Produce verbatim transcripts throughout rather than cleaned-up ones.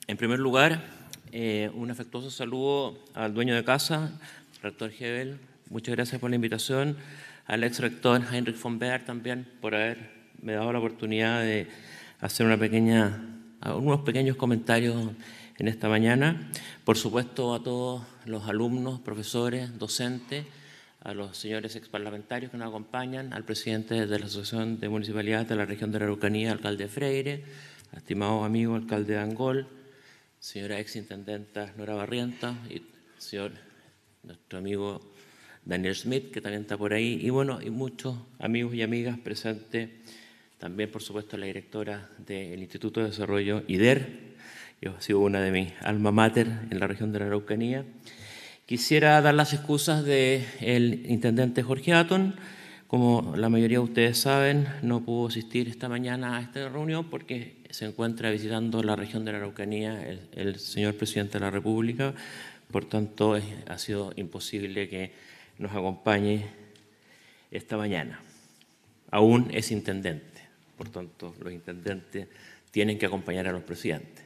En primer lugar, eh, un afectuoso saludo al dueño de casa, rector Hebel. Muchas gracias por la invitación. Al ex rector Heinrich von Baer también por haberme dado la oportunidad de hacer una pequeña, algunos pequeños comentarios en esta mañana. Por supuesto, a todos los alumnos, profesores, docentes, a los señores exparlamentarios que nos acompañan, al presidente de la Asociación de Municipalidades de la Región de la Araucanía, alcalde Freire, estimado amigo alcalde de Angol, señora exintendenta Nora Barrienta y señor, nuestro amigo Daniel Schmidt, que también está por ahí, y bueno, y muchos amigos y amigas presentes, también por supuesto la directora del Instituto de Desarrollo I D E R, yo he sido una de mis alma mater en la región de la Araucanía. Quisiera dar las excusas del intendente Jorge Atton. Como la mayoría de ustedes saben, no pudo asistir esta mañana a esta reunión porque se encuentra visitando la región de la Araucanía el, el señor presidente de la República. Por tanto, es, ha sido imposible que nos acompañe esta mañana. Aún es intendente, por tanto, los intendentes tienen que acompañar a los presidentes.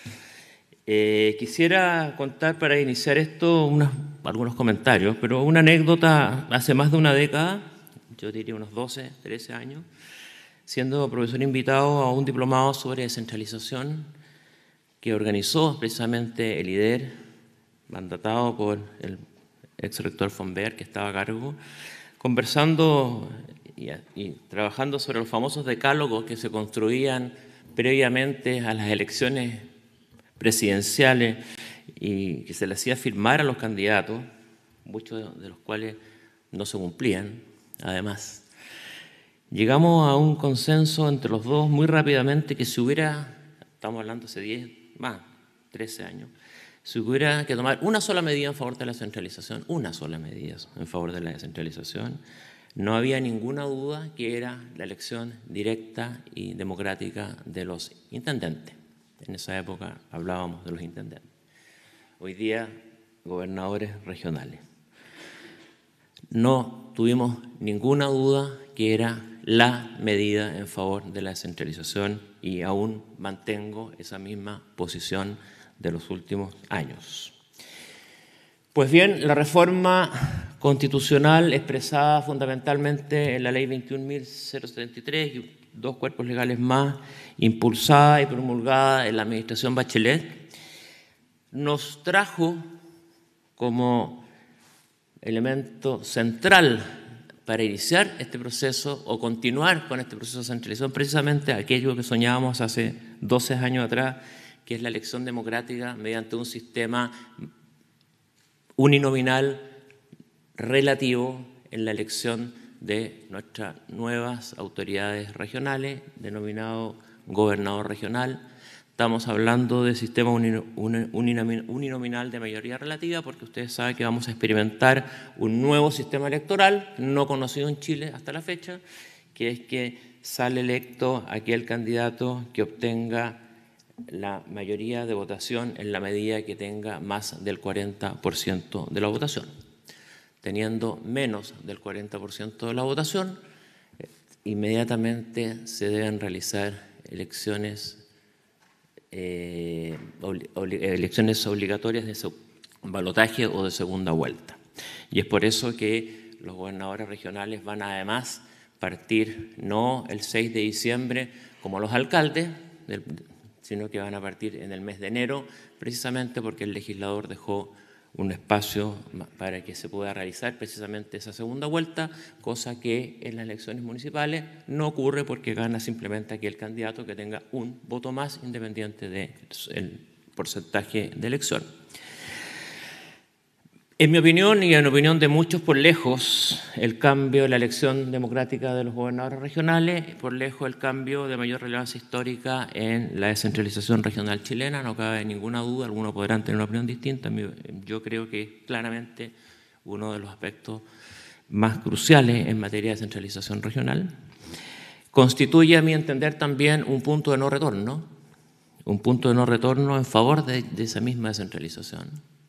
Eh, quisiera contar para iniciar esto unos, algunos comentarios, pero una anécdota hace más de una década, yo diría unos doce, trece años, siendo profesor invitado a un diplomado sobre descentralización que organizó precisamente el I D E R, mandatado por el ex rector von Baer, que estaba a cargo, conversando y, y trabajando sobre los famosos decálogos que se construían previamente a las elecciones presidenciales y que se le hacía firmar a los candidatos, muchos de los cuales no se cumplían, además. Llegamos a un consenso entre los dos muy rápidamente que si hubiera, estamos hablando hace diez, más, trece años, si hubiera que tomar una sola medida en favor de la descentralización, una sola medida en favor de la descentralización, no había ninguna duda que era la elección directa y democrática de los intendentes. En esa época hablábamos de los intendentes. Hoy día, gobernadores regionales. No tuvimos ninguna duda que era la medida en favor de la descentralización y aún mantengo esa misma posición de los últimos años. Pues bien, la reforma constitucional expresada fundamentalmente en la Ley veintiún mil setenta y tres y dos cuerpos legales más, impulsada y promulgada en la administración Bachelet, nos trajo como elemento central para iniciar este proceso o continuar con este proceso de centralización precisamente aquello que soñábamos hace doce años atrás, que es la elección democrática mediante un sistema uninominal relativo en la elección de nuestras nuevas autoridades regionales, denominado gobernador regional. Estamos hablando de sistema uninominal de mayoría relativa porque ustedes saben que vamos a experimentar un nuevo sistema electoral no conocido en Chile hasta la fecha, que es que sale electo aquel candidato que obtenga la mayoría de votación en la medida que tenga más del cuarenta por ciento de la votación. Teniendo menos del cuarenta por ciento de la votación, inmediatamente se deben realizar elecciones, eh, obli elecciones obligatorias de balotaje o de segunda vuelta. Y es por eso que los gobernadores regionales van a además partir no el seis de diciembre como los alcaldes, del, sino que van a partir en el mes de enero, precisamente porque el legislador dejó un espacio para que se pueda realizar precisamente esa segunda vuelta, cosa que en las elecciones municipales no ocurre porque gana simplemente aquel candidato que tenga un voto más independiente del porcentaje de elección. En mi opinión y en opinión de muchos, por lejos, el cambio de la elección democrática de los gobernadores regionales, por lejos el cambio de mayor relevancia histórica en la descentralización regional chilena, no cabe ninguna duda, algunos podrán tener una opinión distinta, yo creo que es claramente uno de los aspectos más cruciales en materia de descentralización regional. Constituye, a mi entender, también un punto de no retorno, un punto de no retorno en favor de, de esa misma descentralización.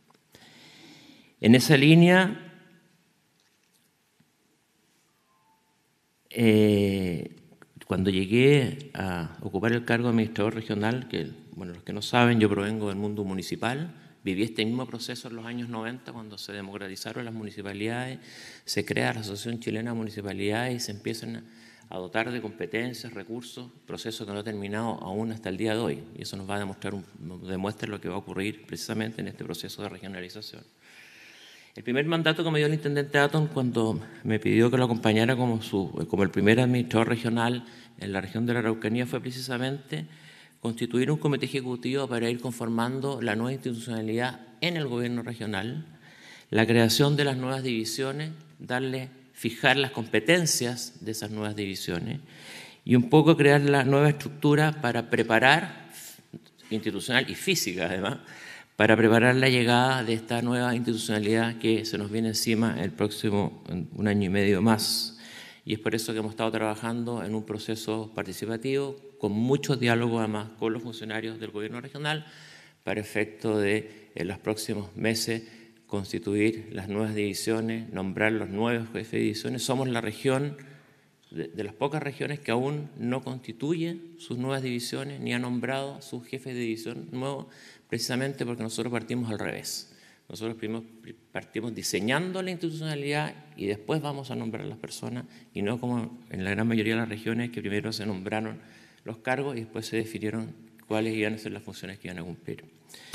En esa línea, eh, cuando llegué a ocupar el cargo de administrador regional, que, bueno, los que no saben, yo provengo del mundo municipal, viví este mismo proceso en los años noventa, cuando se democratizaron las municipalidades, se crea la Asociación Chilena de Municipalidades y se empiezan a dotar de competencias, recursos, proceso que no ha terminado aún hasta el día de hoy. Y eso nos va a demostrar, nos demuestra lo que va a ocurrir precisamente en este proceso de regionalización. El primer mandato que me dio el intendente Atton cuando me pidió que lo acompañara como, su, como el primer administrador regional en la región de la Araucanía fue precisamente constituir un comité ejecutivo para ir conformando la nueva institucionalidad en el gobierno regional, la creación de las nuevas divisiones, darle, fijar las competencias de esas nuevas divisiones y un poco crear la nueva estructura para preparar, institucional y física además, para preparar la llegada de esta nueva institucionalidad que se nos viene encima el próximo un año y medio más. Y es por eso que hemos estado trabajando en un proceso participativo con mucho diálogo además con los funcionarios del gobierno regional para efecto de en los próximos meses constituir las nuevas divisiones, nombrar los nuevos jefes de divisiones. Somos la región de, de las pocas regiones que aún no constituye sus nuevas divisiones ni ha nombrado sus jefes de división nuevos, precisamente porque nosotros partimos al revés. Nosotros primero partimos diseñando la institucionalidad y después vamos a nombrar a las personas, y no como en la gran mayoría de las regiones que primero se nombraron los cargos y después se definieron cuáles iban a ser las funciones que iban a cumplir.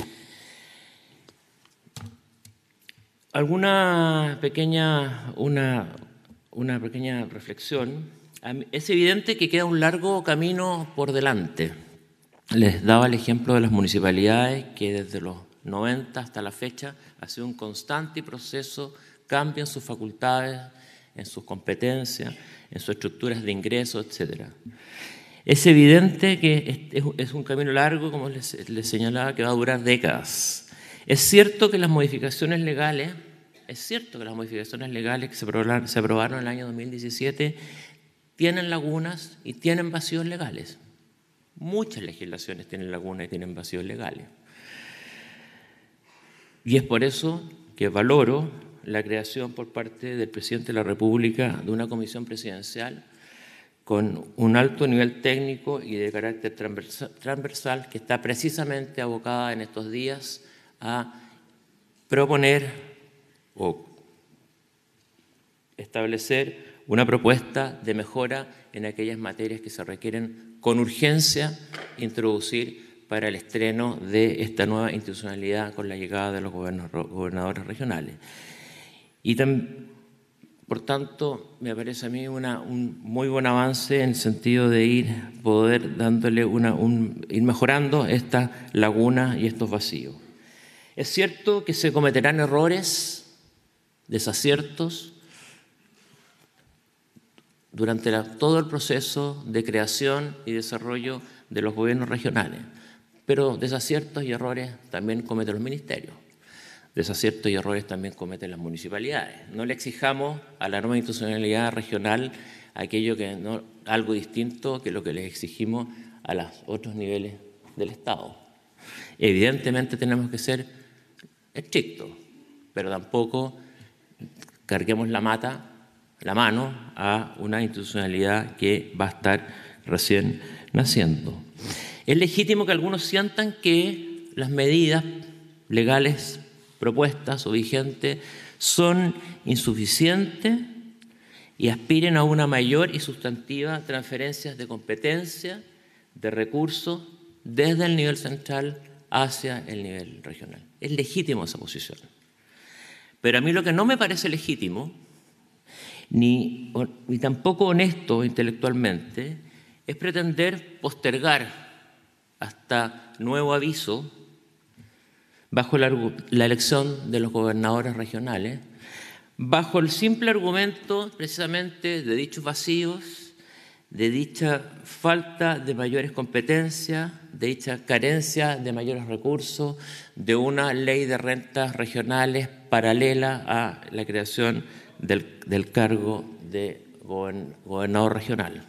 Alguna pequeña, una, una pequeña reflexión. Es evidente que queda un largo camino por delante. Les daba el ejemplo de las municipalidades que desde los noventa hasta la fecha ha sido un constante proceso, cambio en sus facultades, en sus competencias, en sus estructuras de ingresos, etcétera. Es evidente que es un camino largo, como les, les señalaba, que va a durar décadas. Es cierto que las modificaciones legales, es cierto que las modificaciones legales que se aprobaron, se aprobaron en el año dos mil diecisiete tienen lagunas y tienen vacíos legales. Muchas legislaciones tienen lagunas y tienen vacíos legales. Y es por eso que valoro la creación por parte del presidente de la República de una comisión presidencial con un alto nivel técnico y de carácter transversal que está precisamente abocada en estos días a proponer o establecer una propuesta de mejora en aquellas materias que se requieren con urgencia introducir para el estreno de esta nueva institucionalidad con la llegada de los gobernadores regionales. Y también, por tanto, me parece a mí una, un muy buen avance en el sentido de ir, poder dándole una, un, ir mejorando estas lagunas y estos vacíos. Es cierto que se cometerán errores, desaciertos, durante la, todo el proceso de creación y desarrollo de los gobiernos regionales. Pero desaciertos y errores también cometen los ministerios. Desaciertos y errores también cometen las municipalidades. No le exijamos a la nueva institucionalidad regional aquello que no, algo distinto que lo que les exigimos a los otros niveles del Estado. Evidentemente tenemos que ser estrictos, pero tampoco carguemos la mata, la mano a una institucionalidad que va a estar recién naciendo. Es legítimo que algunos sientan que las medidas legales propuestas o vigentes son insuficientes y aspiren a una mayor y sustantiva transferencia de competencia, de recursos, desde el nivel central hacia el nivel regional. Es legítimo esa posición. Pero a mí lo que no me parece legítimo, ni, ni tampoco honesto intelectualmente, es pretender postergar hasta nuevo aviso, bajo la, la elección de los gobernadores regionales, bajo el simple argumento precisamente de dichos vacíos, de dicha falta de mayores competencias, de dicha carencia de mayores recursos, de una ley de rentas regionales paralela a la creación del, del cargo de gobernador regional.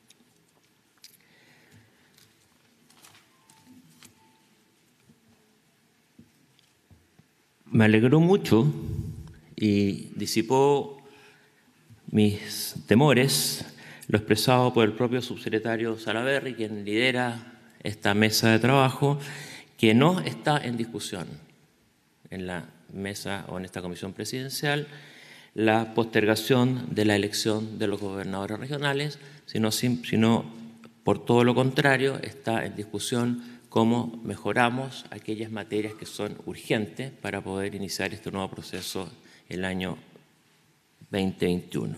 Me alegró mucho y disipó mis temores lo expresado por el propio subsecretario Salaverry, quien lidera esta mesa de trabajo, que no está en discusión en la mesa o en esta comisión presidencial la postergación de la elección de los gobernadores regionales, sino, sino por todo lo contrario, está en discusión cómo mejoramos aquellas materias que son urgentes para poder iniciar este nuevo proceso el año veinte veintiuno.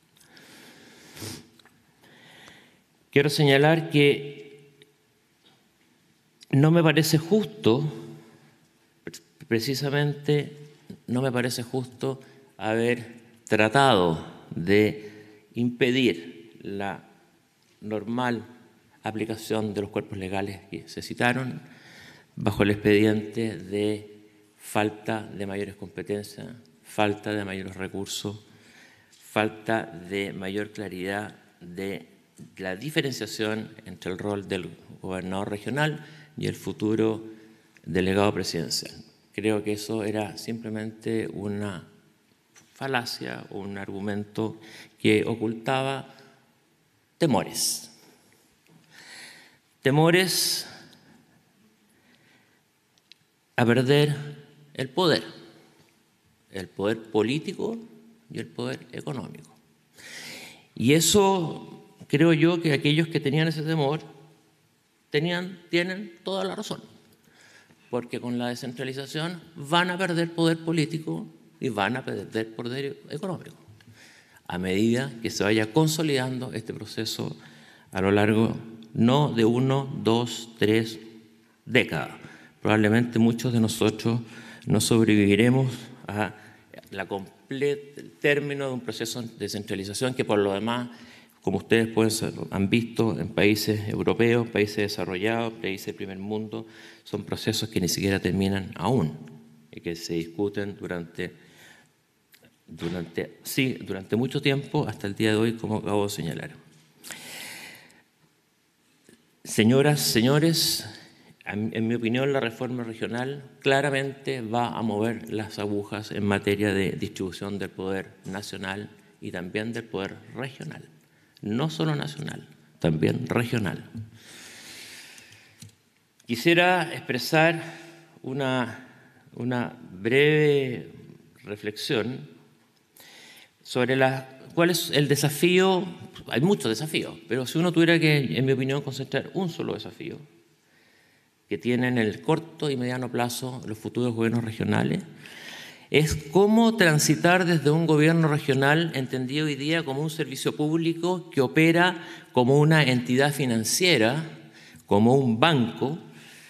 Quiero señalar que no me parece justo, precisamente no me parece justo haber tratado de impedir la normal aplicación de los cuerpos legales que se citaron bajo el expediente de falta de mayores competencias, falta de mayores recursos, falta de mayor claridad de la diferenciación entre el rol del gobernador regional y el futuro delegado presidencial. Creo que eso era simplemente una falacia o un argumento que ocultaba temores. Temores a perder el poder, el poder político y el poder económico. Y eso creo yo que aquellos que tenían ese temor tenían, tienen toda la razón, porque con la descentralización van a perder poder político y van a perder poder económico, a medida que se vaya consolidando este proceso a lo largo no de uno, dos, tres décadas. Probablemente muchos de nosotros no sobreviviremos a la completa, el término de un proceso de descentralización que por lo demás, como ustedes pueden ser, han visto en países europeos, países desarrollados, países del primer mundo, son procesos que ni siquiera terminan aún y que se discuten durante, durante, sí, durante mucho tiempo hasta el día de hoy, como acabo de señalar. Señoras, señores, en mi opinión la reforma regional claramente va a mover las agujas en materia de distribución del poder nacional y también del poder regional. No solo nacional, también regional. Quisiera expresar una, una breve reflexión sobre la, cuál es el desafío. Hay muchos desafíos, pero si uno tuviera que, en mi opinión, concentrar un solo desafío que tienen en el corto y mediano plazo los futuros gobiernos regionales, es cómo transitar desde un gobierno regional entendido hoy día como un servicio público que opera como una entidad financiera, como un banco,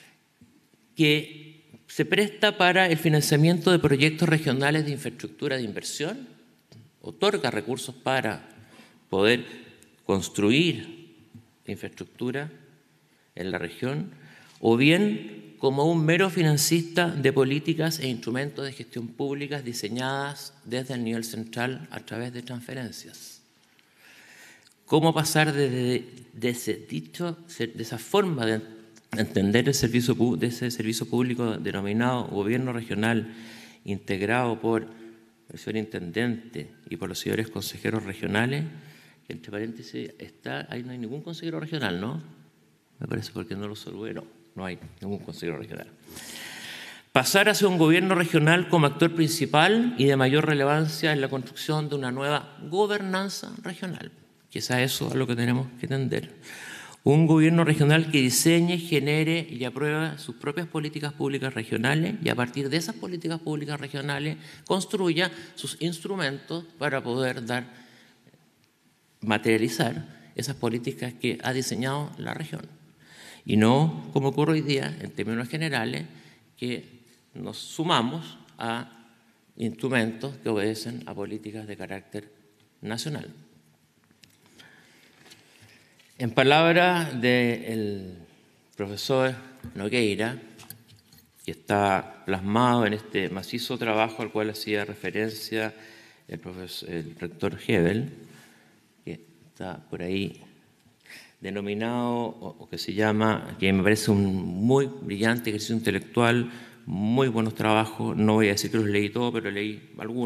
que se presta para el financiamiento de proyectos regionales de infraestructura de inversión, otorga recursos para poder construir infraestructura en la región, o bien como un mero financista de políticas e instrumentos de gestión públicas diseñadas desde el nivel central a través de transferencias. ¿Cómo pasar de, de, ese dicho, de esa forma de entender el servicio, de ese servicio público denominado gobierno regional, integrado por el señor intendente y por los señores consejeros regionales, que entre paréntesis está, ahí no hay ningún consejero regional, ¿no? Me parece porque no lo saludé, no, no hay ningún consejero regional. Pasar hacia un gobierno regional como actor principal y de mayor relevancia en la construcción de una nueva gobernanza regional. Quizá eso es lo que tenemos que tender. Un gobierno regional que diseñe, genere y apruebe sus propias políticas públicas regionales y a partir de esas políticas públicas regionales construya sus instrumentos para poder dar, materializar esas políticas que ha diseñado la región. Y no, como ocurre hoy día, en términos generales, que nos sumamos a instrumentos que obedecen a políticas de carácter nacional. En palabras del profesor Nogueira, que está plasmado en este macizo trabajo al cual hacía referencia el, profesor, el rector Hebel, que está por ahí denominado, o, o que se llama, que me parece un muy brillante ejercicio intelectual, muy buenos trabajos, no voy a decir que los leí todos, pero leí algunos,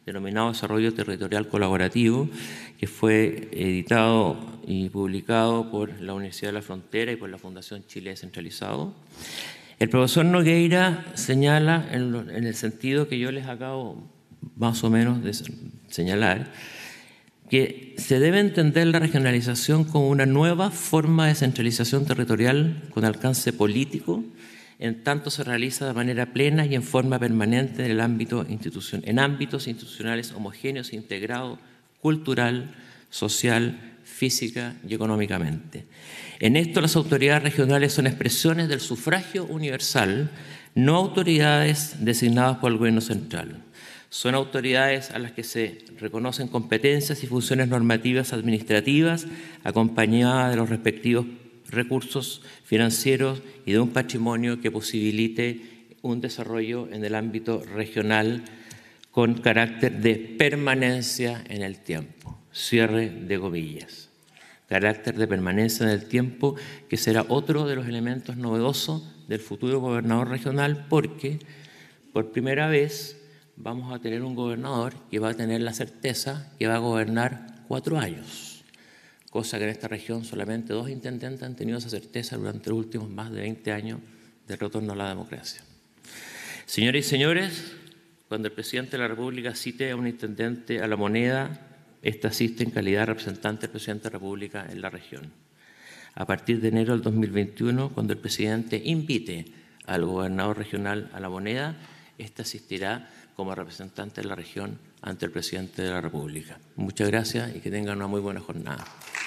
denominado Desarrollo Territorial Colaborativo, que fue editado y publicado por la Universidad de la Frontera y por la Fundación Chile Descentralizado. El profesor Nogueira señala, en, lo, en el sentido que yo les acabo más o menos de señalar, que se debe entender la regionalización como una nueva forma de centralización territorial con alcance político, en tanto se realiza de manera plena y en forma permanente en, el ámbito institucion- en ámbitos institucionales homogéneos e integrados, cultural, social, física y económicamente. En esto las autoridades regionales son expresiones del sufragio universal, no autoridades designadas por el gobierno central. Son autoridades a las que se reconocen competencias y funciones normativas administrativas acompañadas de los respectivos recursos financieros y de un patrimonio que posibilite un desarrollo en el ámbito regional con carácter de permanencia en el tiempo. Cierre de comillas. Carácter de permanencia en el tiempo, que será otro de los elementos novedosos del futuro gobernador regional, porque por primera vez vamos a tener un gobernador que va a tener la certeza que va a gobernar cuatro años, cosa que en esta región solamente dos intendentes han tenido esa certeza durante los últimos más de veinte años del retorno a la democracia. Señoras y señores, cuando el presidente de la República cite a un intendente a la moneda, ésta asiste en calidad de representante del presidente de la República en la región. A partir de enero del dos mil veintiuno, cuando el presidente invite al gobernador regional a la moneda, ésta asistirá como representante de la región ante el presidente de la República. Muchas gracias y que tengan una muy buena jornada.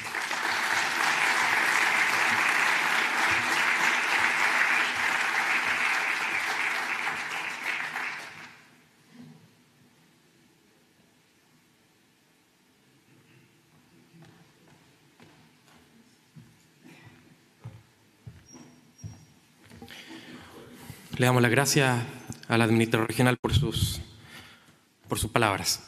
Le damos las gracias al administrador regional por sus, por sus palabras.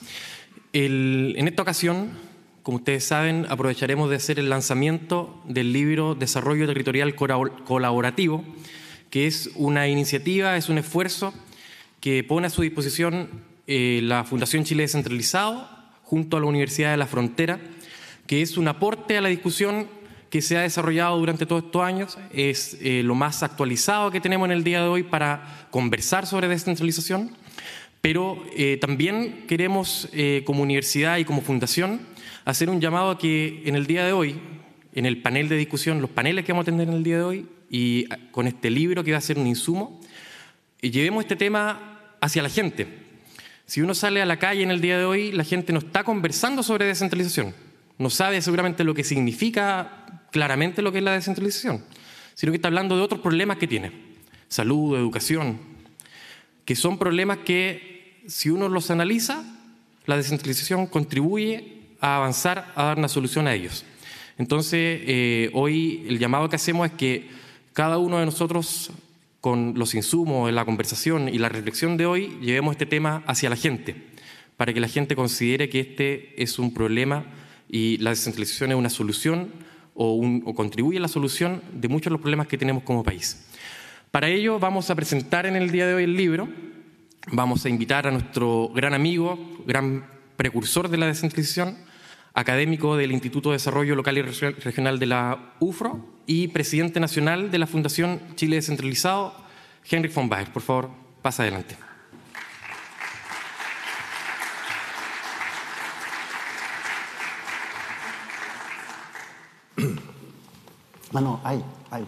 El, en esta ocasión, como ustedes saben, aprovecharemos de hacer el lanzamiento del libro Desarrollo Territorial Colaborativo, que es una iniciativa, es un esfuerzo que pone a su disposición eh, la Fundación Chile Descentralizado junto a la Universidad de la Frontera, que es un aporte a la discusión que se ha desarrollado durante todos estos años, es eh, lo más actualizado que tenemos en el día de hoy para conversar sobre descentralización, pero eh, también queremos eh, como universidad y como fundación hacer un llamado a que en el día de hoy, en el panel de discusión, los paneles que vamos a tener en el día de hoy y con este libro que va a ser un insumo, eh, llevemos este tema hacia la gente. Si uno sale a la calle en el día de hoy, la gente no está conversando sobre descentralización, no sabe seguramente lo que significa claramente lo que es la descentralización, sino que está hablando de otros problemas que tiene, salud, educación, que son problemas que, si uno los analiza, la descentralización contribuye a avanzar, a dar una solución a ellos. Entonces, eh, hoy el llamado que hacemos es que cada uno de nosotros, con los insumos, la conversación y la reflexión de hoy, llevemos este tema hacia la gente, para que la gente considere que este es un problema y la descentralización es una solución o, un, o contribuye a la solución de muchos de los problemas que tenemos como país. Para ello vamos a presentar en el día de hoy el libro, vamos a invitar a nuestro gran amigo, gran precursor de la descentralización, académico del Instituto de Desarrollo Local y Regional de la U F R O y presidente nacional de la Fundación Chile Descentralizado, Heinrich von Baer. Por favor, pasa adelante. Ah, no, ahí, ahí.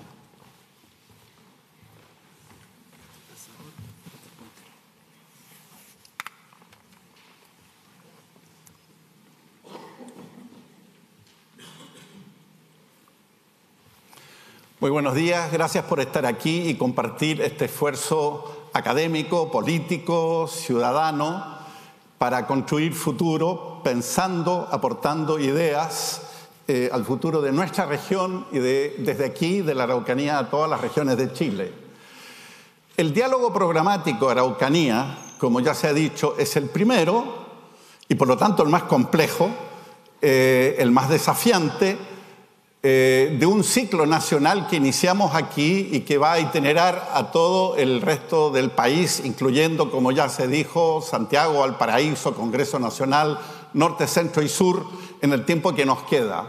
Muy buenos días, gracias por estar aquí y compartir este esfuerzo académico, político, ciudadano para construir futuro, pensando, aportando ideas Eh, al futuro de nuestra región y de, desde aquí, de la Araucanía, a todas las regiones de Chile. El diálogo programático Araucanía, como ya se ha dicho, es el primero y por lo tanto el más complejo, eh, el más desafiante, eh, de un ciclo nacional que iniciamos aquí y que va a itinerar a todo el resto del país, incluyendo, como ya se dijo, Santiago, Valparaíso, Congreso Nacional, Norte, Centro y Sur, en el tiempo que nos queda,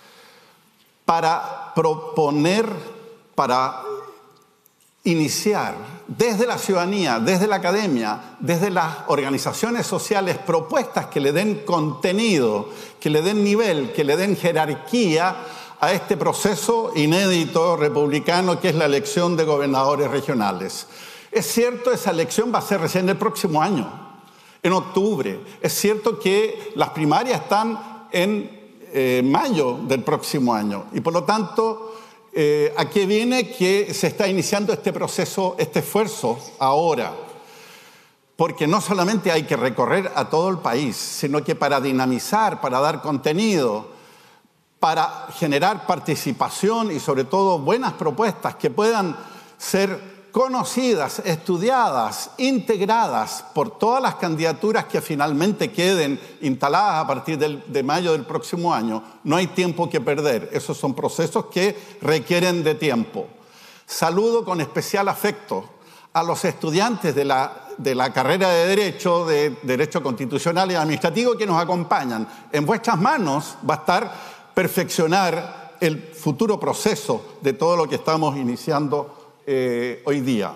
para proponer, para iniciar desde la ciudadanía, desde la academia, desde las organizaciones sociales, propuestas que le den contenido, que le den nivel, que le den jerarquía a este proceso inédito republicano que es la elección de gobernadores regionales. Es cierto, esa elección va a ser recién el próximo año, en octubre. Es cierto que las primarias están en eh, mayo del próximo año y por lo tanto Eh, ¿a qué viene que se está iniciando este proceso, este esfuerzo ahora? Porque no solamente hay que recorrer a todo el país, sino que para dinamizar, para dar contenido, para generar participación y sobre todo buenas propuestas que puedan ser conocidas, estudiadas, integradas por todas las candidaturas que finalmente queden instaladas a partir del, de mayo del próximo año. No hay tiempo que perder. Esos son procesos que requieren de tiempo. Saludo con especial afecto a los estudiantes de la, de la carrera de Derecho, de Derecho Constitucional y Administrativo que nos acompañan. En vuestras manos va a estar perfeccionar el futuro proceso de todo lo que estamos iniciando Eh, hoy día.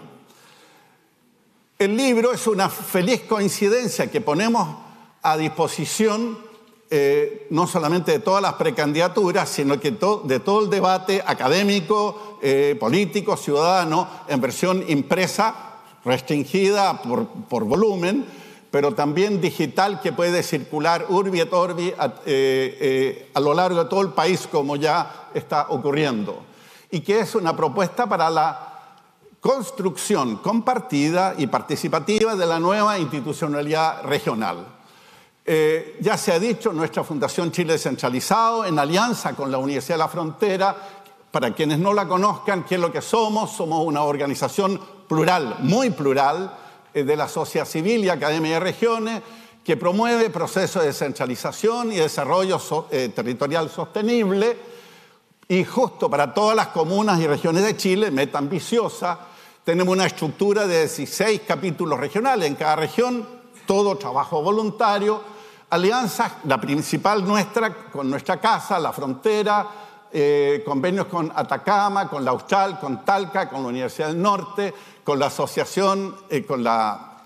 El libro es una feliz coincidencia que ponemos a disposición eh, no solamente de todas las precandidaturas, sino que to de todo el debate académico, eh, político, ciudadano, en versión impresa, restringida por, por volumen, pero también digital, que puede circular urbi et orbi a, eh, eh, a lo largo de todo el país, como ya está ocurriendo, y que es una propuesta para la construcción compartida y participativa de la nueva institucionalidad regional. Eh, ya se ha dicho, nuestra Fundación Chile Descentralizado, en alianza con la Universidad de la Frontera, para quienes no la conozcan, ¿qué es lo que somos? Somos una organización plural, muy plural, eh, de la sociedad civil y academia de regiones, que promueve procesos de descentralización y desarrollo so, eh, territorial sostenible, y justo para todas las comunas y regiones de Chile, meta ambiciosa. Tenemos una estructura de dieciséis capítulos regionales en cada región, todo trabajo voluntario, alianzas, la principal nuestra, con nuestra casa, la Frontera, eh, convenios con Atacama, con la Austral, con Talca, con la Universidad del Norte, con la asociación, eh, con la...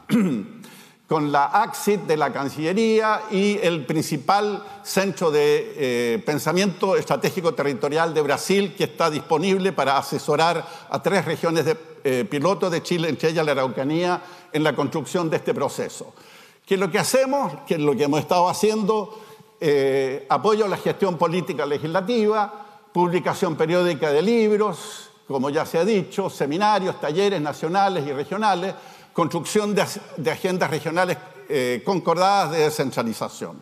con la A C S I T de la Cancillería y el principal centro de eh, pensamiento estratégico territorial de Brasil, que está disponible para asesorar a tres regiones de eh, piloto de Chile, entre ellas la Araucanía, en la construcción de este proceso. ¿Qué es lo que hacemos? ¿Qué es lo que hemos estado haciendo? Eh, apoyo a la gestión política legislativa, publicación periódica de libros, como ya se ha dicho, seminarios, talleres nacionales y regionales, construcción de, de agendas regionales eh, concordadas de descentralización.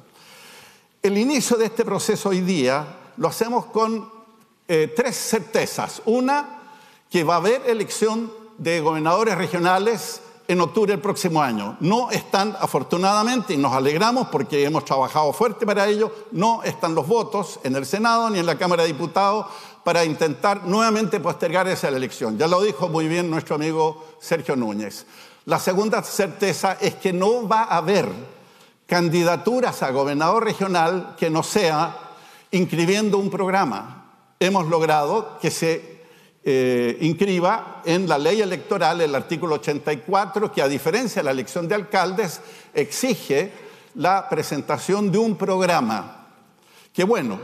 El inicio de este proceso hoy día lo hacemos con eh, tres certezas. Una, que va a haber elección de gobernadores regionales en octubre del próximo año. No están, afortunadamente, y nos alegramos porque hemos trabajado fuerte para ello, no están los votos en el Senado ni en la Cámara de Diputados para intentar nuevamente postergar esa elección. Ya lo dijo muy bien nuestro amigo Sergio Núñez. La segunda certeza es que no va a haber candidaturas a gobernador regional que no sea inscribiendo un programa. Hemos logrado que se eh, inscriba en la ley electoral el artículo ochenta y cuatro, que a diferencia de la elección de alcaldes, exige la presentación de un programa. Qué bueno,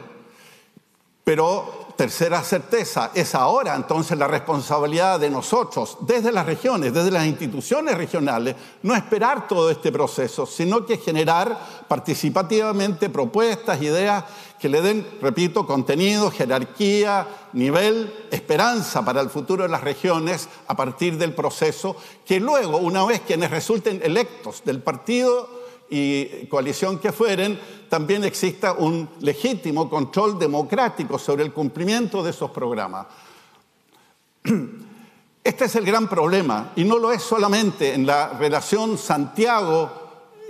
pero tercera certeza, es ahora entonces la responsabilidad de nosotros, desde las regiones, desde las instituciones regionales, no esperar todo este proceso, sino que generar participativamente propuestas, ideas que le den, repito, contenido, jerarquía, nivel, esperanza para el futuro de las regiones a partir del proceso, que luego, una vez quienes resulten electos del partido y coalición que fueren, también exista un legítimo control democrático sobre el cumplimiento de esos programas. Este es el gran problema, y no lo es solamente en la relación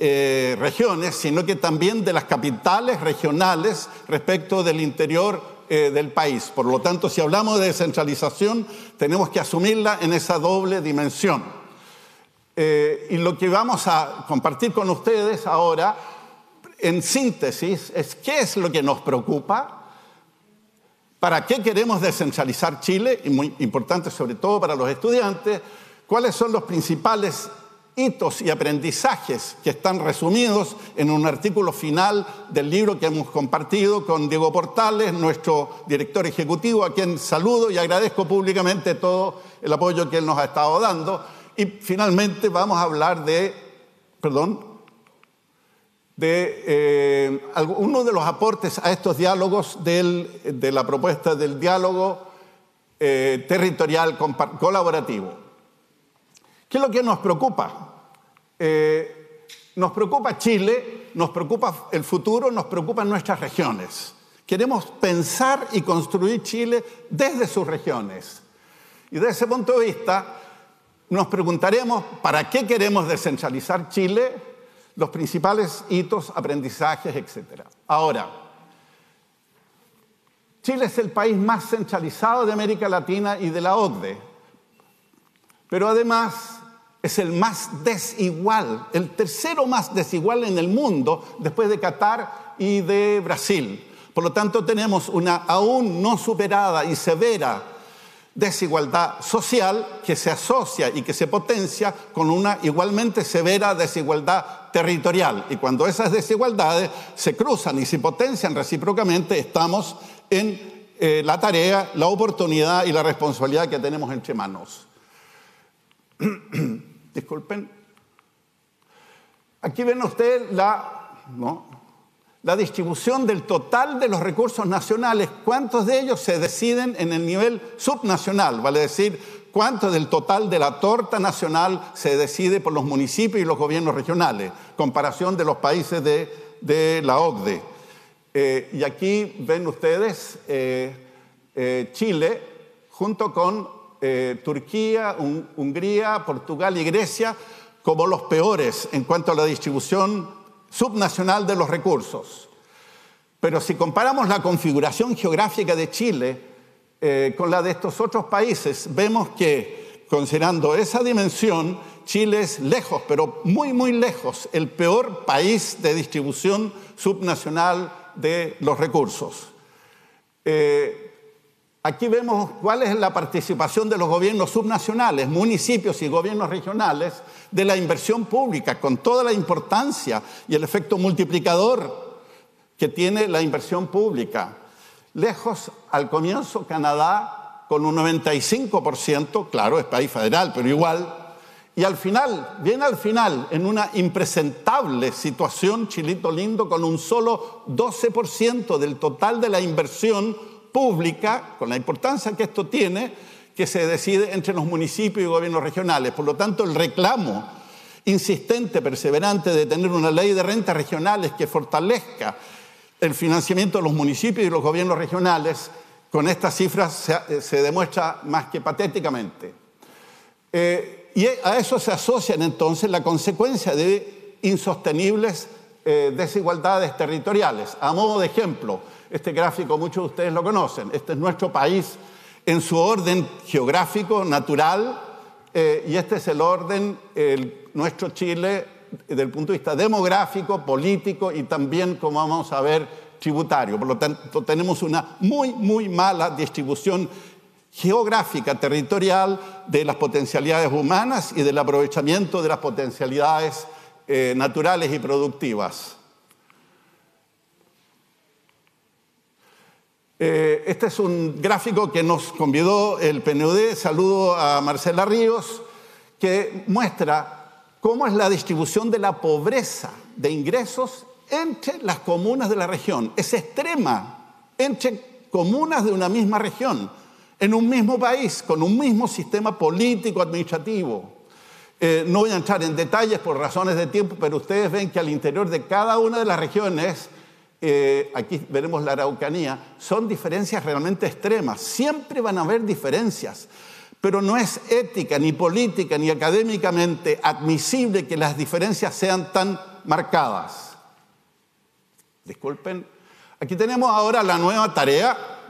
Santiago-regiones, eh, sino que también de las capitales regionales respecto del interior eh, del país. Por lo tanto, si hablamos de descentralización, tenemos que asumirla en esa doble dimensión. Eh, y lo que vamos a compartir con ustedes ahora, en síntesis, es qué es lo que nos preocupa, para qué queremos descentralizar Chile, y muy importante sobre todo para los estudiantes, cuáles son los principales hitos y aprendizajes que están resumidos en un artículo final del libro que hemos compartido con Diego Portales, nuestro director ejecutivo, a quien saludo y agradezco públicamente todo el apoyo que él nos ha estado dando. Y finalmente vamos a hablar de, perdón, de eh, uno de los aportes a estos diálogos del, de la propuesta del diálogo eh, territorial colaborativo. ¿Qué es lo que nos preocupa? Eh, nos preocupa Chile, nos preocupa el futuro, nos preocupan nuestras regiones. Queremos pensar y construir Chile desde sus regiones. Y desde ese punto de vista, nos preguntaremos ¿para qué queremos descentralizar Chile? Los principales hitos, aprendizajes, etcétera. Ahora, Chile es el país más centralizado de América Latina y de la O C D E, pero además es el más desigual, el tercero más desigual en el mundo después de Qatar y de Brasil. Por lo tanto, tenemos una aún no superada y severa desigualdad social que se asocia y que se potencia con una igualmente severa desigualdad territorial. Y cuando esas desigualdades se cruzan y se potencian recíprocamente, estamos en eh, la tarea, la oportunidad y la responsabilidad que tenemos entre manos. Disculpen. Aquí ven ustedes la, ¿no? la distribución del total de los recursos nacionales, cuántos de ellos se deciden en el nivel subnacional, vale decir, cuánto del total de la torta nacional se decide por los municipios y los gobiernos regionales, comparación de los países de, de la O C D E. Eh, y aquí ven ustedes eh, eh, Chile junto con eh, Turquía, un, Hungría, Portugal y Grecia como los peores en cuanto a la distribución subnacional de los recursos. Pero si comparamos la configuración geográfica de Chile eh, con la de estos otros países, vemos que, considerando esa dimensión, Chile es lejos, pero muy, muy lejos, el peor país de distribución subnacional de los recursos. Eh, aquí vemos cuál es la participación de los gobiernos subnacionales, municipios y gobiernos regionales de la inversión pública, con toda la importancia y el efecto multiplicador que tiene la inversión pública. Lejos, al comienzo, Canadá con un noventa y cinco por ciento, claro, es país federal, pero igual. Y al final, bien al final, en una impresentable situación, Chilito lindo, con un solo doce por ciento del total de la inversión pública, con la importancia que esto tiene, que se decide entre los municipios y gobiernos regionales. Por lo tanto, el reclamo insistente, perseverante de tener una ley de rentas regionales que fortalezca el financiamiento de los municipios y los gobiernos regionales, con estas cifras se, se demuestra más que patéticamente. Eh, y a eso se asocian entonces la consecuencia de insostenibles eh, desigualdades territoriales. A modo de ejemplo, este gráfico muchos de ustedes lo conocen, este es nuestro país en su orden geográfico, natural, eh, y este es el orden, el, nuestro Chile, desde el punto de vista demográfico, político y también, como vamos a ver, tributario. Por lo tanto, tenemos una muy, muy mala distribución geográfica, territorial, de las potencialidades humanas y del aprovechamiento de las potencialidades eh, naturales y productivas. Eh, este es un gráfico que nos convidó el P N U D, saludo a Marcela Ríos, que muestra cómo es la distribución de la pobreza de ingresos entre las comunas de la región. Es extrema entre comunas de una misma región, en un mismo país, con un mismo sistema político, administrativo. Eh, no voy a entrar en detalles por razones de tiempo, pero ustedes ven que al interior de cada una de las regiones, Eh, aquí veremos la Araucanía, son diferencias realmente extremas. Siempre van a haber diferencias, pero no es ética, ni política, ni académicamente admisible que las diferencias sean tan marcadas. Disculpen. Aquí tenemos ahora la nueva tarea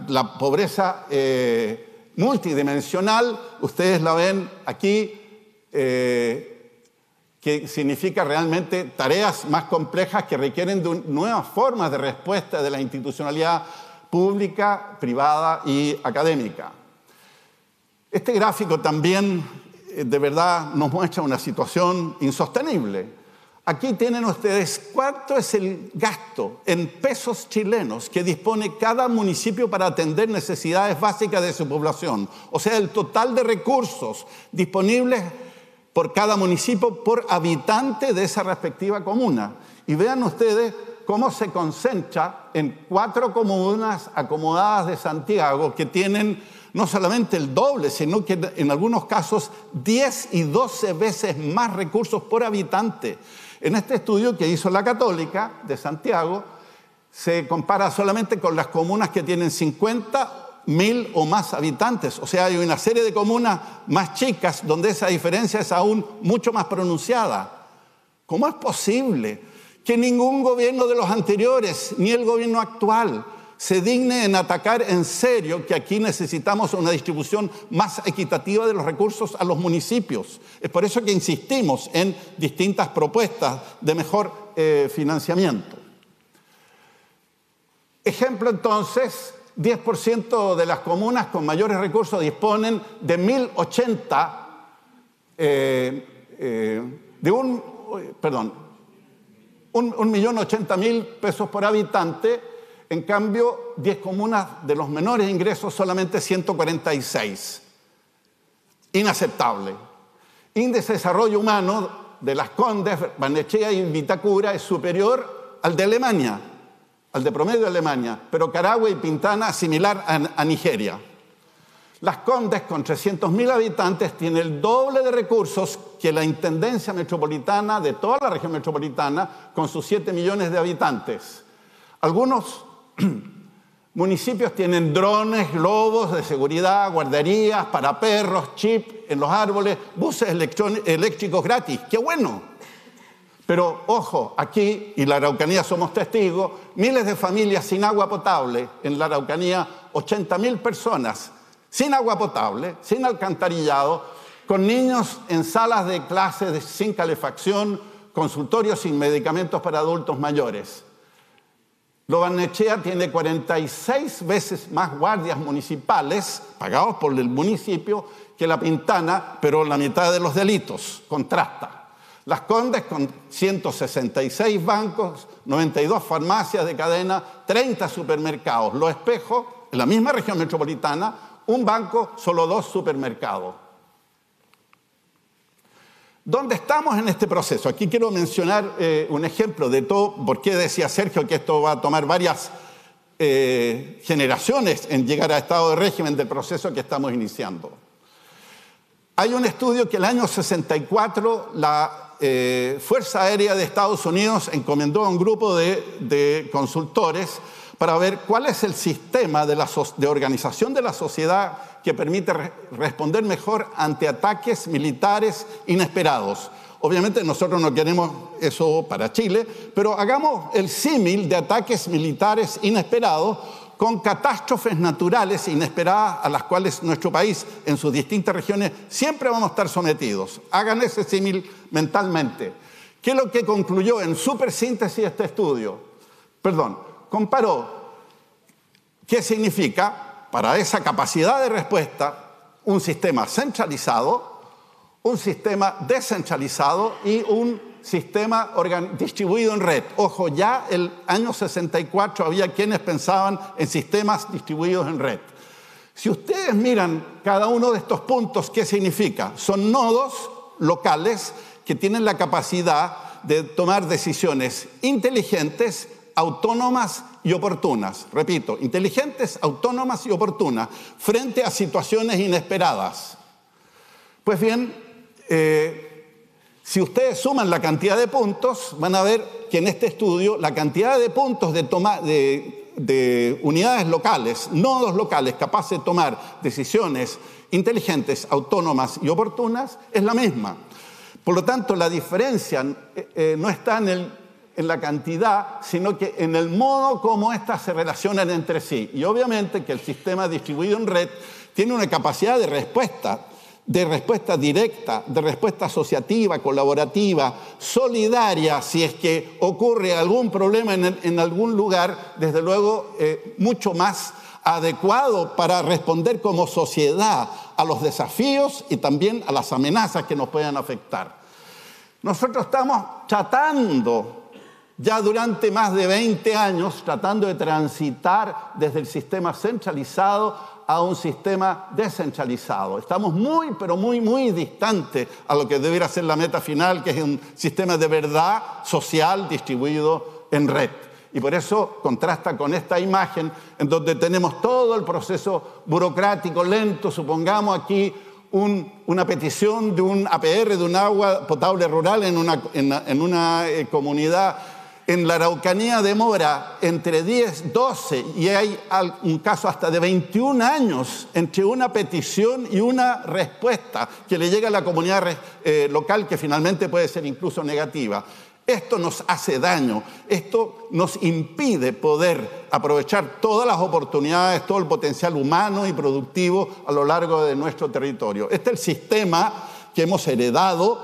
la pobreza eh, multidimensional, ustedes la ven aquí, eh, que significa realmente tareas más complejas que requieren de un, nuevas formas de respuesta de la institucionalidad pública, privada y académica. Este gráfico también, eh, de verdad, nos muestra una situación insostenible. Aquí tienen ustedes cuánto es el gasto en pesos chilenos que dispone cada municipio para atender necesidades básicas de su población. O sea, el total de recursos disponibles por cada municipio por habitante de esa respectiva comuna. Y vean ustedes cómo se concentra en cuatro comunas acomodadas de Santiago que tienen no solamente el doble, sino que en algunos casos diez y doce veces más recursos por habitante. En este estudio que hizo la Católica de Santiago, se compara solamente con las comunas que tienen cincuenta mil o más habitantes. O sea, hay una serie de comunas más chicas donde esa diferencia es aún mucho más pronunciada. ¿Cómo es posible que ningún gobierno de los anteriores, ni el gobierno actual, se digne en atacar en serio que aquí necesitamos una distribución más equitativa de los recursos a los municipios? Es por eso que insistimos en distintas propuestas de mejor eh, financiamiento. Ejemplo entonces, diez por ciento de las comunas con mayores recursos disponen de mil ochenta, eh, eh, de un, perdón, un, un millón ochenta mil pesos por habitante. En cambio, diez comunas de los menores ingresos, solamente ciento cuarenta y seis. Inaceptable. Índice de desarrollo humano de Las Condes, Barnechea y Vitacura es superior al de Alemania, al de promedio de Alemania, pero Carahue y Pintana similar a, a Nigeria. Las Condes, con trescientos mil habitantes, tiene el doble de recursos que la Intendencia Metropolitana de toda la región metropolitana, con sus siete millones de habitantes. Algunos municipios tienen drones, globos de seguridad, guarderías para perros, chip en los árboles, buses eléctricos gratis. ¡Qué bueno! Pero, ojo, aquí, y la Araucanía somos testigos, miles de familias sin agua potable. En la Araucanía, ochenta mil personas sin agua potable, sin alcantarillado, con niños en salas de clases sin calefacción, consultorios sin medicamentos para adultos mayores. Lo Barnechea tiene cuarenta y seis veces más guardias municipales, pagados por el municipio, que la Pintana, pero la mitad de los delitos, contrasta. Las Condes, con ciento sesenta y seis bancos, noventa y dos farmacias de cadena, treinta supermercados. Lo Espejo, en la misma región metropolitana, un banco, solo dos supermercados. ¿Dónde estamos en este proceso? Aquí quiero mencionar eh, un ejemplo de todo, porque decía Sergio que esto va a tomar varias eh, generaciones en llegar a estado de régimen del proceso que estamos iniciando. Hay un estudio que el año sesenta y cuatro la eh, Fuerza Aérea de Estados Unidos encomendó a un grupo de, de consultores para ver cuál es el sistema de, la so de organización de la sociedad que permite re responder mejor ante ataques militares inesperados. Obviamente nosotros no queremos eso para Chile, pero hagamos el símil de ataques militares inesperados con catástrofes naturales inesperadas a las cuales nuestro país en sus distintas regiones siempre vamos a estar sometidos. Hagan ese símil mentalmente. ¿Qué es lo que concluyó en súper síntesis este estudio? Perdón, comparó qué significa para esa capacidad de respuesta un sistema centralizado, un sistema descentralizado y un sistema distribuido en red. Ojo, ya el año sesenta y cuatro había quienes pensaban en sistemas distribuidos en red. Si ustedes miran cada uno de estos puntos, ¿qué significa? Son nodos locales que tienen la capacidad de tomar decisiones inteligentes, autónomas y oportunas. Repito, inteligentes, autónomas y oportunas frente a situaciones inesperadas. Pues bien, eh, si ustedes suman la cantidad de puntos, van a ver que en este estudio la cantidad de puntos de, toma, de, de unidades locales, nodos locales capaces de tomar decisiones inteligentes, autónomas y oportunas es la misma. Por lo tanto, la diferencia eh, eh, no está en el en la cantidad, sino que en el modo como éstas se relacionan entre sí. Y obviamente que el sistema distribuido en red tiene una capacidad de respuesta, de respuesta directa, de respuesta asociativa, colaborativa, solidaria, si es que ocurre algún problema en, el, en algún lugar, desde luego eh, mucho más adecuado para responder como sociedad a los desafíos y también a las amenazas que nos puedan afectar. Nosotros estamos tratando, ya durante más de veinte años, tratando de transitar desde el sistema centralizado a un sistema descentralizado. Estamos muy, pero muy, muy distantes a lo que debiera ser la meta final, que es un sistema de verdad social distribuido en red. Y por eso contrasta con esta imagen en donde tenemos todo el proceso burocrático lento. Supongamos aquí un, una petición de un A P R, de un agua potable rural en una, en, en una eh, comunidad. En la Araucanía demora entre diez, doce y hay un caso hasta de veintiún años entre una petición y una respuesta que le llega a la comunidad eh, local, que finalmente puede ser incluso negativa. Esto nos hace daño, esto nos impide poder aprovechar todas las oportunidades, todo el potencial humano y productivo a lo largo de nuestro territorio. Este es el sistema que hemos heredado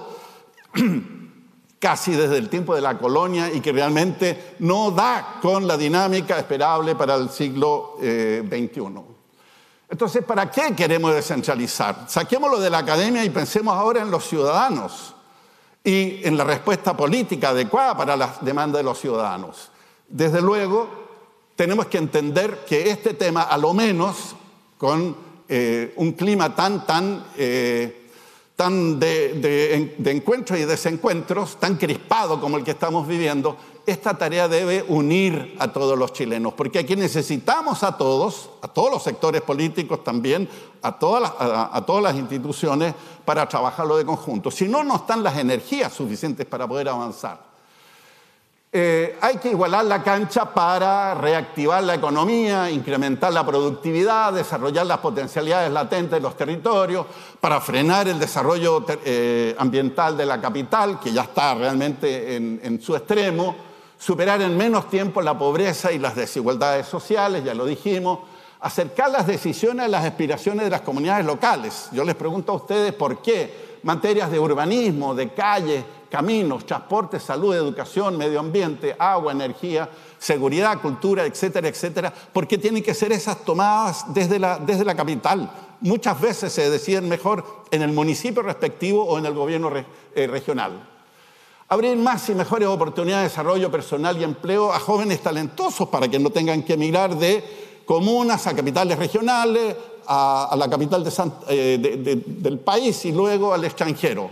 casi desde el tiempo de la colonia y que realmente no da con la dinámica esperable para el siglo eh, veintiuno. Entonces, ¿para qué queremos descentralizar? Saquémoslo de la academia y pensemos ahora en los ciudadanos y en la respuesta política adecuada para las demandas de los ciudadanos. Desde luego, tenemos que entender que este tema, a lo menos con eh, un clima tan, tan, eh, tan de, de, de encuentros y desencuentros, tan crispado como el que estamos viviendo, esta tarea debe unir a todos los chilenos, porque aquí necesitamos a todos, a todos los sectores políticos también, a todas las, a, a todas las instituciones para trabajarlo de conjunto. Si no, no están las energías suficientes para poder avanzar. Eh, hay que igualar la cancha para reactivar la economía, incrementar la productividad, desarrollar las potencialidades latentes de los territorios, para frenar el desarrollo eh, ambiental de la capital, que ya está realmente en, en su extremo, superar en menos tiempo la pobreza y las desigualdades sociales, ya lo dijimos, acercar las decisiones a las aspiraciones de las comunidades locales. Yo les pregunto a ustedes por qué materias de urbanismo, de calles, caminos, transporte, salud, educación, medio ambiente, agua, energía, seguridad, cultura, etcétera, etcétera, ¿por qué tienen que ser esas tomadas desde la, desde la capital? Muchas veces se deciden mejor en el municipio respectivo o en el gobierno re, eh, regional. Abrir más y mejores oportunidades de desarrollo personal y empleo a jóvenes talentosos para que no tengan que emigrar de comunas a capitales regionales, a, a la capital de San, eh, de, de, del país y luego al extranjero.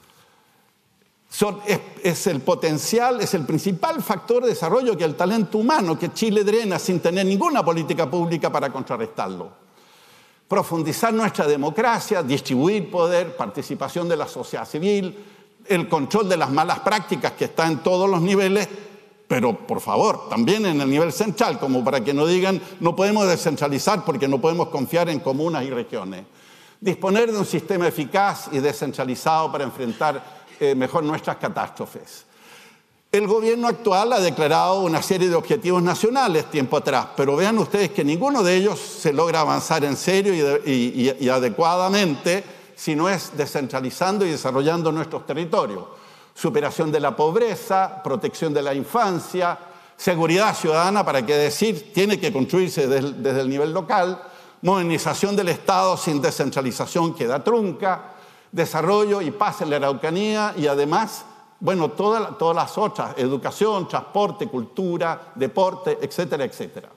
Son, es, es el potencial, es el principal factor de desarrollo que el talento humano que Chile drena sin tener ninguna política pública para contrarrestarlo. Profundizar nuestra democracia, distribuir poder, participación de la sociedad civil, el control de las malas prácticas que está en todos los niveles, pero por favor, también en el nivel central, como para que no digan no podemos descentralizar porque no podemos confiar en comunas y regiones. Disponer de un sistema eficaz y descentralizado para enfrentar eh, mejor nuestras catástrofes. El gobierno actual ha declarado una serie de objetivos nacionales tiempo atrás, pero vean ustedes que ninguno de ellos se logra avanzar en serio y, de, y, y, y adecuadamente si no es descentralizando y desarrollando nuestros territorios. Superación de la pobreza, protección de la infancia, seguridad ciudadana, para qué decir, tiene que construirse desde, desde el nivel local, modernización del Estado sin descentralización queda trunca, desarrollo y paz en la Araucanía y además, bueno, toda, todas las otras, educación, transporte, cultura, deporte, etcétera, etcétera.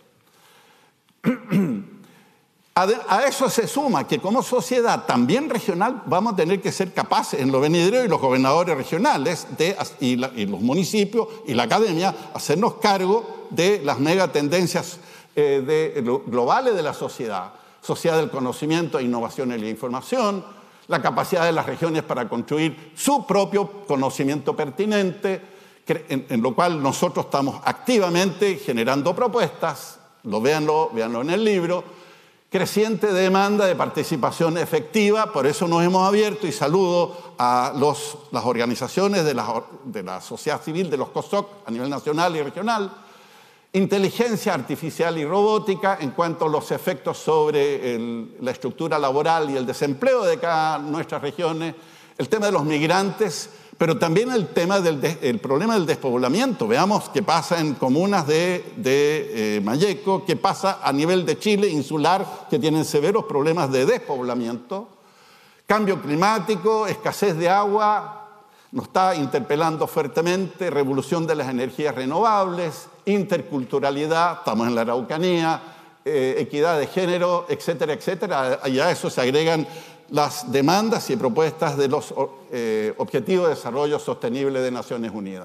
A eso se suma que como sociedad también regional vamos a tener que ser capaces en lo venidero y los gobernadores regionales de, y, la, y los municipios y la academia hacernos cargo de las megatendencias eh, de, lo, globales de la sociedad. Sociedad del conocimiento, innovación y la información, la capacidad de las regiones para construir su propio conocimiento pertinente, en, en lo cual nosotros estamos activamente generando propuestas, lo véanlo, véanlo en el libro, creciente demanda de participación efectiva, por eso nos hemos abierto y saludo a los, las organizaciones de la, de la sociedad civil, de los COSOC a nivel nacional y regional, inteligencia artificial y robótica en cuanto a los efectos sobre el, la estructura laboral y el desempleo de cada nuestras regiones, el tema de los migrantes, pero también el tema del de, el problema del despoblamiento. Veamos qué pasa en comunas de, de eh, Malleco, qué pasa a nivel de Chile insular, que tienen severos problemas de despoblamiento. Cambio climático, escasez de agua, nos está interpelando fuertemente, revolución de las energías renovables, interculturalidad, estamos en la Araucanía, eh, equidad de género, etcétera, etcétera. Y a eso se agregan las demandas y propuestas de los eh, Objetivos de Desarrollo Sostenible de Naciones Unidas.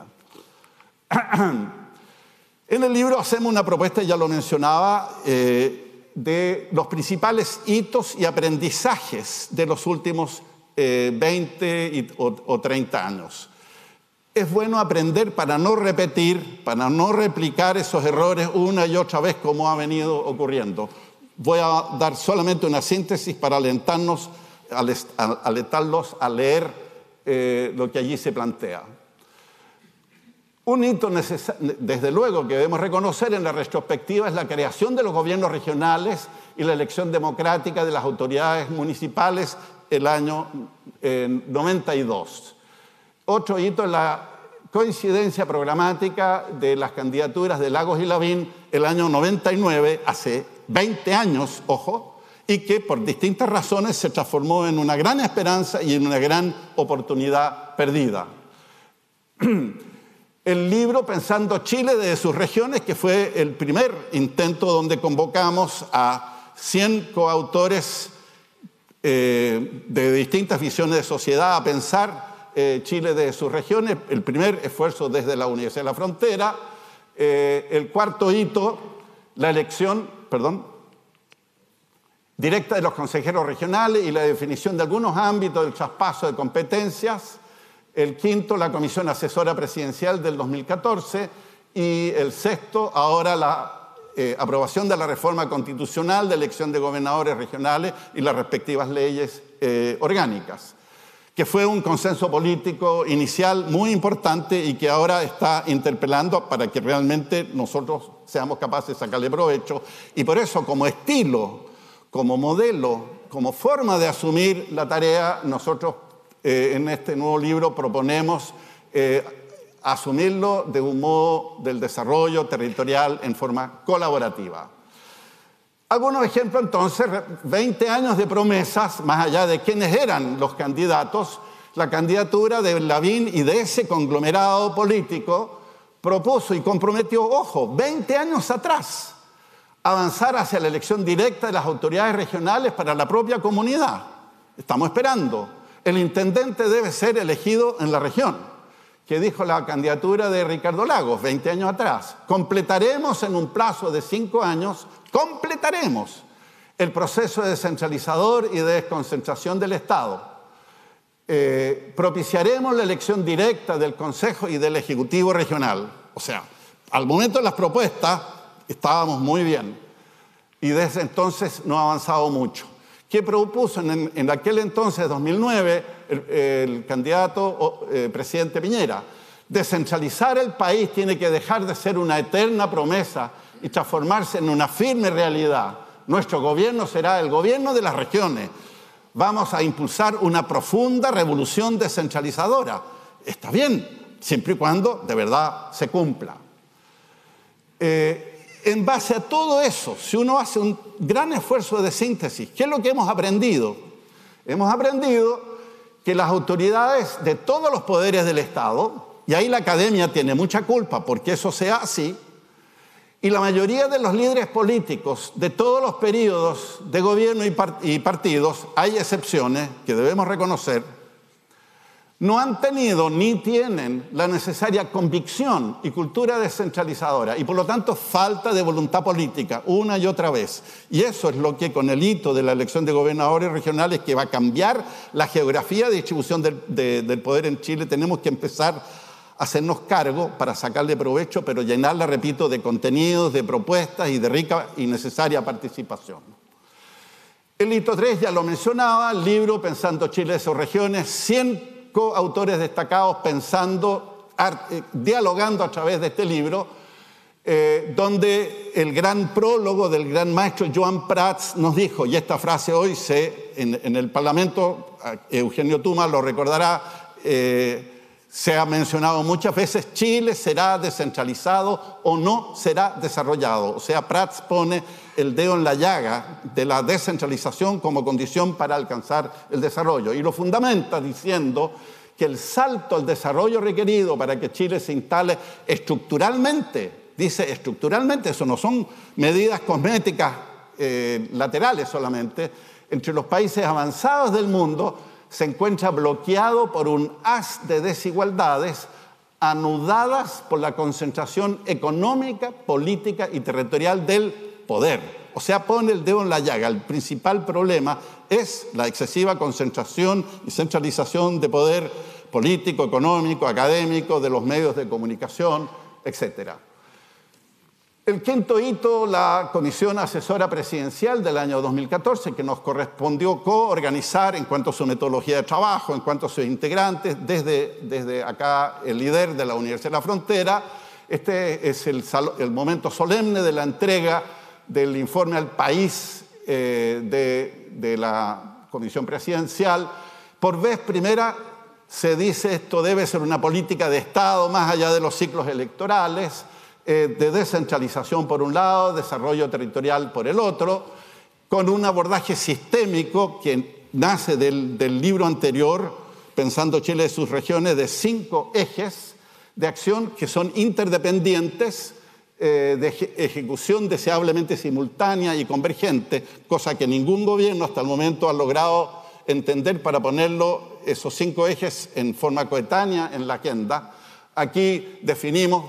En el libro hacemos una propuesta, ya lo mencionaba, eh, de los principales hitos y aprendizajes de los últimos eh, veinte y, o, o treinta años. Es bueno aprender para no repetir, para no replicar esos errores una y otra vez como ha venido ocurriendo. Voy a dar solamente una síntesis para alentarnos alentarlos a leer eh, lo que allí se plantea. Un hito desde luego que debemos reconocer en la retrospectiva es la creación de los gobiernos regionales y la elección democrática de las autoridades municipales el año eh, noventa y dos. Otro hito es la coincidencia programática de las candidaturas de Lagos y Lavín el año noventa y nueve, hace veinte años, ojo, y que por distintas razones se transformó en una gran esperanza y en una gran oportunidad perdida. El libro Pensando Chile desde sus regiones, que fue el primer intento donde convocamos a cien coautores eh, de distintas visiones de sociedad a pensar eh, Chile desde sus regiones, el primer esfuerzo desde la Universidad de la Frontera, eh, el cuarto hito, la elección, perdón, directa de los consejeros regionales y la definición de algunos ámbitos del traspaso de competencias. El quinto, la Comisión Asesora Presidencial del dos mil catorce. Y el sexto, ahora la eh, aprobación de la reforma constitucional de elección de gobernadores regionales y las respectivas leyes eh, orgánicas, que fue un consenso político inicial muy importante y que ahora está interpelando para que realmente nosotros seamos capaces de sacarle provecho. Y por eso, como estilo, como modelo, como forma de asumir la tarea, nosotros eh, en este nuevo libro proponemos eh, asumirlo de un modo del desarrollo territorial en forma colaborativa. Algunos ejemplos entonces, veinte años de promesas, más allá de quiénes eran los candidatos, la candidatura de Lavín y de ese conglomerado político propuso y comprometió, ojo, veinte años atrás, avanzar hacia la elección directa de las autoridades regionales para la propia comunidad. Estamos esperando. El intendente debe ser elegido en la región, que dijo la candidatura de Ricardo Lagos, veinte años atrás. Completaremos en un plazo de cinco años, completaremos el proceso de descentralizador y de desconcentración del Estado. Eh, propiciaremos la elección directa del Consejo y del Ejecutivo Regional. O sea, al momento de las propuestas, estábamos muy bien y desde entonces no ha avanzado mucho. ¿Qué propuso en, en aquel entonces, dos mil nueve, el, el candidato eh, presidente Piñera? Descentralizar el país tiene que dejar de ser una eterna promesa y transformarse en una firme realidad. Nuestro gobierno será el gobierno de las regiones. Vamos a impulsar una profunda revolución descentralizadora. Está bien, siempre y cuando de verdad se cumpla. Eh, En base a todo eso, si uno hace un gran esfuerzo de síntesis, ¿qué es lo que hemos aprendido? Hemos aprendido que las autoridades de todos los poderes del Estado, y ahí la academia tiene mucha culpa porque eso sea así, y la mayoría de los líderes políticos de todos los periodos de gobierno y, part- y partidos, hay excepciones que debemos reconocer, no han tenido ni tienen la necesaria convicción y cultura descentralizadora y por lo tanto falta de voluntad política una y otra vez. Y eso es lo que con el hito de la elección de gobernadores regionales que va a cambiar la geografía de distribución del, de, del poder en Chile, tenemos que empezar a hacernos cargo para sacarle provecho, pero llenarla, repito, de contenidos, de propuestas y de rica y necesaria participación. El hito tres ya lo mencionaba, el libro Pensando Chile y sus regiones, cien coautores destacados pensando, dialogando a través de este libro, eh, donde el gran prólogo del gran maestro Joan Prats nos dijo, y esta frase hoy se, en, en el Parlamento, Eugenio Tuma lo recordará, eh, se ha mencionado muchas veces, Chile será descentralizado o no será desarrollado. O sea, Prats pone el dedo en la llaga de la descentralización como condición para alcanzar el desarrollo. Y lo fundamenta diciendo que el salto al desarrollo requerido para que Chile se instale estructuralmente, dice estructuralmente, eso no son medidas cosméticas eh, laterales solamente, entre los países avanzados del mundo, se encuentra bloqueado por un haz de desigualdades anudadas por la concentración económica, política y territorial del poder. O sea, pone el dedo en la llaga. El principal problema es la excesiva concentración y centralización de poder político, económico, académico, de los medios de comunicación, etcétera. El quinto hito, la Comisión Asesora Presidencial del año dos mil catorce, que nos correspondió coorganizar en cuanto a su metodología de trabajo, en cuanto a sus integrantes, desde, desde acá el líder de la Universidad de la Frontera. Este es el, el momento solemne de la entrega del informe al país eh, de, de la Comisión Presidencial. Por vez primera se dice esto debe ser una política de Estado más allá de los ciclos electorales, de descentralización por un lado, desarrollo territorial por el otro, con un abordaje sistémico que nace del, del libro anterior, Pensando Chile y sus regiones, de cinco ejes de acción que son interdependientes, eh, de eje, ejecución deseablemente simultánea y convergente, cosa que ningún gobierno hasta el momento ha logrado entender para ponerlo, esos cinco ejes en forma coetánea en la agenda. Aquí definimos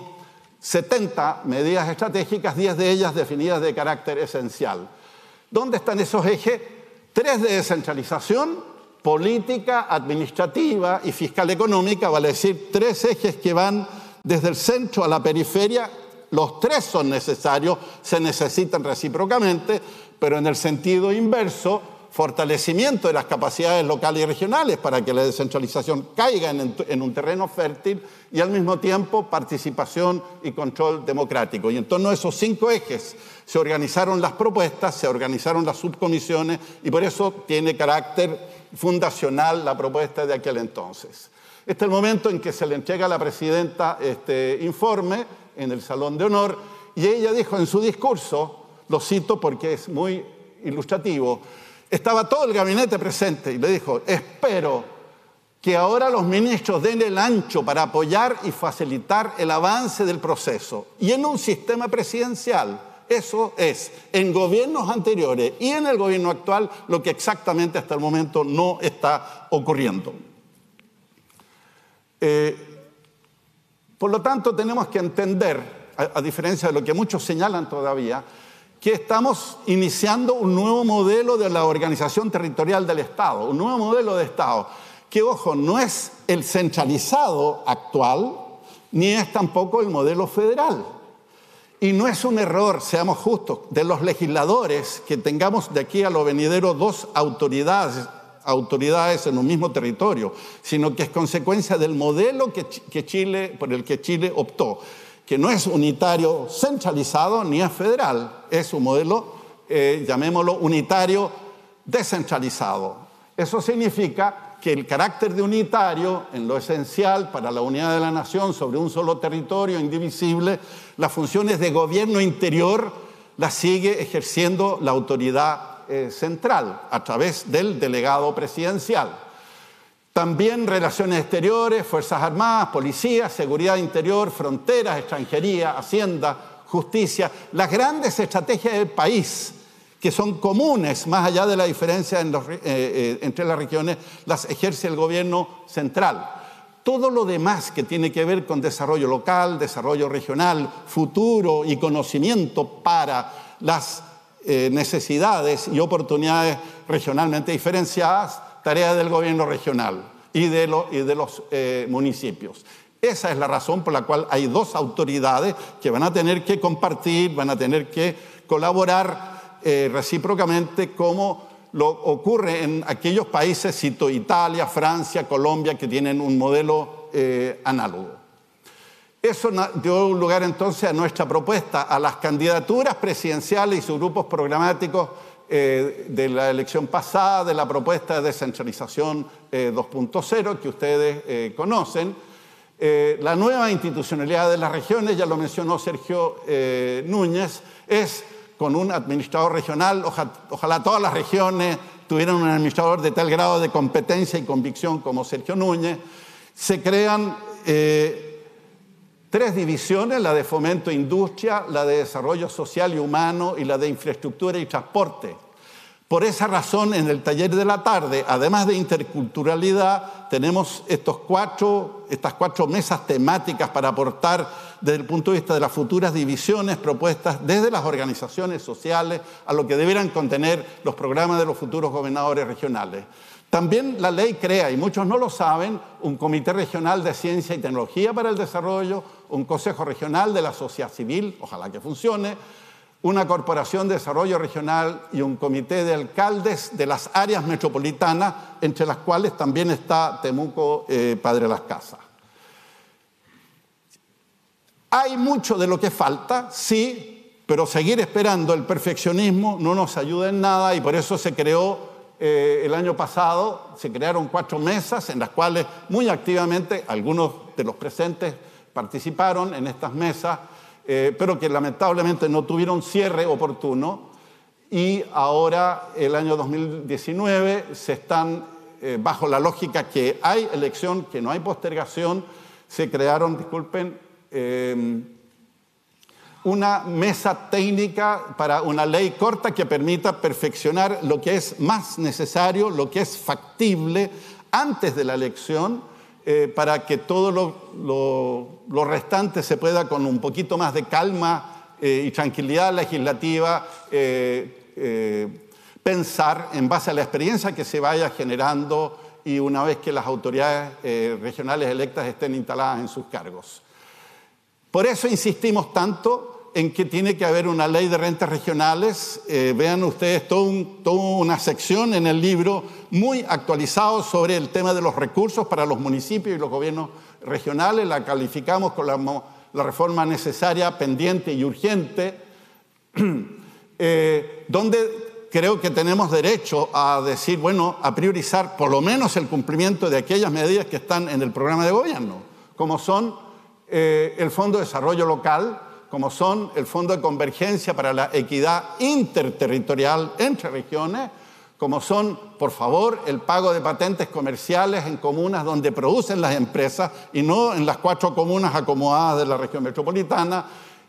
setenta medidas estratégicas, diez de ellas definidas de carácter esencial. ¿Dónde están esos ejes? Tres de descentralización, política, administrativa y fiscal económica, vale decir, tres ejes que van desde el centro a la periferia. Los tres son necesarios, se necesitan recíprocamente, pero en el sentido inverso, fortalecimiento de las capacidades locales y regionales para que la descentralización caiga en, en un terreno fértil y al mismo tiempo participación y control democrático. Y en torno a esos cinco ejes se organizaron las propuestas, se organizaron las subcomisiones y por eso tiene carácter fundacional la propuesta de aquel entonces. Este es el momento en que se le entrega a la presidenta este informe en el Salón de Honor y ella dijo en su discurso, lo cito porque es muy ilustrativo, estaba todo el gabinete presente y le dijo, espero que ahora los ministros den el ancho para apoyar y facilitar el avance del proceso. Y en un sistema presidencial, eso es, en gobiernos anteriores y en el gobierno actual, lo que exactamente hasta el momento no está ocurriendo. Eh, por lo tanto, tenemos que entender, a, a diferencia de lo que muchos señalan todavía, que estamos iniciando un nuevo modelo de la organización territorial del Estado, un nuevo modelo de Estado, que, ojo, no es el centralizado actual, ni es tampoco el modelo federal. Y no es un error, seamos justos, de los legisladores que tengamos de aquí a lo venidero dos autoridades, autoridades en un mismo territorio, sino que es consecuencia del modelo que, que Chile, por el que Chile optó, que no es unitario centralizado ni es federal, es un modelo, eh, llamémoslo unitario descentralizado. Eso significa que el carácter de unitario, en lo esencial para la unidad de la nación sobre un solo territorio indivisible, las funciones de gobierno interior las sigue ejerciendo la autoridad eh, central a través del delegado presidencial. También relaciones exteriores, Fuerzas Armadas, Policía, Seguridad Interior, Fronteras, Extranjería, Hacienda, Justicia, las grandes estrategias del país que son comunes, más allá de la diferencia en los, eh, eh, entre las regiones, las ejerce el gobierno central. Todo lo demás que tiene que ver con desarrollo local, desarrollo regional, futuro y conocimiento para las eh, necesidades y oportunidades regionalmente diferenciadas, tarea del gobierno regional y de, lo, y de los eh, municipios. Esa es la razón por la cual hay dos autoridades que van a tener que compartir, van a tener que colaborar eh, recíprocamente como lo ocurre en aquellos países, cito Italia, Francia, Colombia, que tienen un modelo eh, análogo. Eso dio lugar entonces a nuestra propuesta, a las candidaturas presidenciales y sus grupos programáticos eh, de la elección pasada, de la propuesta de descentralización eh, dos punto cero que ustedes eh, conocen. Eh, la nueva institucionalidad de las regiones, ya lo mencionó Sergio eh, Núñez, es con un administrador regional. Ojalá, ojalá todas las regiones tuvieran un administrador de tal grado de competencia y convicción como Sergio Núñez. Se crean eh, tres divisiones, la de fomento e industria, la de desarrollo social y humano y la de infraestructura y transporte. Por esa razón, en el taller de la tarde, además de interculturalidad, tenemos estos cuatro, estas cuatro mesas temáticas para aportar desde el punto de vista de las futuras divisiones propuestas desde las organizaciones sociales a lo que debieran contener los programas de los futuros gobernadores regionales. También la ley crea, y muchos no lo saben, un Comité Regional de Ciencia y Tecnología para el Desarrollo, un Consejo Regional de la Sociedad Civil, ojalá que funcione, una Corporación de Desarrollo Regional y un Comité de Alcaldes de las áreas metropolitanas, entre las cuales también está Temuco, eh, Padre Las Casas. Hay mucho de lo que falta, sí, pero seguir esperando el perfeccionismo no nos ayuda en nada y por eso se creó Eh, el año pasado, se crearon cuatro mesas en las cuales muy activamente algunos de los presentes participaron en estas mesas, eh, pero que lamentablemente no tuvieron cierre oportuno y ahora el año dos mil diecinueve se están, eh, bajo la lógica que hay elección, que no hay postergación, se crearon, disculpen, eh, una mesa técnica para una ley corta que permita perfeccionar lo que es más necesario, lo que es factible antes de la elección, eh, para que todo lo, lo, lo restante se pueda con un poquito más de calma eh, y tranquilidad legislativa eh, eh, pensar en base a la experiencia que se vaya generando y una vez que las autoridades eh, regionales electas estén instaladas en sus cargos. Por eso insistimos tanto en que tiene que haber una ley de rentas regionales. Eh, vean ustedes toda un, todo una sección en el libro muy actualizado sobre el tema de los recursos para los municipios y los gobiernos regionales. La calificamos con la, la reforma necesaria, pendiente y urgente, eh, donde creo que tenemos derecho a decir, bueno, a priorizar por lo menos el cumplimiento de aquellas medidas que están en el programa de gobierno, como son eh, el Fondo de Desarrollo Local, como son el Fondo de Convergencia para la Equidad Interterritorial entre regiones, como son, por favor, el pago de patentes comerciales en comunas donde producen las empresas y no en las cuatro comunas acomodadas de la región metropolitana,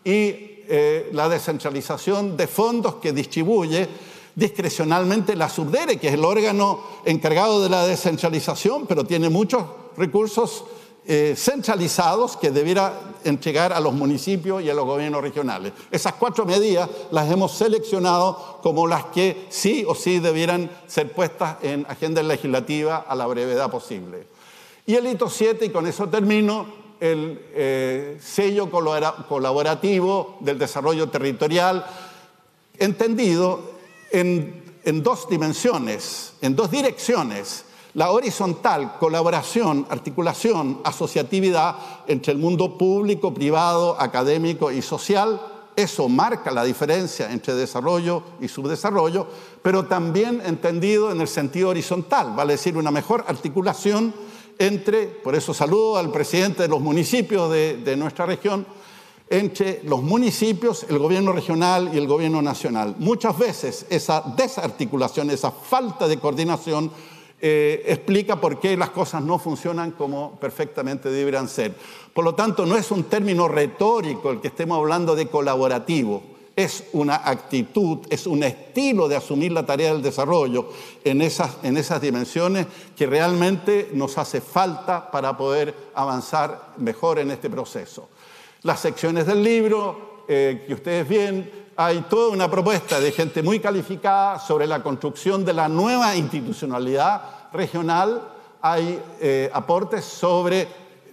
y eh, la descentralización de fondos que distribuye discrecionalmente la Subdere, que es el órgano encargado de la descentralización, pero tiene muchos recursos Eh, centralizados que debiera entregar a los municipios y a los gobiernos regionales. Esas cuatro medidas las hemos seleccionado como las que sí o sí debieran ser puestas en agenda legislativa a la brevedad posible. Y el hito siete, y con eso termino, el eh, sello colaborativo del desarrollo territorial, entendido en, en dos dimensiones, en dos direcciones. La horizontal, colaboración, articulación, asociatividad entre el mundo público, privado, académico y social. Eso marca la diferencia entre desarrollo y subdesarrollo, pero también entendido en el sentido horizontal, vale decir una mejor articulación entre, por eso saludo al presidente de los municipios de, de nuestra región, entre los municipios, el gobierno regional y el gobierno nacional. Muchas veces esa desarticulación, esa falta de coordinación Eh, explica por qué las cosas no funcionan como perfectamente deberían ser. Por lo tanto, no es un término retórico el que estemos hablando de colaborativo, es una actitud, es un estilo de asumir la tarea del desarrollo en esas, en esas dimensiones que realmente nos hace falta para poder avanzar mejor en este proceso. Las secciones del libro, eh, que ustedes ven, hay toda una propuesta de gente muy calificada sobre la construcción de la nueva institucionalidad regional. Hay eh, aportes sobre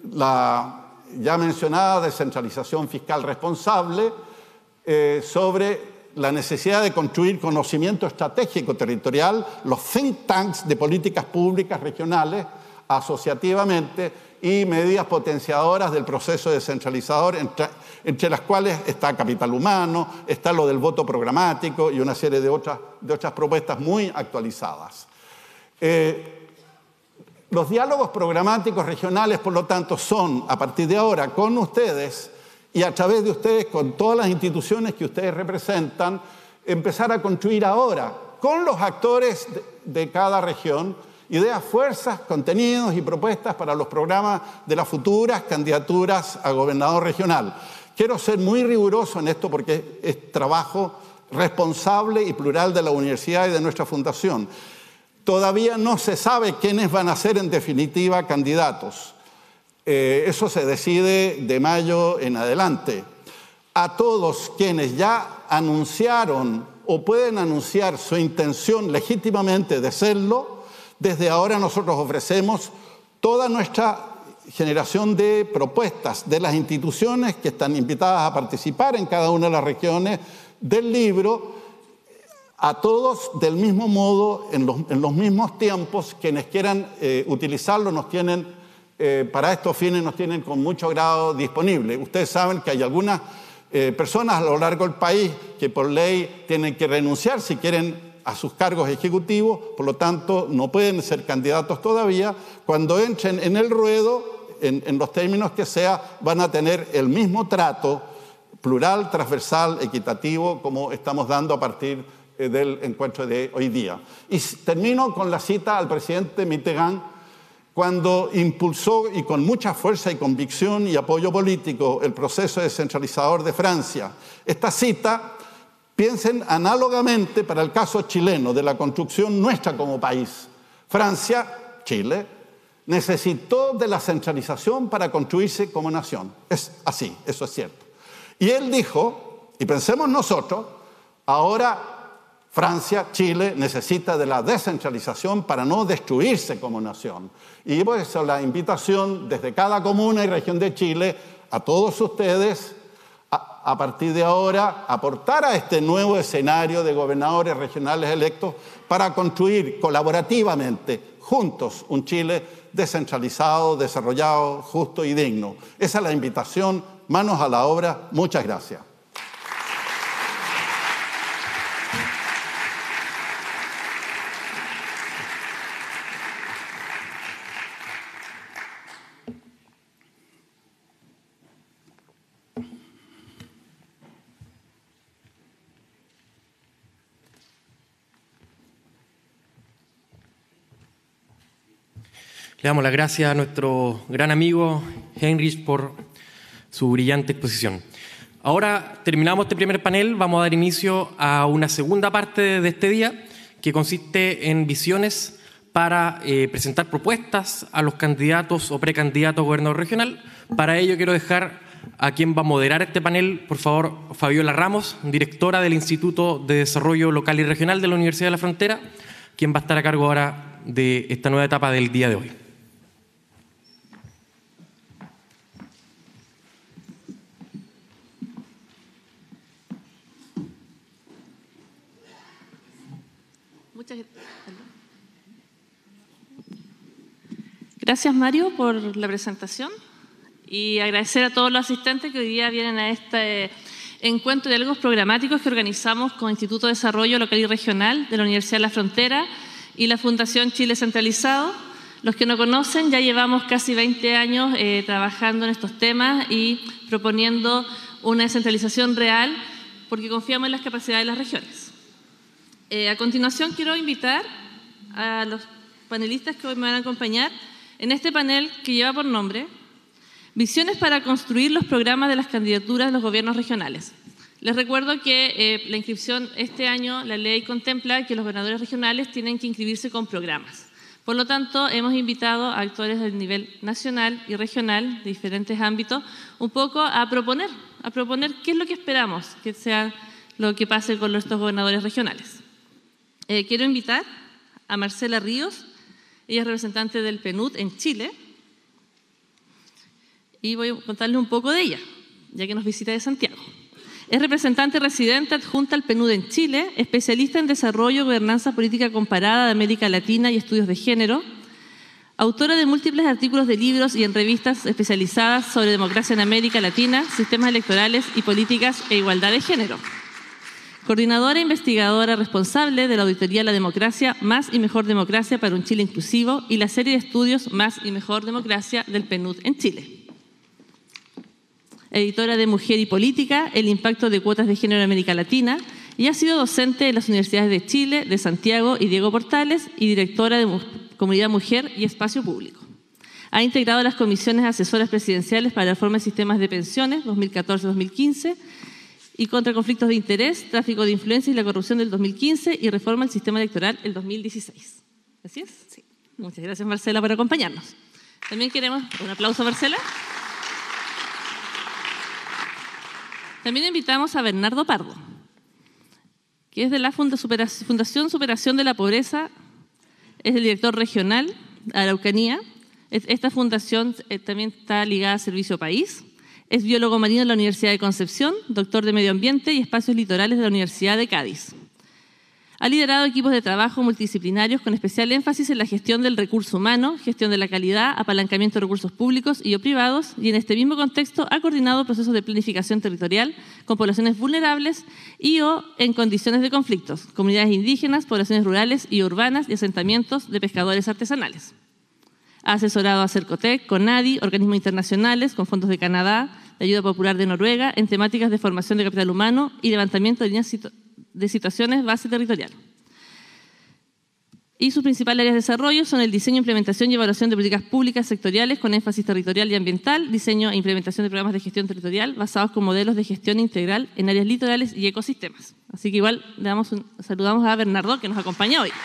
la ya mencionada descentralización fiscal responsable, eh, sobre la necesidad de construir conocimiento estratégico territorial, los think tanks de políticas públicas regionales, asociativamente, y medidas potenciadoras del proceso descentralizador, entre, entre las cuales está capital humano, está lo del voto programático y una serie de otras, de otras propuestas muy actualizadas. Eh, los diálogos programáticos regionales, por lo tanto, son, a partir de ahora, con ustedes y a través de ustedes, con todas las instituciones que ustedes representan, empezar a construir ahora, con los actores de, de cada región, ideas, fuerzas, contenidos y propuestas para los programas de las futuras candidaturas a gobernador regional. Quiero ser muy riguroso en esto porque es trabajo responsable y plural de la universidad y de nuestra fundación. Todavía no se sabe quiénes van a ser en definitiva candidatos. Eh, eso se decide de mayo en adelante. A todos quienes ya anunciaron o pueden anunciar su intención legítimamente de serlo, desde ahora nosotros ofrecemos toda nuestra generación de propuestas de las instituciones que están invitadas a participar en cada una de las regiones del libro, a todos del mismo modo, en los, en los mismos tiempos. Quienes quieran eh, utilizarlo nos tienen, eh, para estos fines nos tienen con mucho grado disponible. Ustedes saben que hay algunas eh, personas a lo largo del país que por ley tienen que renunciar si quieren a sus cargos ejecutivos, por lo tanto no pueden ser candidatos todavía. Cuando entren en el ruedo, en, en los términos que sea, van a tener el mismo trato plural, transversal, equitativo, como estamos dando a partir eh, del encuentro de hoy día. Y termino con la cita al presidente Mitterrand, cuando impulsó y con mucha fuerza y convicción y apoyo político el proceso descentralizador de Francia. Esta cita, piensen análogamente para el caso chileno de la construcción nuestra como país. Francia, Chile, necesitó de la centralización para construirse como nación. Es así, eso es cierto. Y él dijo, y pensemos nosotros, ahora Francia, Chile, necesita de la descentralización para no destruirse como nación. Y por eso la invitación desde cada comuna y región de Chile a todos ustedes, a partir de ahora, aportar a este nuevo escenario de gobernadores regionales electos para construir colaborativamente, juntos, un Chile descentralizado, desarrollado, justo y digno. Esa es la invitación. Manos a la obra. Muchas gracias. Le damos las gracias a nuestro gran amigo Heinrich por su brillante exposición. Ahora terminamos este primer panel, vamos a dar inicio a una segunda parte de este día que consiste en visiones para eh, presentar propuestas a los candidatos o precandidatos a gobernador regional. Para ello quiero dejar a quien va a moderar este panel, por favor, Fabiola Ramos, directora del Instituto de Desarrollo Local y Regional de la Universidad de la Frontera, quien va a estar a cargo ahora de esta nueva etapa del día de hoy. Muchas gracias, Mario, por la presentación y agradecer a todos los asistentes que hoy día vienen a este encuentro de diálogos programáticos que organizamos con el Instituto de Desarrollo Local y Regional de la Universidad de la Frontera y la Fundación Chile Centralizado. Los que no conocen, ya llevamos casi veinte años eh, trabajando en estos temas y proponiendo una descentralización real porque confiamos en las capacidades de las regiones. Eh, a continuación quiero invitar a los panelistas que hoy me van a acompañar en este panel que lleva por nombre Visiones para construir los programas de las candidaturas de los gobiernos regionales. Les recuerdo que eh, la inscripción este año, la ley contempla que los gobernadores regionales tienen que inscribirse con programas. Por lo tanto, hemos invitado a actores del nivel nacional y regional, de diferentes ámbitos, un poco a proponer, a proponer qué es lo que esperamos que sea lo que pase con estos gobernadores regionales. Eh, quiero invitar a Marcela Ríos, ella es representante del P N U D en Chile, y voy a contarles un poco de ella, ya que nos visita de Santiago. Es representante residente adjunta al PNUD en Chile, especialista en desarrollo, gobernanza política comparada de América Latina y estudios de género, autora de múltiples artículos de libros y en revistas especializadas sobre democracia en América Latina, sistemas electorales y políticas e igualdad de género. Coordinadora e investigadora responsable de la auditoría La Democracia, Más y Mejor Democracia para un Chile Inclusivo y la serie de estudios Más y Mejor Democracia del PNUD en Chile. Editora de Mujer y Política, El impacto de cuotas de género en América Latina, y ha sido docente en las universidades de Chile, de Santiago y Diego Portales, y directora de Comunidad Mujer y Espacio Público. Ha integrado las comisiones asesoras presidenciales para la reforma de sistemas de pensiones dos mil catorce a dos mil quince y contra conflictos de interés, tráfico de influencias y la corrupción del dos mil quince y reforma del sistema electoral el dos mil dieciséis. ¿Así es? Sí. Muchas gracias, Marcela, por acompañarnos. También queremos un aplauso a Marcela. También invitamos a Bernardo Pardo, que es de la Fundación Superación de la Pobreza, es el director regional de Araucanía. Esta fundación también está ligada a Servicio País. Es biólogo marino de la Universidad de Concepción, doctor de Medio Ambiente y Espacios Litorales de la Universidad de Cádiz. Ha liderado equipos de trabajo multidisciplinarios con especial énfasis en la gestión del recurso humano, gestión de la calidad, apalancamiento de recursos públicos y o privados, y en este mismo contexto ha coordinado procesos de planificación territorial con poblaciones vulnerables y o en condiciones de conflictos, comunidades indígenas, poblaciones rurales y urbanas y asentamientos de pescadores artesanales. Ha asesorado a Cercotec, CONADI, organismos internacionales con fondos de Canadá, de ayuda popular de Noruega, en temáticas de formación de capital humano y levantamiento de líneas de situaciones base territorial. Y sus principales áreas de desarrollo son el diseño, implementación y evaluación de políticas públicas sectoriales con énfasis territorial y ambiental, diseño e implementación de programas de gestión territorial basados con modelos de gestión integral en áreas litorales y ecosistemas. Así que igual le damos un, saludamos a Bernardo, que nos acompaña hoy.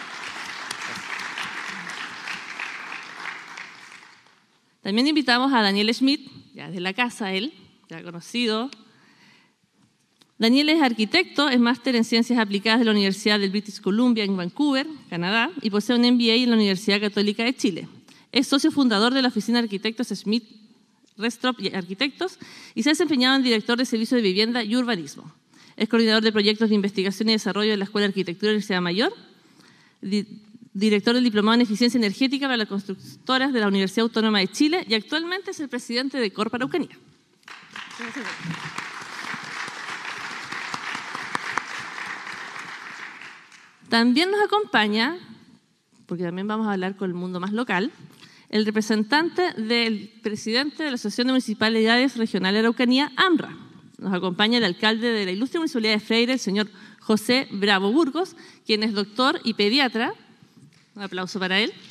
También invitamos a Daniel Schmidt, ya de la casa él, ya conocido. Daniel es arquitecto, es máster en Ciencias Aplicadas de la Universidad del British Columbia en Vancouver, Canadá, y posee un M B A en la Universidad Católica de Chile. Es socio fundador de la oficina de arquitectos Schmidt, Restrop y Arquitectos y se ha desempeñado en director de Servicio de Vivienda y Urbanismo. Es coordinador de proyectos de investigación y desarrollo de la Escuela de Arquitectura de la Universidad Mayor, di director del Diplomado en Eficiencia Energética para las constructoras de la Universidad Autónoma de Chile y actualmente es el presidente de Corp Araucanía. También nos acompaña, porque también vamos a hablar con el mundo más local, el representante del presidente de la Asociación de Municipalidades Regionales de Araucanía, AMRA. Nos acompaña el alcalde de la Ilustre Municipalidad de Freire, el señor José Bravo Burgos, quien es doctor y pediatra. Un aplauso para él.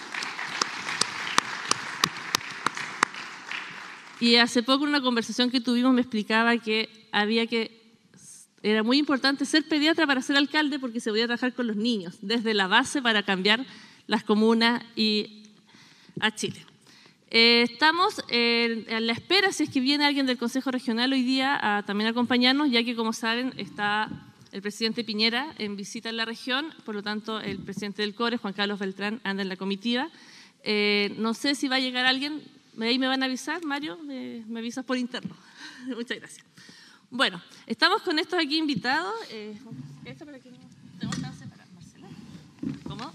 Y hace poco en una conversación que tuvimos me explicaba que había que era muy importante ser pediatra para ser alcalde porque se podía trabajar con los niños, desde la base para cambiar las comunas y a Chile. Eh, estamos eh, a la espera, si es que viene alguien del Consejo Regional hoy día a también acompañarnos, ya que como saben está el presidente Piñera en visita en la región, por lo tanto el presidente del CORE, Juan Carlos Beltrán, anda en la comitiva. Eh, no sé si va a llegar alguien, ahí me van a avisar, Mario, me, me avisas por interno. Muchas gracias. Bueno, estamos con estos aquí invitados. Eh, ¿Esto para que no tengo chance para Marcela? ¿Cómo?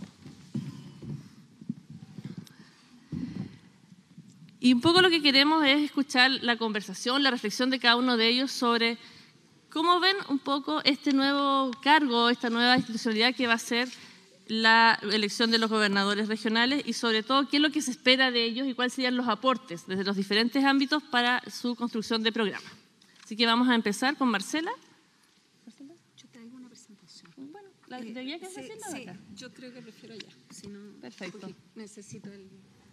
Y un poco lo que queremos es escuchar la conversación, la reflexión de cada uno de ellos sobre cómo ven un poco este nuevo cargo, esta nueva institucionalidad que va a ser la elección de los gobernadores regionales y sobre todo qué es lo que se espera de ellos y cuáles serían los aportes desde los diferentes ámbitos para su construcción de programa. Así que vamos a empezar con Marcela. ¿Marcela? Yo traigo una presentación. Bueno, ¿la de allá que es sí, Marcela? Sí, acá? yo creo que prefiero allá. Si no, perfecto. Necesito el...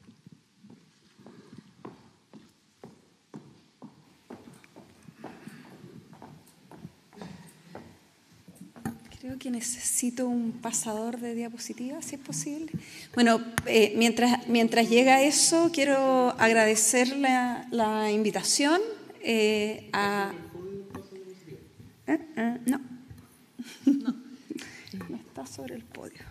Creo que necesito un pasador de diapositivas, si es posible. Bueno, eh, mientras, mientras llega eso, quiero agradecer la, la invitación eh, a... ¿Eh? ¿Eh? No. no. No está sobre el podio.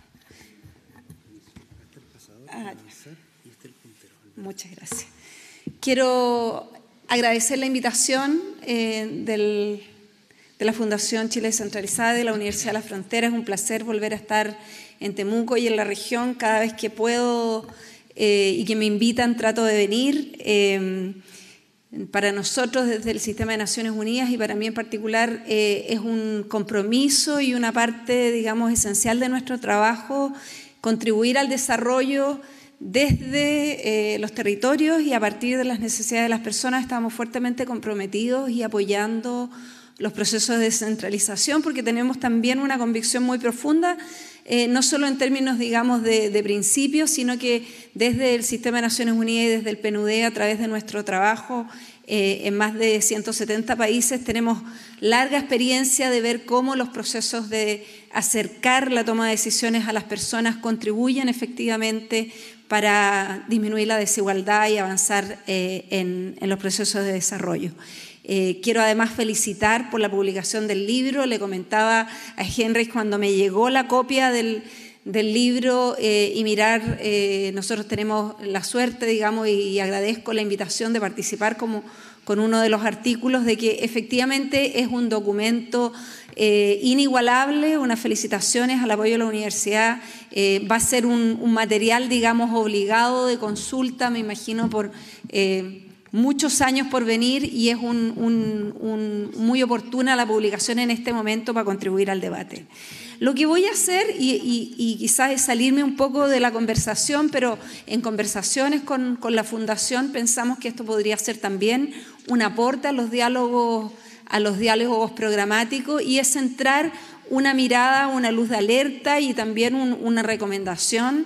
Ah, ya. Muchas gracias. Quiero agradecer la invitación eh, del... de la Fundación Chile Descentralizada de la Universidad de la Frontera. Es un placer volver a estar en Temuco y en la región. Cada vez que puedo eh, y que me invitan trato de venir. Eh, para nosotros desde el Sistema de Naciones Unidas y para mí en particular eh, es un compromiso y una parte, digamos, esencial de nuestro trabajo contribuir al desarrollo desde eh, los territorios y a partir de las necesidades de las personas. Estamos fuertemente comprometidos y apoyando los procesos de descentralización porque tenemos también una convicción muy profunda, eh, no solo en términos, digamos, de, de principios, sino que desde el Sistema de Naciones Unidas y desde el P N U D, a través de nuestro trabajo eh, en más de ciento setenta países, tenemos larga experiencia de ver cómo los procesos de acercar la toma de decisiones a las personas contribuyen efectivamente para disminuir la desigualdad y avanzar eh, en, en los procesos de desarrollo. Eh, quiero además felicitar por la publicación del libro. Le comentaba a Henry cuando me llegó la copia del, del libro eh, y mirar, eh, nosotros tenemos la suerte, digamos, y, y agradezco la invitación de participar como, con uno de los artículos, de que efectivamente es un documento eh, inigualable. Unas felicitaciones al apoyo de la universidad. Eh, va a ser un, un material, digamos, obligado de consulta, me imagino, por... Eh, muchos años por venir y es un, un, un, muy oportuna la publicación en este momento para contribuir al debate. Lo que voy a hacer, y, y, y quizás es salirme un poco de la conversación, pero en conversaciones con, con la Fundación pensamos que esto podría ser también un aporte a los diálogos, a los diálogos programáticos y es centrar una mirada, una luz de alerta y también un, una recomendación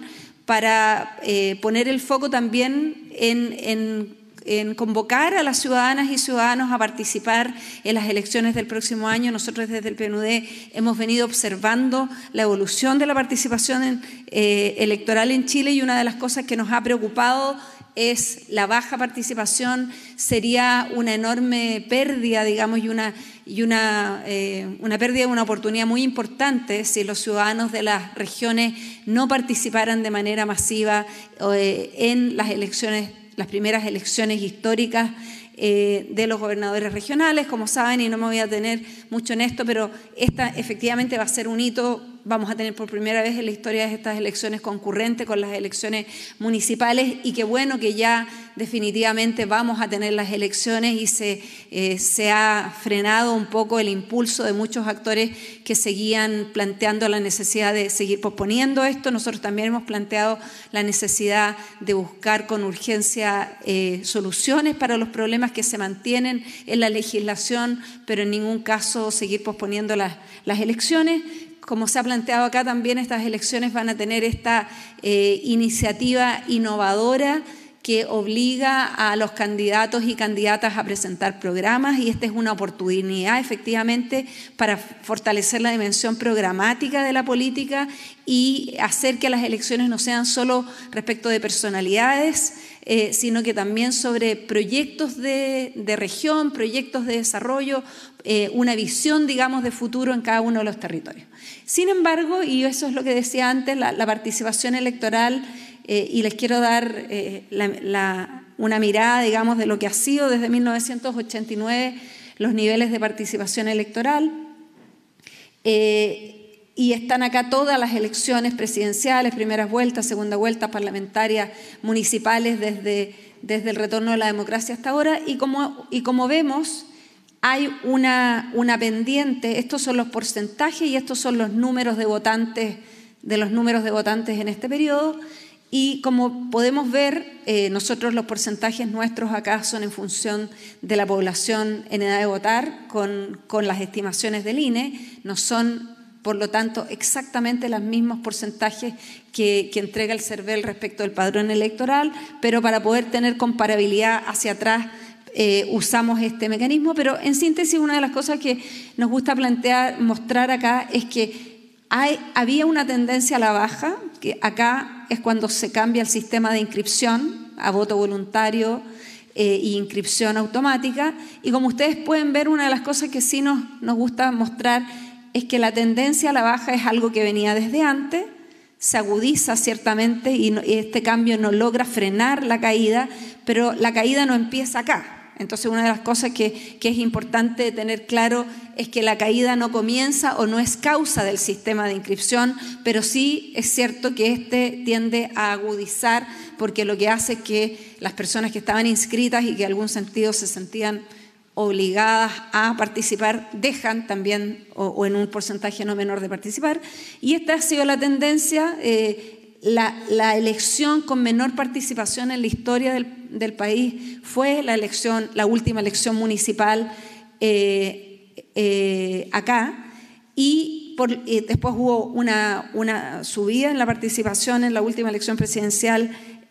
para eh, poner el foco también en, en en convocar a las ciudadanas y ciudadanos a participar en las elecciones del próximo año. Nosotros desde el P N U D hemos venido observando la evolución de la participación en, eh, electoral en Chile y una de las cosas que nos ha preocupado es la baja participación. Sería una enorme pérdida, digamos, y una, y una, eh, una pérdida de una oportunidad muy importante si los ciudadanos de las regiones no participaran de manera masiva eh, en las elecciones, las primeras elecciones históricas eh, de los gobernadores regionales. Como saben, y no me voy a detener mucho en esto, pero esta efectivamente va a ser un hito. Vamos a tener por primera vez en la historia de estas elecciones concurrentes con las elecciones municipales y qué bueno que ya definitivamente vamos a tener las elecciones y se, eh, se ha frenado un poco el impulso de muchos actores que seguían planteando la necesidad de seguir posponiendo esto. Nosotros también hemos planteado la necesidad de buscar con urgencia eh, soluciones para los problemas que se mantienen en la legislación, pero en ningún caso seguir posponiendo las, las elecciones. Como se ha planteado acá también, estas elecciones van a tener esta eh, iniciativa innovadora que obliga a los candidatos y candidatas a presentar programas y esta es una oportunidad efectivamente para fortalecer la dimensión programática de la política y hacer que las elecciones no sean solo respecto de personalidades, eh, sino que también sobre proyectos de, de región, proyectos de desarrollo, eh, una visión, digamos, de futuro en cada uno de los territorios. Sin embargo, y eso es lo que decía antes, la, la participación electoral, eh, y les quiero dar eh, la, la, una mirada, digamos, de lo que ha sido desde mil novecientos ochenta y nueve los niveles de participación electoral. Eh, y están acá todas las elecciones presidenciales, primeras vueltas, segunda vuelta, parlamentarias, municipales, desde, desde el retorno de la democracia hasta ahora. Y como, y como vemos, hay una, una pendiente. Estos son los porcentajes y estos son los números de votantes, de los números de votantes en este periodo. Y como podemos ver, eh, nosotros los porcentajes nuestros acá son en función de la población en edad de votar, con, con las estimaciones del I N E. No son, por lo tanto, exactamente los mismos porcentajes que, que entrega el CERVEL respecto del padrón electoral, pero para poder tener comparabilidad hacia atrás, Eh, usamos este mecanismo, pero en síntesis una de las cosas que nos gusta plantear, mostrar acá es que hay, había una tendencia a la baja, que acá es cuando se cambia el sistema de inscripción a voto voluntario eh, y inscripción automática, y como ustedes pueden ver, una de las cosas que sí nos, nos gusta mostrar es que la tendencia a la baja es algo que venía desde antes, se agudiza ciertamente y, no, y este cambio no logra frenar la caída, pero la caída no empieza acá. Entonces, una de las cosas que, que es importante tener claro es que la caída no comienza o no es causa del sistema de inscripción, pero sí es cierto que este tiende a agudizar, porque lo que hace es que las personas que estaban inscritas y que en algún sentido se sentían obligadas a participar, dejan también o, o en un porcentaje no menor de participar. Y esta ha sido la tendencia. eh, La, la elección con menor participación en la historia del, del país fue la elección, la última elección municipal eh, eh, acá, y, por, y después hubo una, una subida en la participación en la última elección presidencial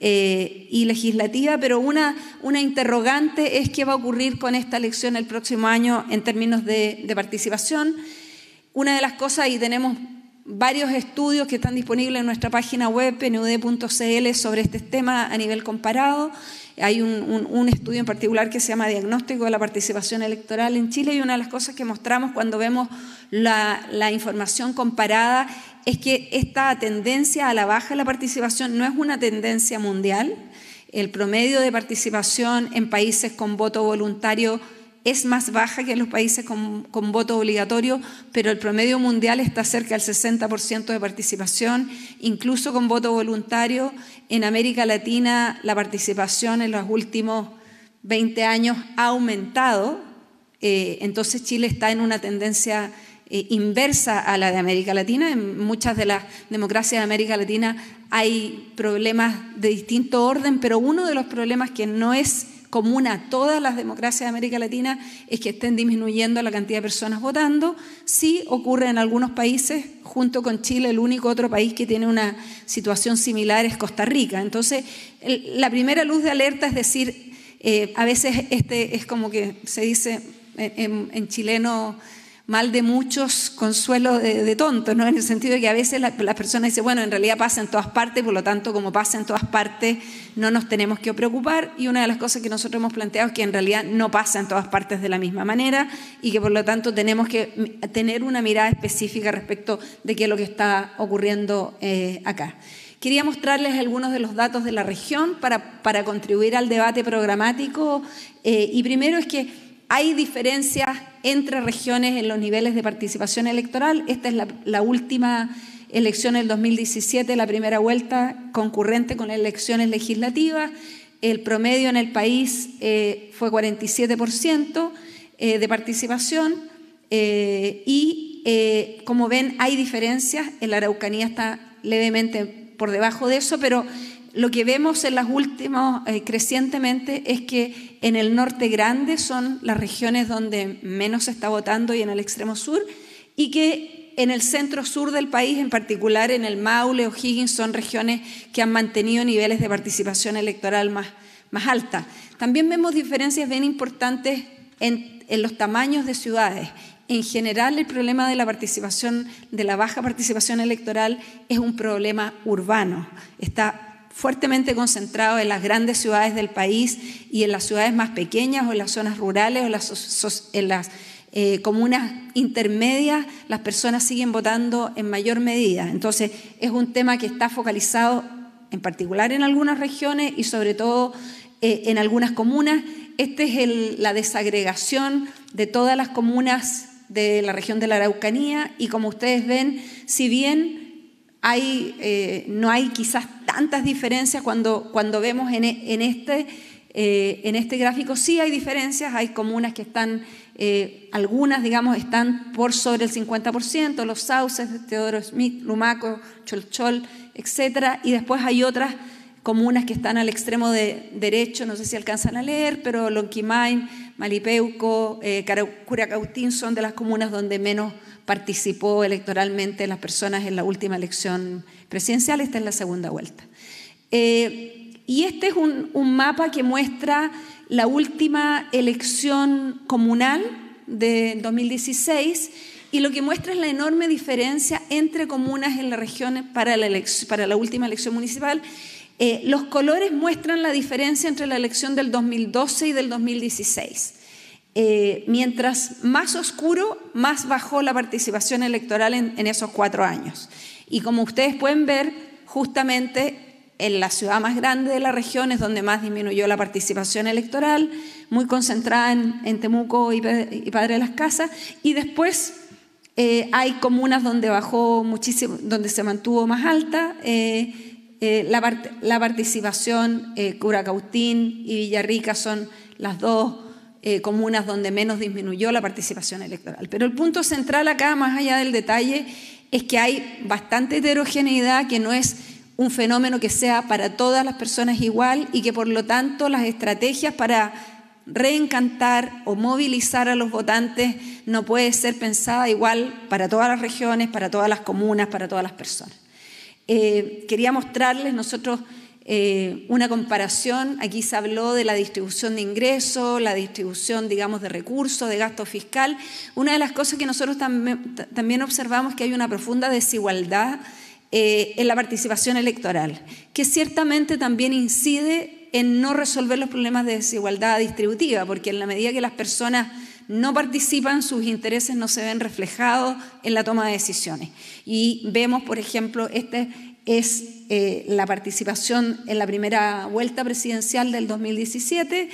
eh, y legislativa, pero una, una interrogante es qué va a ocurrir con esta elección el próximo año en términos de, de participación. Una de las cosas, y tenemos varios estudios que están disponibles en nuestra página web p n u d punto c l sobre este tema a nivel comparado. Hay un, un, un estudio en particular que se llama Diagnóstico de la Participación Electoral en Chile, y una de las cosas que mostramos cuando vemos la, la información comparada es que esta tendencia a la baja de la participación no es una tendencia mundial. El promedio de participación en países con voto voluntario es más baja que en los países con, con voto obligatorio, pero el promedio mundial está cerca del sesenta por ciento de participación, incluso con voto voluntario. En América Latina la participación en los últimos veinte años ha aumentado, eh, entonces Chile está en una tendencia eh, inversa a la de América Latina. En muchas de las democracias de América Latina hay problemas de distinto orden, pero uno de los problemas que no es común a todas las democracias de América Latina es que estén disminuyendo la cantidad de personas votando. Sí ocurre en algunos países, junto con Chile, el único otro país que tiene una situación similar es Costa Rica. Entonces, el, la primera luz de alerta es decir, eh, a veces este es como que se dice en, en chileno, mal de muchos, consuelo de, de tontos, ¿no? En el sentido de que a veces las la personas dicen, bueno, en realidad pasa en todas partes, por lo tanto, como pasa en todas partes, no nos tenemos que preocupar. Y una de las cosas que nosotros hemos planteado es que en realidad no pasa en todas partes de la misma manera y que por lo tanto tenemos que tener una mirada específica respecto de qué es lo que está ocurriendo eh, acá. Quería mostrarles algunos de los datos de la región para, para contribuir al debate programático. Eh, y primero es que hay diferencias entre regiones en los niveles de participación electoral. Esta es la, la última elección del dos mil diecisiete, la primera vuelta concurrente con las elecciones legislativas. El promedio en el país eh, fue cuarenta y siete por ciento eh, de participación eh, y eh, como ven hay diferencias. En la Araucanía está levemente por debajo de eso, pero lo que vemos en las últimas eh, crecientemente es que en el norte grande son las regiones donde menos se está votando y en el extremo sur, y que en el centro sur del país, en particular en el Maule, O'Higgins, son regiones que han mantenido niveles de participación electoral más, más alta. También vemos diferencias bien importantes en, en los tamaños de ciudades. En general, el problema de la participación, de la baja participación electoral, es un problema urbano. Está fuertemente concentrado en las grandes ciudades del país, y en las ciudades más pequeñas o en las zonas rurales o en las, en las eh, comunas intermedias, las personas siguen votando en mayor medida. Entonces, es un tema que está focalizado en particular en algunas regiones y sobre todo eh, en algunas comunas. Esta es el, la desagregación de todas las comunas de la región de la Araucanía, y como ustedes ven, si bien Hay, eh, no hay quizás tantas diferencias cuando, cuando vemos en, en, este, eh, en este gráfico, sí hay diferencias. Hay comunas que están, eh, algunas digamos, están por sobre el cincuenta por ciento, los Sauces, Teodoro Smith, Lumaco, Cholchol, etcétera, y después hay otras comunas que están al extremo de derecho, no sé si alcanzan a leer, pero Lonquimay, Malipeuco, eh, Curacautín son de las comunas donde menos participó electoralmente las personas en la última elección presidencial. Esta es la segunda vuelta. Eh, y este es un, un mapa que muestra la última elección comunal de dos mil dieciséis, y lo que muestra es la enorme diferencia entre comunas en la región para la, elección, para la última elección municipal. Eh, los colores muestran la diferencia entre la elección del dos mil doce y del dos mil dieciséis. Eh, mientras más oscuro, más bajó la participación electoral en, en esos cuatro años. Y como ustedes pueden ver, justamente en la ciudad más grande de la región es donde más disminuyó la participación electoral, muy concentrada en, en Temuco y, y Padre de las Casas, y después eh, hay comunas donde bajó muchísimo, donde se mantuvo más alta eh, eh, la, part la participación. eh, Curacautín y Villarrica son las dos eh, comunas donde menos disminuyó la participación electoral. Pero el punto central acá, más allá del detalle, es que hay bastante heterogeneidad, que no es un fenómeno que sea para todas las personas igual y que por lo tanto las estrategias para reencantar o movilizar a los votantes no puede ser pensada igual para todas las regiones, para todas las comunas, para todas las personas. Eh, quería mostrarles nosotros eh, una comparación. Aquí se habló de la distribución de ingresos, la distribución, digamos, de recursos, de gasto fiscal. Una de las cosas que nosotros tam también observamos es que hay una profunda desigualdad eh, en la participación electoral, que ciertamente también incide en no resolver los problemas de desigualdad distributiva, porque en la medida que las personas no participan, sus intereses no se ven reflejados en la toma de decisiones. Y vemos, por ejemplo, este es eh, la participación en la primera vuelta presidencial del dos mil diecisiete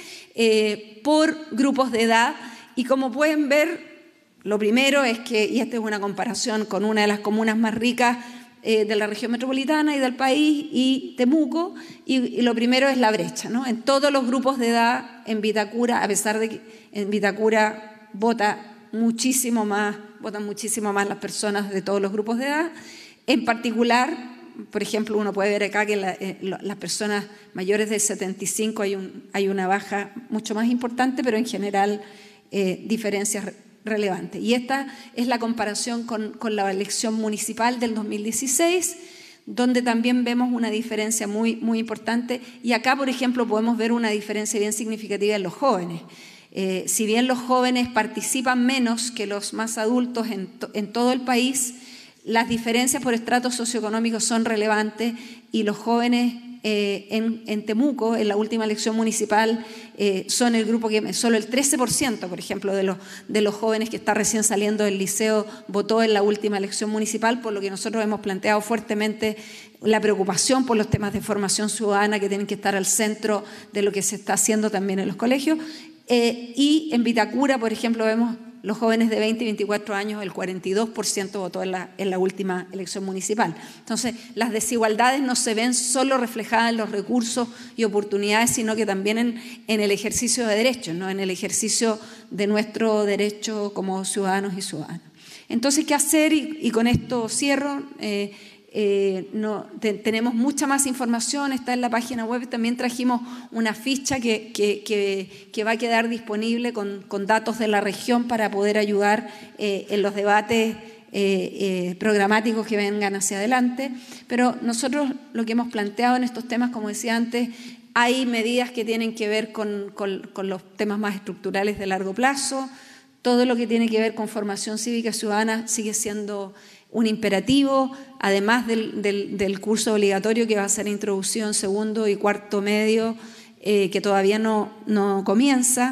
eh, por grupos de edad, y como pueden ver, lo primero es que, y esta es una comparación con una de las comunas más ricas eh, de la región metropolitana y del país, y Temuco, y, y lo primero es la brecha, ¿no? En todos los grupos de edad en Vitacura, a pesar de que en Vitacura vota muchísimo más, votan muchísimo más las personas de todos los grupos de edad, en particular. Por ejemplo, uno puede ver acá que la, eh, las personas mayores de setenta y cinco hay, un, hay una baja mucho más importante, pero en general eh, diferencias re relevantes. Y esta es la comparación con, con la elección municipal del dos mil dieciséis, donde también vemos una diferencia muy, muy importante. Y acá, por ejemplo, podemos ver una diferencia bien significativa en los jóvenes. Eh, si bien los jóvenes participan menos que los más adultos en, to en todo el país, las diferencias por estratos socioeconómicos son relevantes, y los jóvenes eh, en, en Temuco, en la última elección municipal, eh, son el grupo que solo el trece por ciento, por ejemplo, de los, de los jóvenes que está recién saliendo del liceo votó en la última elección municipal, por lo que nosotros hemos planteado fuertemente la preocupación por los temas de formación ciudadana que tienen que estar al centro de lo que se está haciendo también en los colegios. Eh, y en Vitacura, por ejemplo, vemos los jóvenes de veinte y veinticuatro años, el cuarenta y dos por ciento votó en la, en la última elección municipal. Entonces, las desigualdades no se ven solo reflejadas en los recursos y oportunidades, sino que también en, en el ejercicio de derechos, ¿no? En el ejercicio de nuestro derecho como ciudadanos y ciudadanas. Entonces, ¿qué hacer? Y, y con esto cierro. Eh, Eh, no, te, tenemos mucha más información, está en la página web. También trajimos una ficha que, que, que, que va a quedar disponible con, con datos de la región para poder ayudar eh, en los debates eh, eh, programáticos que vengan hacia adelante. Pero nosotros lo que hemos planteado en estos temas, como decía antes, hay medidas que tienen que ver con, con, con los temas más estructurales de largo plazo. Todo lo que tiene que ver con formación cívica ciudadana sigue siendo un imperativo, además del, del, del curso obligatorio que va a ser introducido en segundo y cuarto medio, eh, que todavía no, no comienza.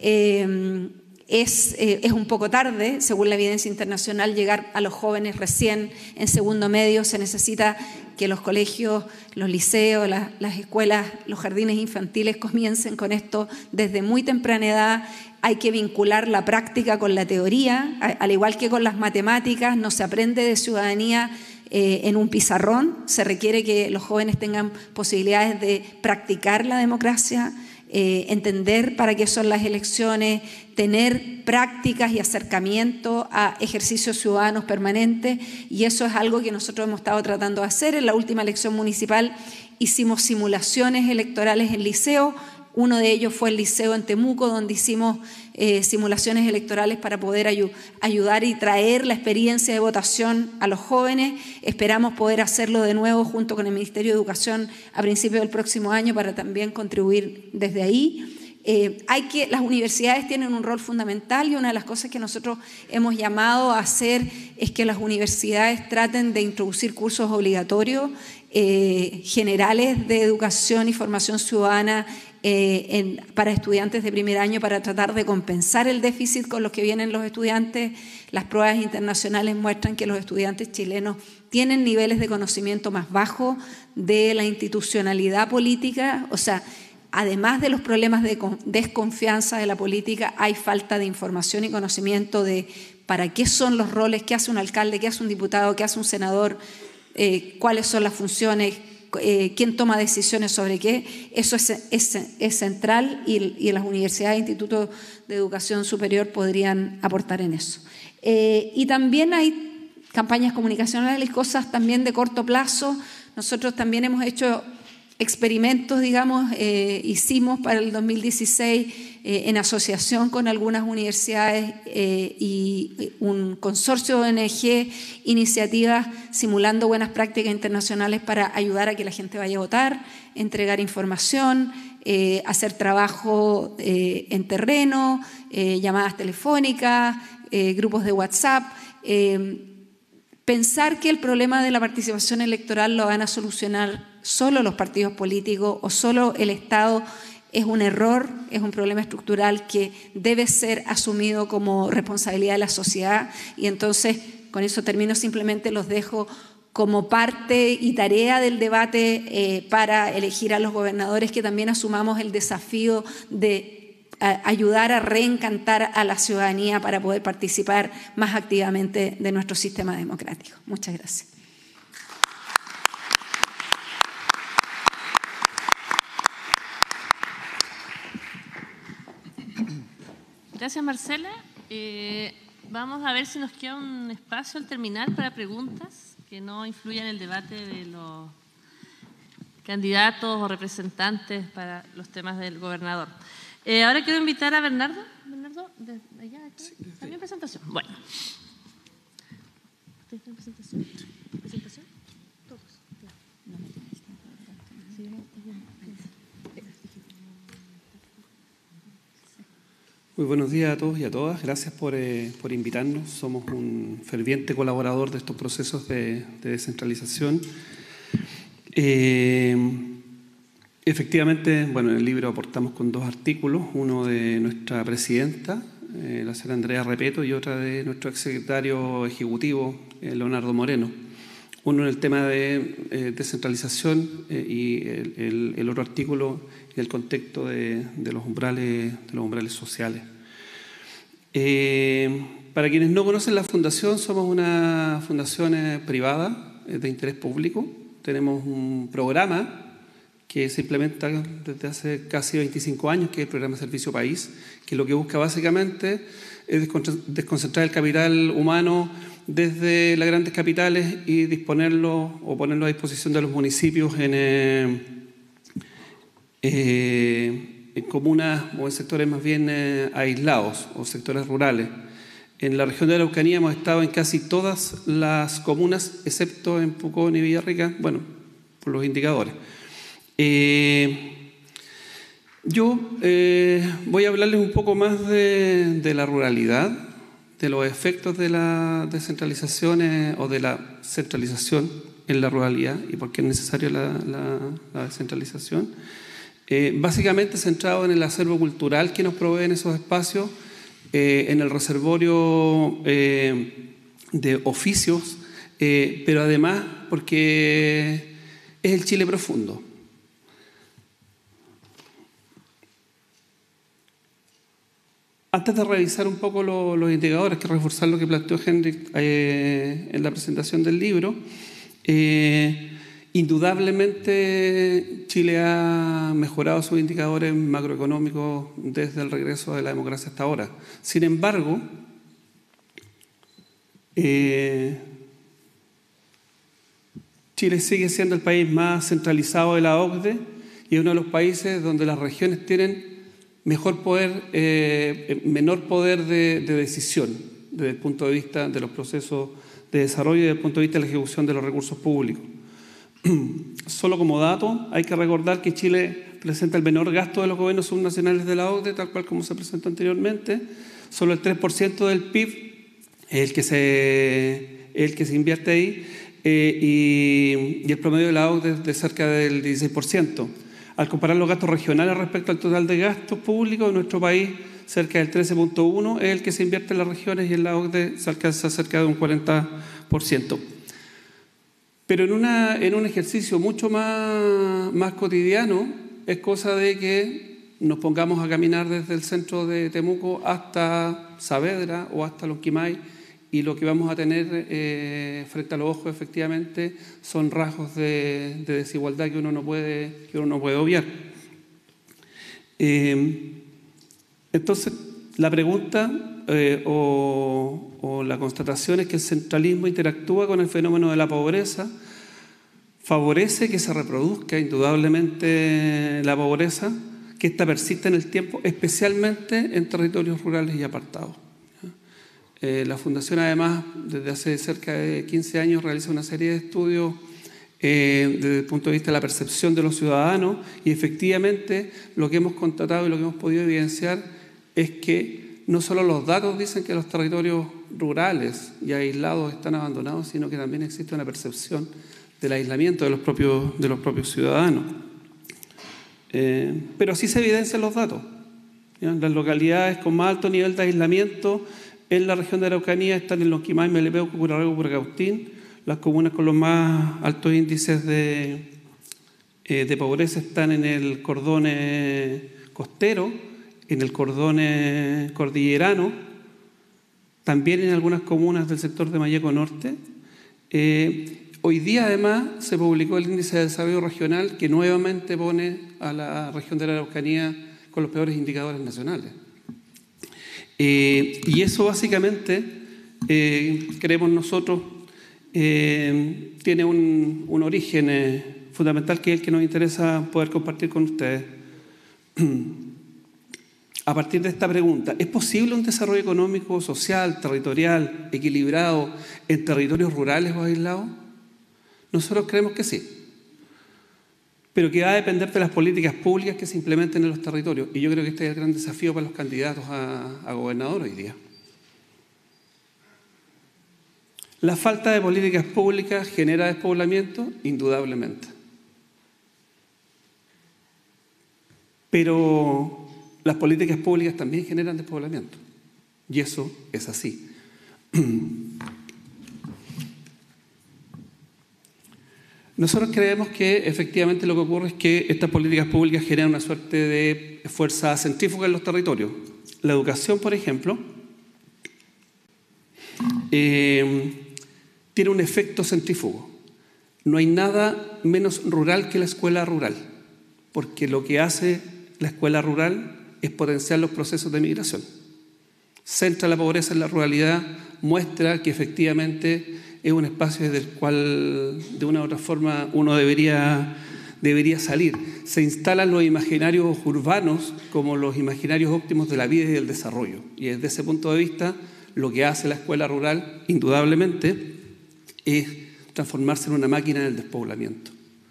Eh, es, eh, es un poco tarde, según la evidencia internacional, llegar a los jóvenes recién en segundo medio. Se necesita que los colegios, los liceos, las, las escuelas, los jardines infantiles comiencen con esto desde muy temprana edad. Hay que vincular la práctica con la teoría, al igual que con las matemáticas. No se aprende de ciudadanía eh, en un pizarrón, se requiere que los jóvenes tengan posibilidades de practicar la democracia, eh, entender para qué son las elecciones, tener prácticas y acercamiento a ejercicios ciudadanos permanentes, y eso es algo que nosotros hemos estado tratando de hacer. En la última elección municipal hicimos simulaciones electorales en liceo. Uno de ellos fue el liceo en Temuco, donde hicimos eh, simulaciones electorales para poder ayu ayudar y traer la experiencia de votación a los jóvenes. Esperamos poder hacerlo de nuevo junto con el Ministerio de Educación a principios del próximo año para también contribuir desde ahí. Eh, hay que, las universidades tienen un rol fundamental, y una de las cosas que nosotros hemos llamado a hacer es que las universidades traten de introducir cursos obligatorios eh, generales de educación y formación ciudadana eh, en, para estudiantes de primer año, para tratar de compensar el déficit con los que vienen los estudiantes. Las pruebas internacionales muestran que los estudiantes chilenos tienen niveles de conocimiento más bajos de la institucionalidad política, o sea, además de los problemas de desconfianza de la política, hay falta de información y conocimiento de para qué son los roles, qué hace un alcalde, qué hace un diputado, qué hace un senador, eh, cuáles son las funciones, eh, quién toma decisiones sobre qué. Eso es, es, es central y, y las universidades e institutos de educación superior podrían aportar en eso. Eh, y también hay campañas comunicacionales, cosas también de corto plazo. Nosotros también hemos hecho experimentos, digamos, eh, hicimos para el dos mil dieciséis eh, en asociación con algunas universidades eh, y un consorcio de O N G, iniciativas simulando buenas prácticas internacionales para ayudar a que la gente vaya a votar, entregar información, eh, hacer trabajo eh, en terreno, eh, llamadas telefónicas, eh, grupos de WhatsApp. Eh, Pensar que el problema de la participación electoral lo van a solucionar solo los partidos políticos o solo el Estado es un error, es un problema estructural que debe ser asumido como responsabilidad de la sociedad. Y entonces, con eso termino, simplemente los dejo como parte y tarea del debate eh, para elegir a los gobernadores, que también asumamos el desafío de ayudar a reencantar a la ciudadanía para poder participar más activamente de nuestro sistema democrático. Muchas gracias. Gracias, Marcela. Eh, vamos a ver si nos queda un espacio al terminar para preguntas que no influyan en el debate de los candidatos o representantes para los temas del gobernador. Eh, ahora quiero invitar a Bernardo. Bernardo, de allá, sí, ¿también presentación? Bueno. ¿Ustedes tienen presentación? ¿Presentación? Todos. Muy buenos días a todos y a todas. Gracias por, eh, por invitarnos. Somos un ferviente colaborador de estos procesos de, de descentralización. Eh, Efectivamente, bueno, en el libro aportamos con dos artículos, uno de nuestra presidenta, eh, la señora Andrea Repeto, y otra de nuestro exsecretario ejecutivo, eh, Leonardo Moreno. Uno en el tema de eh, descentralización eh, y el, el, el otro artículo en el contexto de, de, los, umbrales, de los umbrales sociales. Eh, para quienes no conocen la fundación, somos una fundación eh, privada eh, de interés público. Tenemos un programa que se implementa desde hace casi veinticinco años, que es el Programa Servicio País, que lo que busca básicamente es desconcentrar el capital humano desde las grandes capitales y disponerlo o ponerlo a disposición de los municipios en, eh, eh, en comunas o en sectores más bien eh, aislados o sectores rurales. En la región de la Araucanía hemos estado en casi todas las comunas, excepto en Pucón y Villarrica, bueno, por los indicadores. Eh, yo eh, voy a hablarles un poco más de, de la ruralidad, de los efectos de la descentralización eh, o de la centralización en la ruralidad y por qué es necesaria la, la, la descentralización. Eh, básicamente centrado en el acervo cultural que nos proveen esos espacios, eh, en el reservorio eh, de oficios, eh, pero además porque es el Chile profundo. Antes de revisar un poco lo, los indicadores, que reforzar lo que planteó Henrik eh, en la presentación del libro, eh, indudablemente Chile ha mejorado sus indicadores macroeconómicos desde el regreso de la democracia hasta ahora. Sin embargo, eh, Chile sigue siendo el país más centralizado de la O C D E y es uno de los países donde las regiones tienen mejor poder, eh, menor poder de, de decisión desde el punto de vista de los procesos de desarrollo y desde el punto de vista de la ejecución de los recursos públicos. Solo como dato, hay que recordar que Chile presenta el menor gasto de los gobiernos subnacionales de la O C D E, tal cual como se presentó anteriormente. Solo el tres por ciento del P I B es el que se, el que se invierte ahí, eh, y, y el promedio de la O C D E es de cerca del dieciséis por ciento. Al comparar los gastos regionales respecto al total de gastos públicos de nuestro país, cerca del trece punto uno es el que se invierte en las regiones y en la O C D E se alcanza cerca de un cuarenta por ciento. Pero en, una, en un ejercicio mucho más, más cotidiano, es cosa de que nos pongamos a caminar desde el centro de Temuco hasta Saavedra o hasta Lonquimay, y lo que vamos a tener eh, frente a los ojos efectivamente son rasgos de, de desigualdad que uno no puede, que uno no puede obviar. Eh, entonces, la pregunta eh, o, o la constatación es que el centralismo interactúa con el fenómeno de la pobreza, favorece que se reproduzca indudablemente la pobreza, que ésta persista en el tiempo, especialmente en territorios rurales y apartados. Eh, la Fundación, además, desde hace cerca de quince años realiza una serie de estudios eh, desde el punto de vista de la percepción de los ciudadanos, y efectivamente lo que hemos constatado y lo que hemos podido evidenciar es que no solo los datos dicen que los territorios rurales y aislados están abandonados, sino que también existe una percepción del aislamiento de los propios, de los propios ciudadanos. Eh, pero así se evidencian los datos. ¿Ya? Las localidades con más alto nivel de aislamiento en la región de Araucanía están en Lonquimay, Melipeu, Curarrego, Curacautín. Las comunas con los más altos índices de, eh, de pobreza están en el cordón eh, costero, en el cordón eh, cordillerano, también en algunas comunas del sector de Mayeco Norte. Eh, Hoy día, además, se publicó el Índice de Desarrollo Regional, que nuevamente pone a la región de la Araucanía con los peores indicadores nacionales. Eh, y eso, básicamente, eh, creemos nosotros, eh, tiene un, un origen eh, fundamental, que es el que nos interesa poder compartir con ustedes. A partir de esta pregunta, ¿es posible un desarrollo económico, social, territorial, equilibrado en territorios rurales o aislados? Nosotros creemos que sí, pero que va a depender de las políticas públicas que se implementen en los territorios. Y yo creo que este es el gran desafío para los candidatos a, a gobernador hoy día. La falta de políticas públicas genera despoblamiento, indudablemente. Pero las políticas públicas también generan despoblamiento. Y eso es así. Nosotros creemos que efectivamente lo que ocurre es que estas políticas públicas generan una suerte de fuerza centrífuga en los territorios. La educación, por ejemplo, eh, tiene un efecto centrífugo. No hay nada menos rural que la escuela rural, porque lo que hace la escuela rural es potenciar los procesos de migración. Centra la pobreza en la ruralidad, muestra que efectivamente es un espacio desde el cual, de una u otra forma, uno debería, debería salir. Se instalan los imaginarios urbanos como los imaginarios óptimos de la vida y del desarrollo. Y desde ese punto de vista, lo que hace la escuela rural, indudablemente, es transformarse en una máquina del despoblamiento.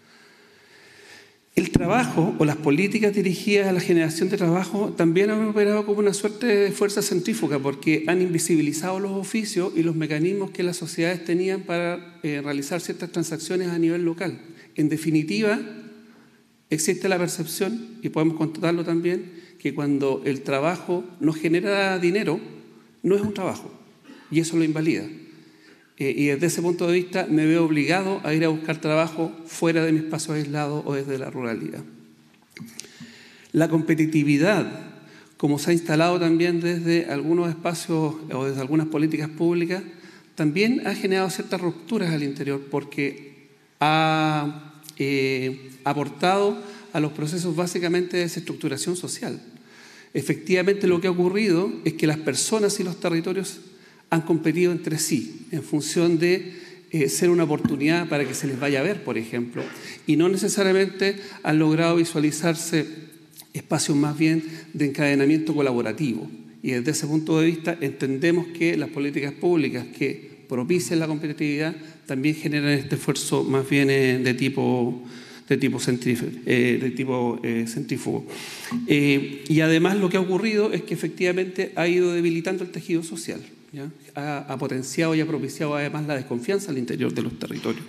El trabajo o las políticas dirigidas a la generación de trabajo también han operado como una suerte de fuerza centrífuga, porque han invisibilizado los oficios y los mecanismos que las sociedades tenían para eh, realizar ciertas transacciones a nivel local. En definitiva, existe la percepción, y podemos constatarlo también, que cuando el trabajo no genera dinero, no es un trabajo, y eso lo invalida. Eh, y desde ese punto de vista me veo obligado a ir a buscar trabajo fuera de mi espacio aislado o desde la ruralidad. La competitividad, como se ha instalado también desde algunos espacios o desde algunas políticas públicas, también ha generado ciertas rupturas al interior, porque ha eh, aportado a los procesos básicamente de desestructuración social. Efectivamente, lo que ha ocurrido es que las personas y los territorios han competido entre sí en función de eh, ser una oportunidad para que se les vaya a ver, por ejemplo, y no necesariamente han logrado visualizarse espacios más bien de encadenamiento colaborativo. Y desde ese punto de vista entendemos que las políticas públicas que propician la competitividad también generan este esfuerzo más bien eh, de tipo, de tipo, centrífugo. Eh, de tipo eh, centrífugo. Eh, y además lo que ha ocurrido es que efectivamente ha ido debilitando el tejido social. ¿Ya? Ha, ha potenciado y ha propiciado además la desconfianza al interior de los territorios.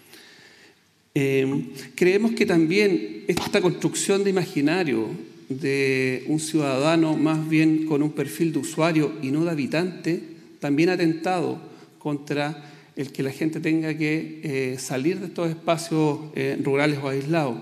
Eh, creemos que también esta construcción de imaginario de un ciudadano más bien con un perfil de usuario y no de habitante también ha atentado contra el que la gente tenga que eh, salir de estos espacios eh, rurales o aislados.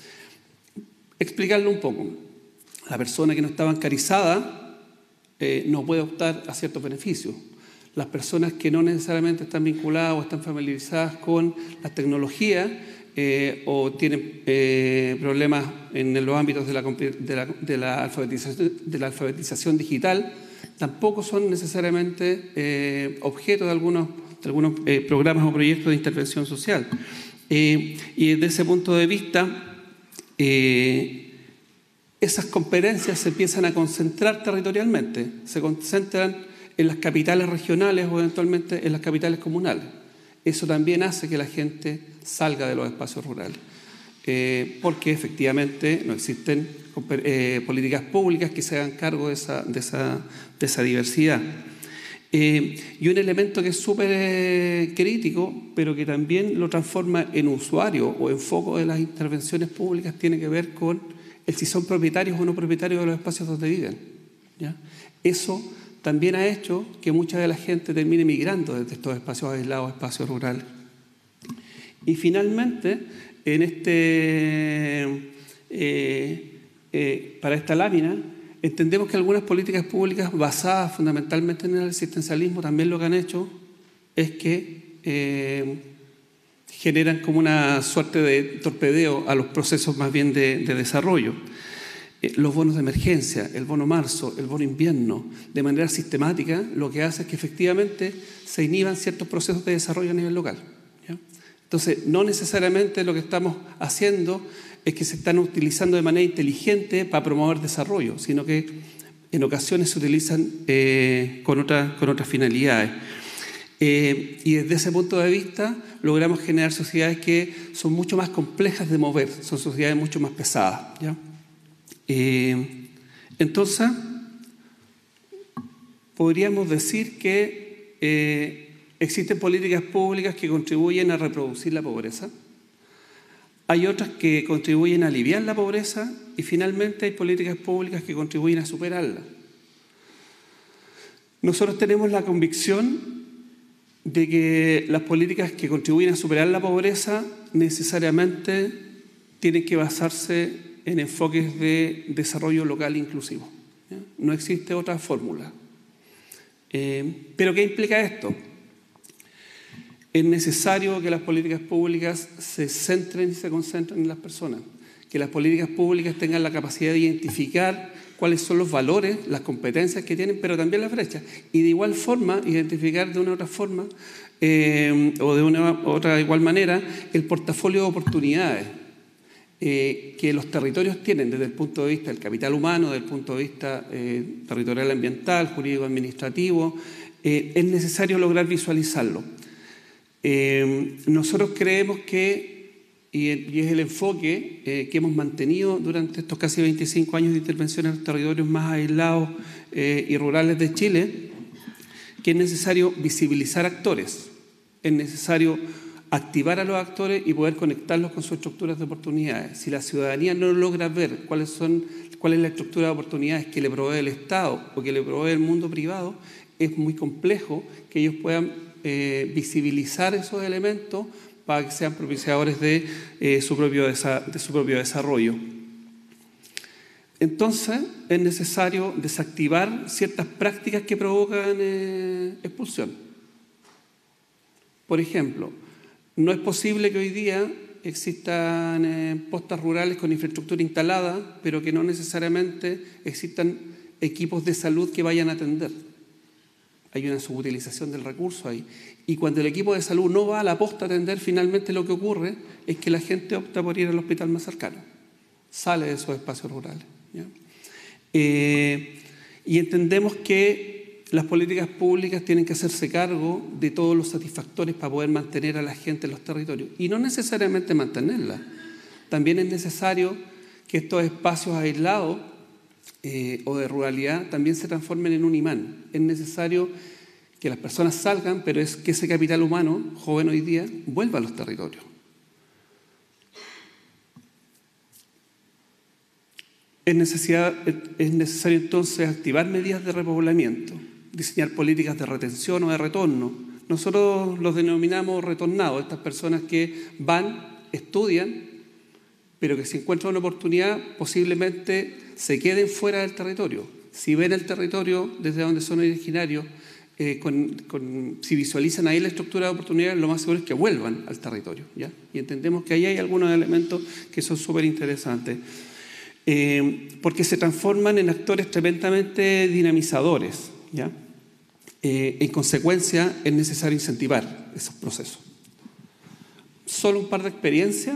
Explicarlo un poco. La persona que no está bancarizada eh, no puede optar a ciertos beneficios. Las personas que no necesariamente están vinculadas o están familiarizadas con las tecnologías eh, o tienen eh, problemas en los ámbitos de la, de, la, de, la alfabetización, de la alfabetización digital, tampoco son necesariamente eh, objeto de algunos, de algunos eh, programas o proyectos de intervención social. Eh, y desde ese punto de vista, eh, esas competencias se empiezan a concentrar territorialmente, se concentran en las capitales regionales o eventualmente en las capitales comunales. Eso también hace que la gente salga de los espacios rurales, eh, porque efectivamente no existen eh, políticas públicas que se hagan cargo de esa, de esa, de esa diversidad. Eh, y un elemento que es súper eh, crítico, pero que también lo transforma en usuario o en foco de las intervenciones públicas, tiene que ver con el si son propietarios o no propietarios de los espacios donde viven, ¿ya? Eso también ha hecho que mucha de la gente termine migrando desde estos espacios aislados a espacios rurales. Y finalmente, en este, eh, eh, para esta lámina, entendemos que algunas políticas públicas basadas fundamentalmente en el asistencialismo también lo que han hecho es que eh, generan como una suerte de torpedeo a los procesos más bien de, de desarrollo. Eh, los bonos de emergencia, el bono marzo, el bono invierno, de manera sistemática, lo que hace es que efectivamente se inhiban ciertos procesos de desarrollo a nivel local, ¿ya? Entonces, no necesariamente lo que estamos haciendo es que se están utilizando de manera inteligente para promover desarrollo, sino que en ocasiones se utilizan eh, con, otra, con otras finalidades. Eh, y desde ese punto de vista logramos generar sociedades que son mucho más complejas de mover, son sociedades mucho más pesadas, ¿ya? Eh, entonces, podríamos decir que eh, existen políticas públicas que contribuyen a reproducir la pobreza, hay otras que contribuyen a aliviar la pobreza y finalmente hay políticas públicas que contribuyen a superarla. Nosotros tenemos la convicción de que las políticas que contribuyen a superar la pobreza necesariamente tienen que basarse en enfoques de desarrollo local inclusivo, ¿ya? No existe otra fórmula. Eh, ¿Pero qué implica esto? Es necesario que las políticas públicas se centren y se concentren en las personas, que las políticas públicas tengan la capacidad de identificar cuáles son los valores, las competencias que tienen, pero también las brechas. Y de igual forma, identificar de una u otra forma, eh, o de una u otra igual manera, el portafolio de oportunidades eh, que los territorios tienen desde el punto de vista del capital humano, desde el punto de vista eh, territorial ambiental, jurídico administrativo. Eh, es necesario lograr visualizarlo. Eh, nosotros creemos que, y, y es el enfoque eh, que hemos mantenido durante estos casi veinticinco años de intervención en los territorios más aislados eh, y rurales de Chile, que es necesario visibilizar actores, es necesario activar a los actores y poder conectarlos con sus estructuras de oportunidades. Si la ciudadanía no logra ver cuáles son, cuál es la estructura de oportunidades que le provee el Estado o que le provee el mundo privado, es muy complejo que ellos puedan eh, visibilizar esos elementos para que sean propiciadores de, eh, su propio de su propio desarrollo. Entonces, es necesario desactivar ciertas prácticas que provocan eh, expulsión. Por ejemplo, no es posible que hoy día existan eh, postas rurales con infraestructura instalada, pero que no necesariamente existan equipos de salud que vayan a atender. Hay una subutilización del recurso ahí. Y cuando el equipo de salud no va a la posta a atender, finalmente lo que ocurre es que la gente opta por ir al hospital más cercano. Sale de esos espacios rurales, ¿ya? Eh, y entendemos que las políticas públicas tienen que hacerse cargo de todos los satisfactores para poder mantener a la gente en los territorios. Y no necesariamente mantenerla. También es necesario que estos espacios aislados eh, o de ruralidad también se transformen en un imán. Es necesario que las personas salgan, pero es que ese capital humano, joven hoy día, vuelva a los territorios. Es, necesidad, es necesario entonces activar medidas de repoblamiento, diseñar políticas de retención o de retorno, nosotros los denominamos retornados, estas personas que van, estudian, pero que si encuentran una oportunidad posiblemente se queden fuera del territorio. Si ven el territorio desde donde son originarios, eh, con, con, si visualizan ahí la estructura de oportunidades, lo más seguro es que vuelvan al territorio, ¿ya? Y entendemos que ahí hay algunos elementos que son súper interesantes. Eh, porque se transforman en actores tremendamente dinamizadores, ¿ya? Eh, en consecuencia, es necesario incentivar esos procesos. Solo un par de experiencias,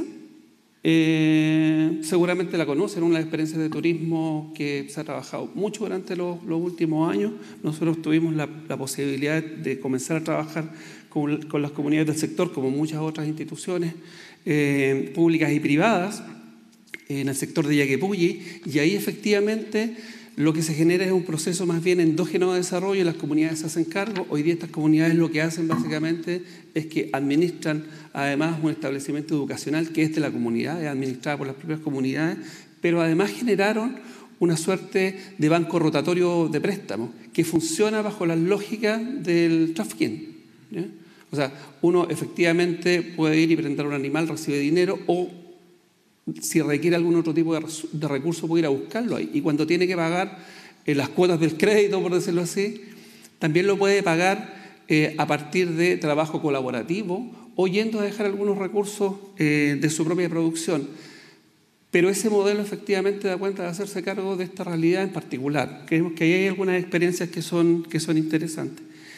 eh, seguramente la conocen, una de las experiencias de turismo que se ha trabajado mucho durante los, los últimos años. Nosotros tuvimos la, la posibilidad de comenzar a trabajar con, con las comunidades del sector, como muchas otras instituciones eh, públicas y privadas, en el sector de Yaquepulli, y ahí efectivamente lo que se genera es un proceso más bien endógeno de desarrollo y las comunidades se hacen cargo. Hoy día estas comunidades lo que hacen básicamente es que administran además un establecimiento educacional que es de la comunidad, es administrado por las propias comunidades, pero además generaron una suerte de banco rotatorio de préstamos que funciona bajo las lógicas del trafficking, ¿ya? O sea, uno efectivamente puede ir y prender un animal, recibe dinero, o si requiere algún otro tipo de, de recurso puede ir a buscarlo ahí. Y cuando tiene que pagar eh, las cuotas del crédito, por decirlo así, también lo puede pagar eh, a partir de trabajo colaborativo o yendo a dejar algunos recursos eh, de su propia producción. Pero ese modelo efectivamente da cuenta de hacerse cargo de esta realidad en particular. Creemos que ahí hay algunas experiencias que son, que son interesantes.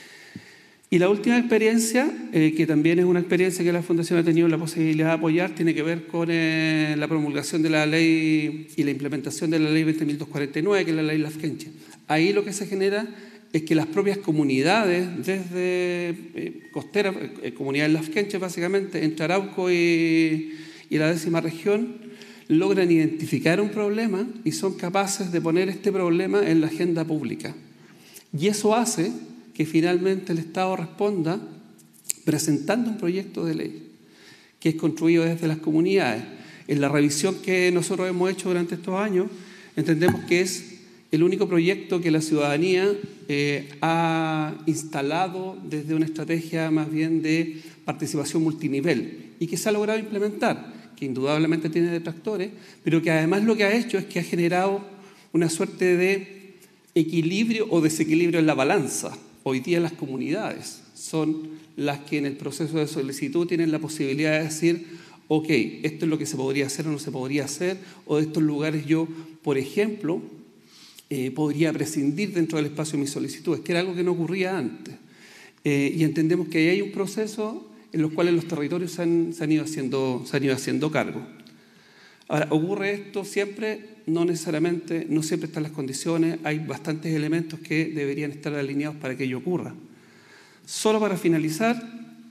Y la última experiencia, eh, que también es una experiencia que la Fundación ha tenido la posibilidad de apoyar, tiene que ver con eh, la promulgación de la ley y la implementación de la ley veinte mil doscientos cuarenta y nueve, que es la ley Lafkenche. Ahí lo que se genera es que las propias comunidades, desde eh, costeras, eh, comunidades Lafkenche básicamente, entre Arauco y, y la décima región, logran identificar un problema y son capaces de poner este problema en la agenda pública. Y eso hace que finalmente el Estado responda presentando un proyecto de ley que es construido desde las comunidades. En la revisión que nosotros hemos hecho durante estos años, entendemos que es el único proyecto que la ciudadanía eh, ha instalado desde una estrategia más bien de participación multinivel y que se ha logrado implementar, que indudablemente tiene detractores, pero que además lo que ha hecho es que ha generado una suerte de equilibrio o desequilibrio en la balanza. Hoy día las comunidades son las que en el proceso de solicitud tienen la posibilidad de decir, ok, esto es lo que se podría hacer o no se podría hacer, o de estos lugares yo, por ejemplo, eh, podría prescindir dentro del espacio de mis solicitudes, que era algo que no ocurría antes. Eh, y entendemos que ahí hay un proceso en los cuales los territorios se han, se han, ido, haciendo, se han ido haciendo cargo. Ahora, ¿ocurre esto siempre? No necesariamente, no siempre están las condiciones, hay bastantes elementos que deberían estar alineados para que ello ocurra. Solo para finalizar,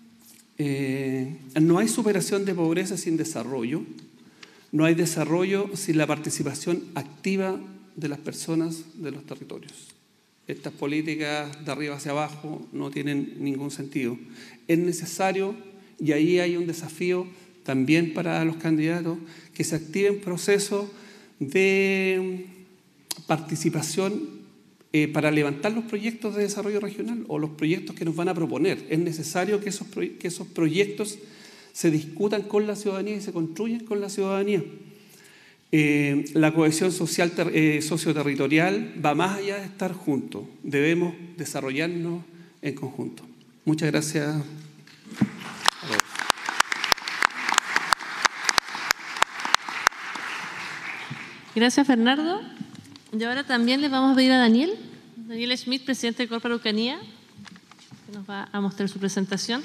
eh, no hay superación de pobreza sin desarrollo, no hay desarrollo sin la participación activa de las personas de los territorios. Estas políticas de arriba hacia abajo no tienen ningún sentido. Es necesario, y ahí hay un desafío también para los candidatos, que se activen procesos de participación eh, para levantar los proyectos de desarrollo regional o los proyectos que nos van a proponer. Es necesario que esos, que esos proyectos se discutan con la ciudadanía y se construyan con la ciudadanía. Eh, la cohesión social eh, socioterritorial va más allá de estar juntos. Debemos desarrollarnos en conjunto. Muchas gracias. Gracias, Fernando. Y ahora también le vamos a pedir a Daniel, Daniel Schmidt, presidente de Corpo Araucanía, que nos va a mostrar su presentación.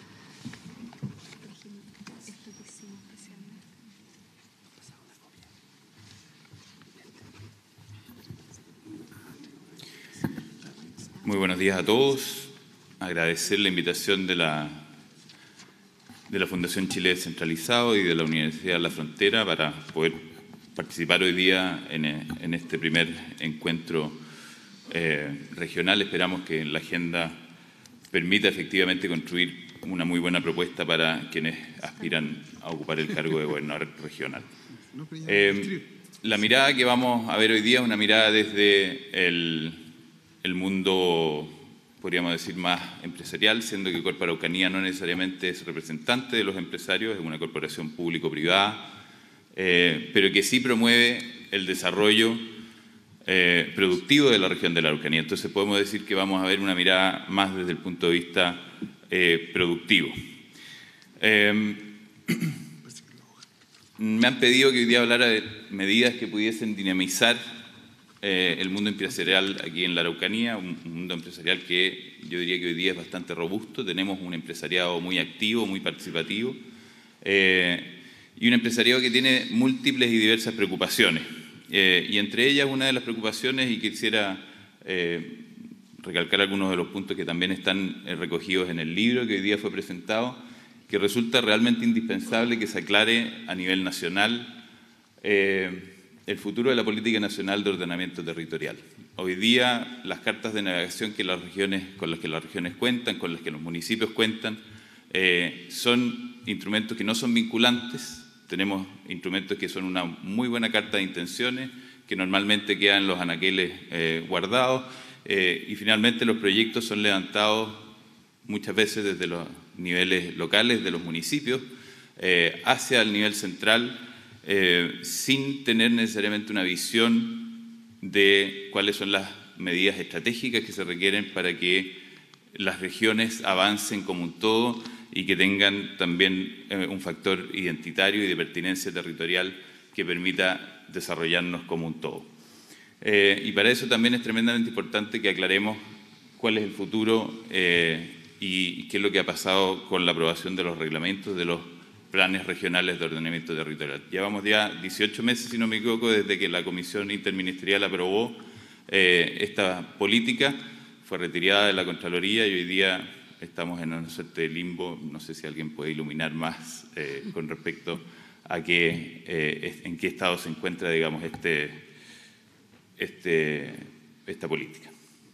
Muy buenos días a todos. Agradecer la invitación de la, de la Fundación Chile Descentralizado y de la Universidad de la Frontera para poder participar hoy día en, en este primer encuentro eh, regional. Esperamos que la agenda permita efectivamente construir una muy buena propuesta para quienes aspiran a ocupar el cargo de gobernador regional. Eh, la mirada que vamos a ver hoy día es una mirada desde el, el mundo podríamos decir, más empresarial, siendo que Corpo Araucanía no necesariamente es representante de los empresarios, es una corporación público-privada, eh, pero que sí promueve el desarrollo eh, productivo de la región de la Araucanía. Entonces podemos decir que vamos a ver una mirada más desde el punto de vista eh, productivo. Eh, me han pedido que hoy día hablara de medidas que pudiesen dinamizar eh, el mundo empresarial aquí en la Araucanía, un, un mundo empresarial que yo diría que hoy día es bastante robusto. Tenemos un empresariado muy activo, muy participativo, eh, y un empresariado que tiene múltiples y diversas preocupaciones. Eh, y entre ellas una de las preocupaciones, y quisiera eh, recalcar algunos de los puntos que también están eh, recogidos en el libro que hoy día fue presentado, que resulta realmente indispensable que se aclare a nivel nacional eh, el futuro de la política nacional de ordenamiento territorial. Hoy día las cartas de navegación que las regiones, con las que las regiones cuentan, con las que los municipios cuentan, eh, son instrumentos que no son vinculantes. Tenemos instrumentos que son una muy buena carta de intenciones, que normalmente quedan en los anaqueles eh, guardados, eh, y finalmente los proyectos son levantados muchas veces desde los niveles locales de los municipios eh, hacia el nivel central, eh, sin tener necesariamente una visión de cuáles son las medidas estratégicas que se requieren para que las regiones avancen como un todo y que tengan también eh, un factor identitario y de pertinencia territorial que permita desarrollarnos como un todo. Eh, y para eso también es tremendamente importante que aclaremos cuál es el futuro eh, y qué es lo que ha pasado con la aprobación de los reglamentos de los planes regionales de ordenamiento territorial. Llevamos ya dieciocho meses, si no me equivoco, desde que la Comisión Interministerial aprobó eh, esta política, fue retirada de la Contraloría y hoy día estamos en una suerte de limbo. No sé si alguien puede iluminar más eh, con respecto a qué, eh, en qué estado se encuentra, digamos, este, este, esta política.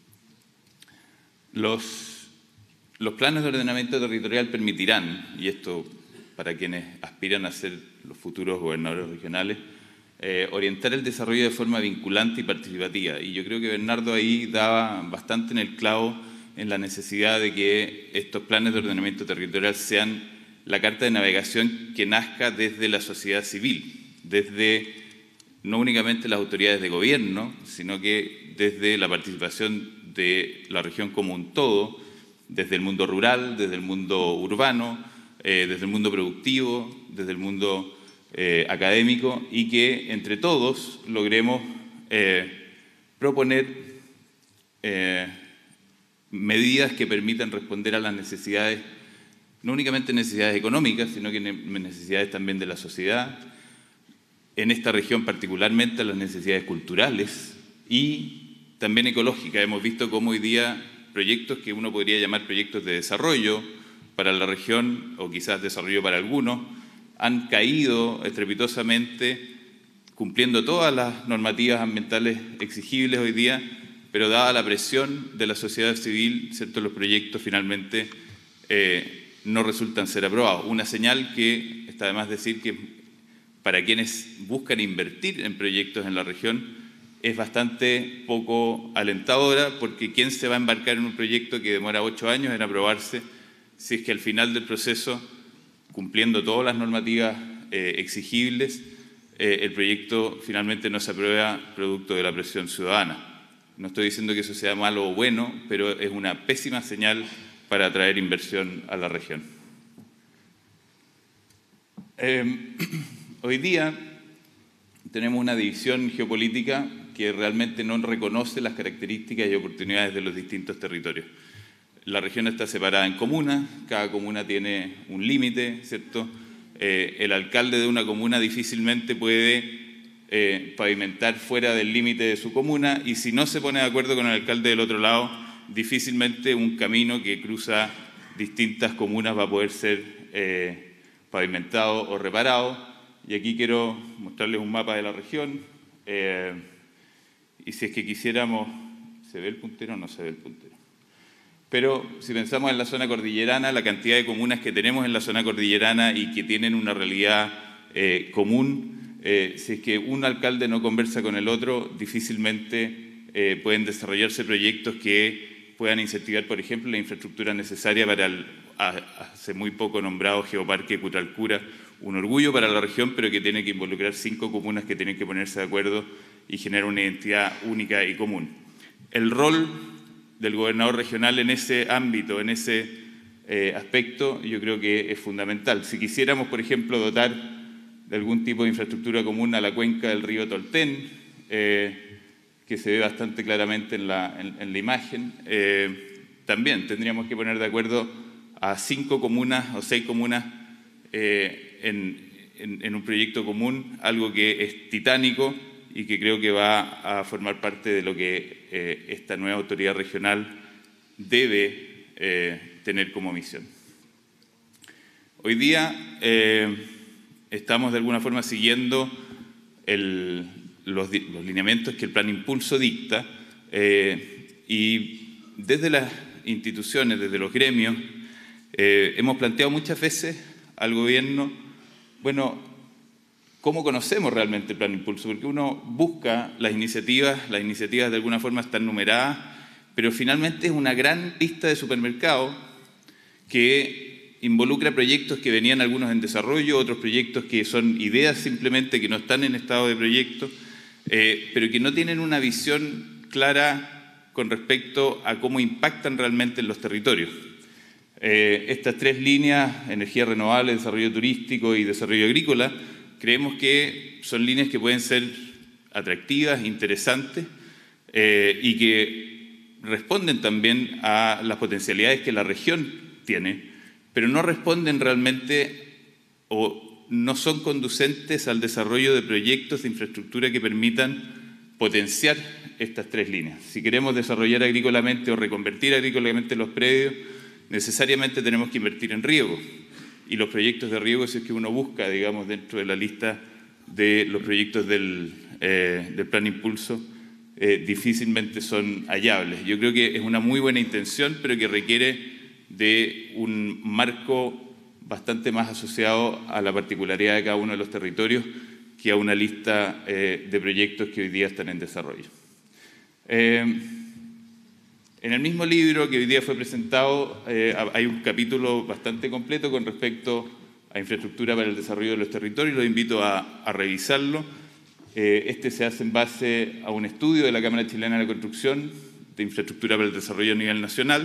Los, los planes de ordenamiento territorial permitirán, y esto para quienes aspiran a ser los futuros gobernadores regionales, eh, orientar el desarrollo de forma vinculante y participativa. Y yo creo que Bernardo ahí daba bastante en el clavo en la necesidad de que estos planes de ordenamiento territorial sean la carta de navegación que nazca desde la sociedad civil, desde no únicamente las autoridades de gobierno, sino que desde la participación de la región como un todo, desde el mundo rural, desde el mundo urbano, eh, desde el mundo productivo, desde el mundo eh, académico, y que entre todos logremos eh, proponer eh, medidas que permitan responder a las necesidades, no únicamente necesidades económicas, sino que necesidades también de la sociedad, en esta región particularmente a las necesidades culturales y también ecológicas. Hemos visto cómo hoy día proyectos que uno podría llamar proyectos de desarrollo para la región, o quizás desarrollo para algunos, han caído estrepitosamente cumpliendo todas las normativas ambientales exigibles hoy día, pero dada la presión de la sociedad civil, ¿cierto?, los proyectos finalmente eh, no resultan ser aprobados. Una señal que está de más decir que para quienes buscan invertir en proyectos en la región es bastante poco alentadora, porque ¿quién se va a embarcar en un proyecto que demora ocho años en aprobarse si es que al final del proceso, cumpliendo todas las normativas eh, exigibles, eh, el proyecto finalmente no se aprueba producto de la presión ciudadana? No estoy diciendo que eso sea malo o bueno, pero es una pésima señal para atraer inversión a la región. Eh, hoy día tenemos una división geopolítica que realmente no reconoce las características y oportunidades de los distintos territorios. La región está separada en comunas, cada comuna tiene un límite, ¿cierto? Eh, el alcalde de una comuna difícilmente puede Eh, pavimentar fuera del límite de su comuna, y si no se pone de acuerdo con el alcalde del otro lado, difícilmente un camino que cruza distintas comunas va a poder ser eh, pavimentado o reparado. Y aquí quiero mostrarles un mapa de la región, eh, y si es que quisiéramos, ¿se ve el puntero o no se ve el puntero? Pero si pensamos en la zona cordillerana, la cantidad de comunas que tenemos en la zona cordillerana y que tienen una realidad eh, común, Eh, si es que un alcalde no conversa con el otro, difícilmente eh, pueden desarrollarse proyectos que puedan incentivar, por ejemplo, la infraestructura necesaria para el hace muy poco nombrado Geoparque Cutralcura, un orgullo para la región, pero que tiene que involucrar cinco comunas que tienen que ponerse de acuerdo y generar una identidad única y común. El rol del gobernador regional en ese ámbito, en ese eh, aspecto, yo creo que es fundamental. Si quisiéramos, por ejemplo, dotar de algún tipo de infraestructura común a la cuenca del río Tolten, eh, que se ve bastante claramente en la, en, en la imagen, eh, también tendríamos que poner de acuerdo a cinco comunas o seis comunas eh, en, en, en un proyecto común, algo que es titánico y que creo que va a formar parte de lo que eh, esta nueva autoridad regional debe eh, tener como misión. Hoy día eh, estamos de alguna forma siguiendo el, los, los lineamientos que el Plan Impulso dicta eh, y desde las instituciones, desde los gremios, Eh, hemos planteado muchas veces al gobierno, bueno, ¿cómo conocemos realmente el Plan Impulso? Porque uno busca las iniciativas, las iniciativas de alguna forma están numeradas, pero finalmente es una gran lista de supermercados que involucra proyectos que venían algunos en desarrollo, otros proyectos que son ideas simplemente que no están en estado de proyecto, eh, pero que no tienen una visión clara con respecto a cómo impactan realmente en los territorios. Eh, estas tres líneas, energía renovable, desarrollo turístico y desarrollo agrícola, creemos que son líneas que pueden ser atractivas, interesantes eh, y que responden también a las potencialidades que la región tiene, pero no responden realmente o no son conducentes al desarrollo de proyectos de infraestructura que permitan potenciar estas tres líneas. Si queremos desarrollar agrícolamente o reconvertir agrícolamente los predios, necesariamente tenemos que invertir en riego. Y los proyectos de riego, si es que uno busca, digamos, dentro de la lista de los proyectos del, eh, del Plan Impulso, eh, difícilmente son hallables. Yo creo que es una muy buena intención, pero que requiere de un marco bastante más asociado a la particularidad de cada uno de los territorios que a una lista eh, de proyectos que hoy día están en desarrollo. Eh, En el mismo libro que hoy día fue presentado eh, hay un capítulo bastante completo con respecto a infraestructura para el desarrollo de los territorios. Los invito a, a revisarlo. Eh, este se hace en base a un estudio de la Cámara Chilena de la Construcción de infraestructura para el desarrollo a nivel nacional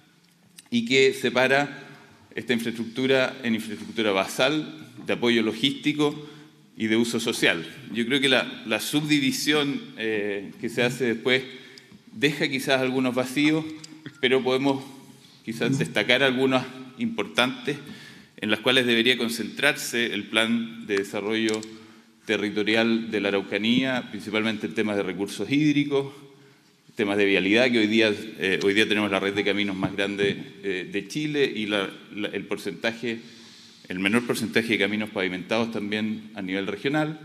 y que separa esta infraestructura en infraestructura basal, de apoyo logístico y de uso social. Yo creo que la, la subdivisión eh, que se hace después deja quizás algunos vacíos, pero podemos quizás destacar algunas importantes en las cuales debería concentrarse el plan de desarrollo territorial de la Araucanía, principalmente en temas de recursos hídricos, temas de vialidad, que hoy día, eh, hoy día tenemos la red de caminos más grande eh, de Chile y la, la, el porcentaje, el menor porcentaje de caminos pavimentados también a nivel regional.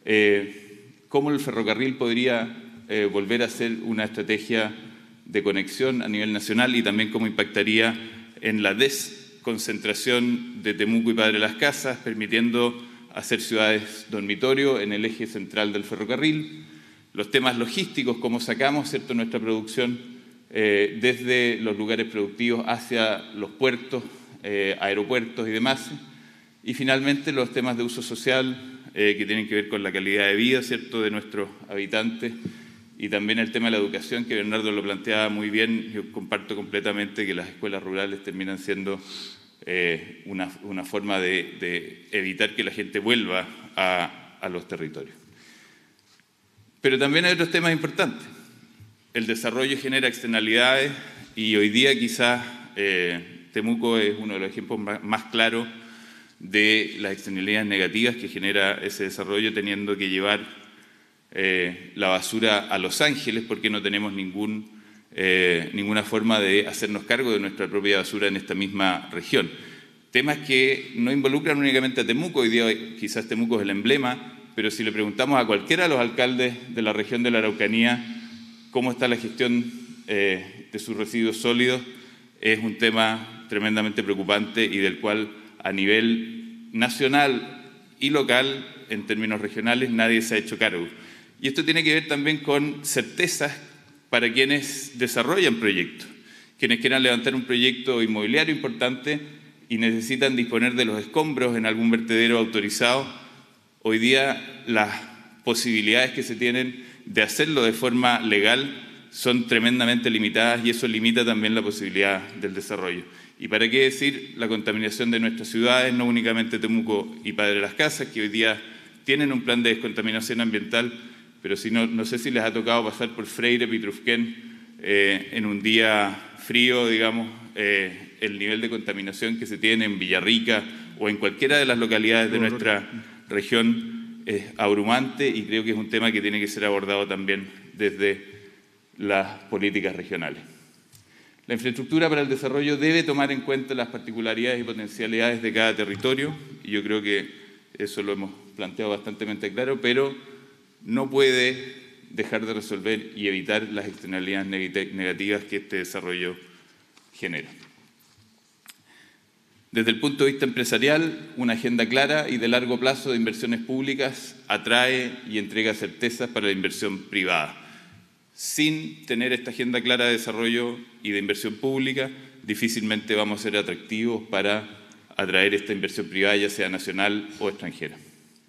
Eh, ¿Cómo el ferrocarril podría Eh, volver a ser una estrategia de conexión a nivel nacional y también cómo impactaría en la desconcentración de Temuco y Padre Las Casas, permitiendo hacer ciudades dormitorio en el eje central del ferrocarril? Los temas logísticos, cómo sacamos, ¿cierto?, nuestra producción eh, desde los lugares productivos hacia los puertos, eh, aeropuertos y demás. Y finalmente los temas de uso social eh, que tienen que ver con la calidad de vida, ¿cierto?, de nuestros habitantes. Y también el tema de la educación, que Bernardo lo planteaba muy bien. Yo comparto completamente que las escuelas rurales terminan siendo eh, una, una forma de, de evitar que la gente vuelva a, a los territorios. Pero también hay otros temas importantes. El desarrollo genera externalidades y hoy día quizás eh, Temuco es uno de los ejemplos más, más claros de las externalidades negativas que genera ese desarrollo, teniendo que llevar Eh, la basura a Los Ángeles porque no tenemos ningún, eh, ninguna forma de hacernos cargo de nuestra propia basura en esta misma región. Temas que no involucran únicamente a Temuco. Hoy día quizás Temuco es el emblema, pero si le preguntamos a cualquiera de los alcaldes de la región de la Araucanía cómo está la gestión eh, de sus residuos sólidos, es un tema tremendamente preocupante y del cual a nivel nacional y local, en términos regionales, nadie se ha hecho cargo. Y esto tiene que ver también con certezas para quienes desarrollan proyectos. quienes quieran levantar un proyecto inmobiliario importante y necesitan disponer de los escombros en algún vertedero autorizado. Hoy día las posibilidades que se tienen de hacerlo de forma legal son tremendamente limitadas y eso limita también la posibilidad del desarrollo. Y para qué decir la contaminación de nuestras ciudades, no únicamente Temuco y Padre Las Casas, que hoy día tienen un plan de descontaminación ambiental, pero si no, no sé si les ha tocado pasar por Freire, Pitrufquén, eh, en un día frío, digamos, eh, el nivel de contaminación que se tiene en Villarrica o en cualquiera de las localidades de nuestra región es abrumante y creo que es un tema que tiene que ser abordado también desde las políticas regionales. La infraestructura para el desarrollo debe tomar en cuenta las particularidades y potencialidades de cada territorio, y yo creo que eso lo hemos planteado bastante claro, pero no puede dejar de resolver y evitar las externalidades negativas que este desarrollo genera. Desde el punto de vista empresarial, una agenda clara y de largo plazo de inversiones públicas atrae y entrega certezas para la inversión privada. Sin tener esta agenda clara de desarrollo y de inversión pública, difícilmente vamos a ser atractivos para atraer esta inversión privada, ya sea nacional o extranjera.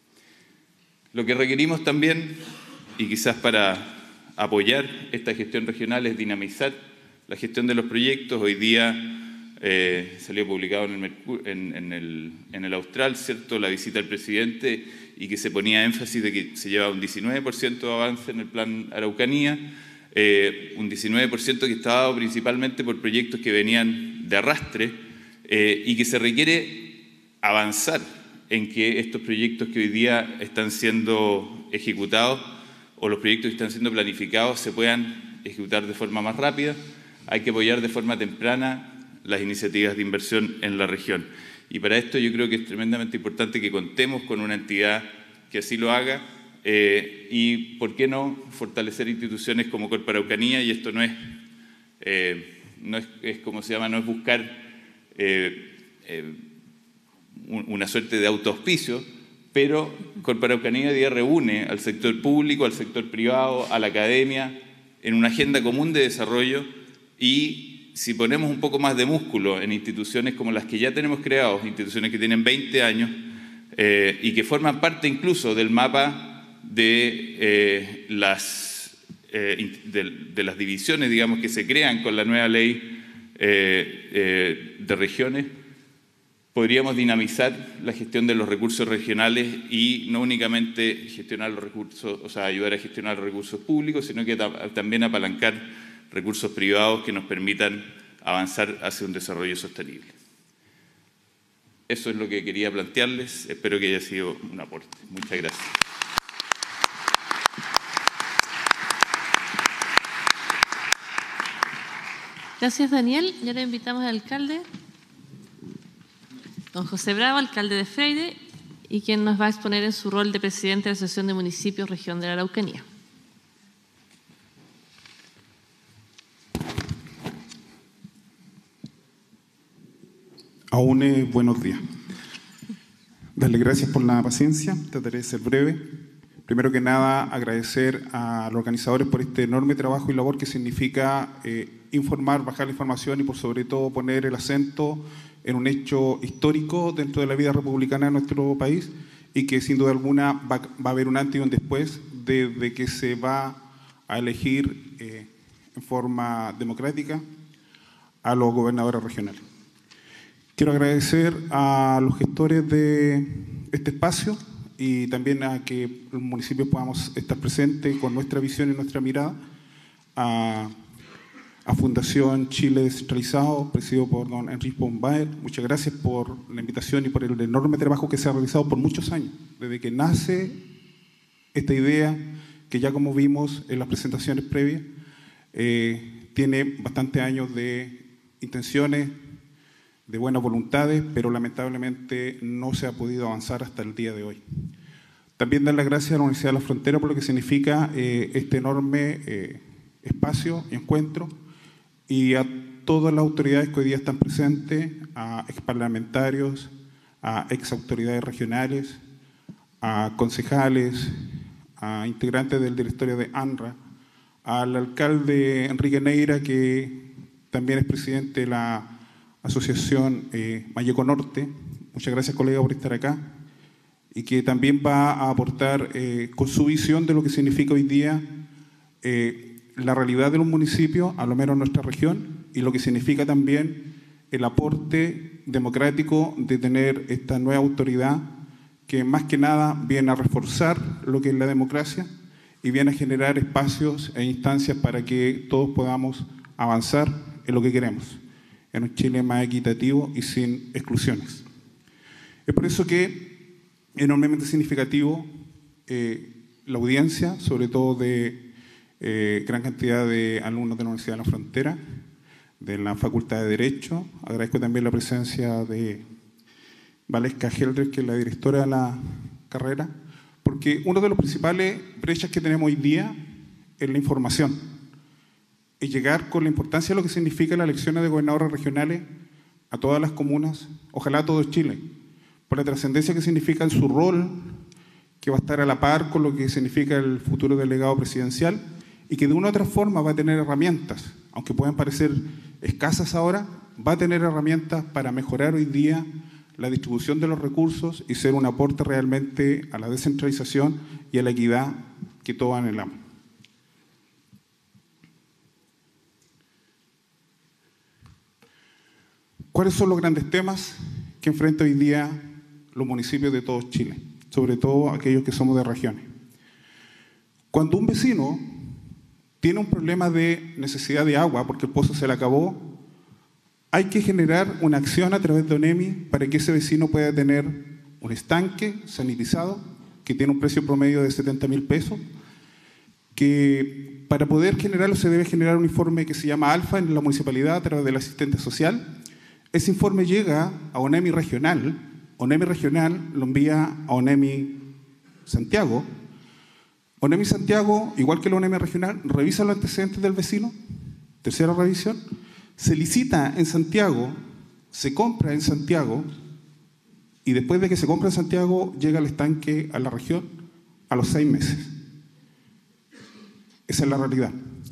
Lo que requerimos también, y quizás para apoyar esta gestión regional, es dinamizar la gestión de los proyectos. Hoy día eh, salió publicado en el, Mercur en, en, el, en el Austral, ¿cierto?, la visita del presidente, y que se ponía énfasis de que se llevaba un diecinueve por ciento de avance en el plan Araucanía, eh, un diecinueve por ciento que estaba dado principalmente por proyectos que venían de arrastre, eh, y que se requiere avanzar en que estos proyectos que hoy día están siendo ejecutados o los proyectos que están siendo planificados se puedan ejecutar de forma más rápida. Hay que apoyar de forma temprana las iniciativas de inversión en la región. Y para esto yo creo que es tremendamente importante que contemos con una entidad que así lo haga eh, y, ¿por qué no?, fortalecer instituciones como Corpo Araucanía. Y esto no es, eh, no es, es como se llama, no es buscar eh, eh, una suerte de autoauspicio, pero Corpo Araucanía hoy día reúne al sector público, al sector privado, a la academia, en una agenda común de desarrollo. Y si ponemos un poco más de músculo en instituciones como las que ya tenemos creadas, instituciones que tienen veinte años eh, y que forman parte incluso del mapa de, eh, las, eh, de, de las divisiones, digamos, que se crean con la nueva ley eh, eh, de regiones, podríamos dinamizar la gestión de los recursos regionales y no únicamente gestionar los recursos, o sea, ayudar a gestionar los recursos públicos, sino que también apalancar recursos privados que nos permitan avanzar hacia un desarrollo sostenible. Eso es lo que quería plantearles. Espero que haya sido un aporte. Muchas gracias. Gracias, Daniel. Y ahora invitamos al alcalde, don José Bravo, alcalde de Freire, y quien nos va a exponer en su rol de presidente de la Asociación de Municipios Región de la Araucanía. Aún eh, buenos días. Darle gracias por la paciencia, trataré de ser breve. Primero que nada, agradecer a los organizadores por este enorme trabajo y labor que significa eh, informar, bajar la información y por sobre todo poner el acento en un hecho histórico dentro de la vida republicana de nuestro país y que sin duda alguna va, va a haber un antes y un después desde que se va a elegir eh, en forma democrática a los gobernadores regionales. Quiero agradecer a los gestores de este espacio y también a que los municipios podamos estar presentes con nuestra visión y nuestra mirada, a, a Fundación Chile Descentralizado, presidido por don Enrique Bombaer. Muchas gracias por la invitación y por el enorme trabajo que se ha realizado por muchos años, desde que nace esta idea, que ya como vimos en las presentaciones previas, eh, tiene bastantes años de intenciones, de buenas voluntades, pero lamentablemente no se ha podido avanzar hasta el día de hoy. También dar las gracias a la Universidad de la Frontera por lo que significa eh, este enorme eh, espacio y encuentro, y a todas las autoridades que hoy día están presentes, a exparlamentarios, a exautoridades regionales, a concejales, a integrantes del directorio de ANRA, al alcalde Enrique Neira, que también es presidente de la Asociación eh, Mayeco Norte. Muchas gracias, colega, por estar acá. Y que también va a aportar eh, con su visión de lo que significa hoy día eh, la realidad de los municipios, a lo menos en nuestra región, y lo que significa también el aporte democrático de tener esta nueva autoridad que más que nada viene a reforzar lo que es la democracia y viene a generar espacios e instancias para que todos podamos avanzar en lo que queremos, en un Chile más equitativo y sin exclusiones. Es por eso que enormemente significativo eh, la audiencia, sobre todo de eh, gran cantidad de alumnos de la Universidad de la Frontera, de la Facultad de Derecho. Agradezco también la presencia de Valesca Heldres, que es la directora de la carrera, porque uno de los principales brechas que tenemos hoy día es la información, es llegar con la importancia de lo que significa las elecciones de gobernadores regionales a todas las comunas, ojalá a todo Chile, por la trascendencia que significa en su rol, que va a estar a la par con lo que significa el futuro delegado presidencial y que de una u otra forma va a tener herramientas, aunque puedan parecer escasas ahora, va a tener herramientas para mejorar hoy día la distribución de los recursos y ser un aporte realmente a la descentralización y a la equidad que todos anhelamos. ¿Cuáles son los grandes temas que enfrenta hoy día los municipios de todo Chile, sobre todo aquellos que somos de regiones? Cuando un vecino tiene un problema de necesidad de agua porque el pozo se le acabó, hay que generar una acción a través de ONEMI para que ese vecino pueda tener un estanque sanitizado que tiene un precio promedio de setenta mil pesos, que para poder generarlo se debe generar un informe que se llama ALFA en la municipalidad a través del asistente social. Ese informe llega a ONEMI regional, ONEMI regional lo envía a ONEMI Santiago. ONEMI Santiago, igual que la ONEMI regional, revisa los antecedentes del vecino, tercera revisión, se licita en Santiago, se compra en Santiago y después de que se compra en Santiago llega el estanque a la región a los seis meses. Esa es la realidad.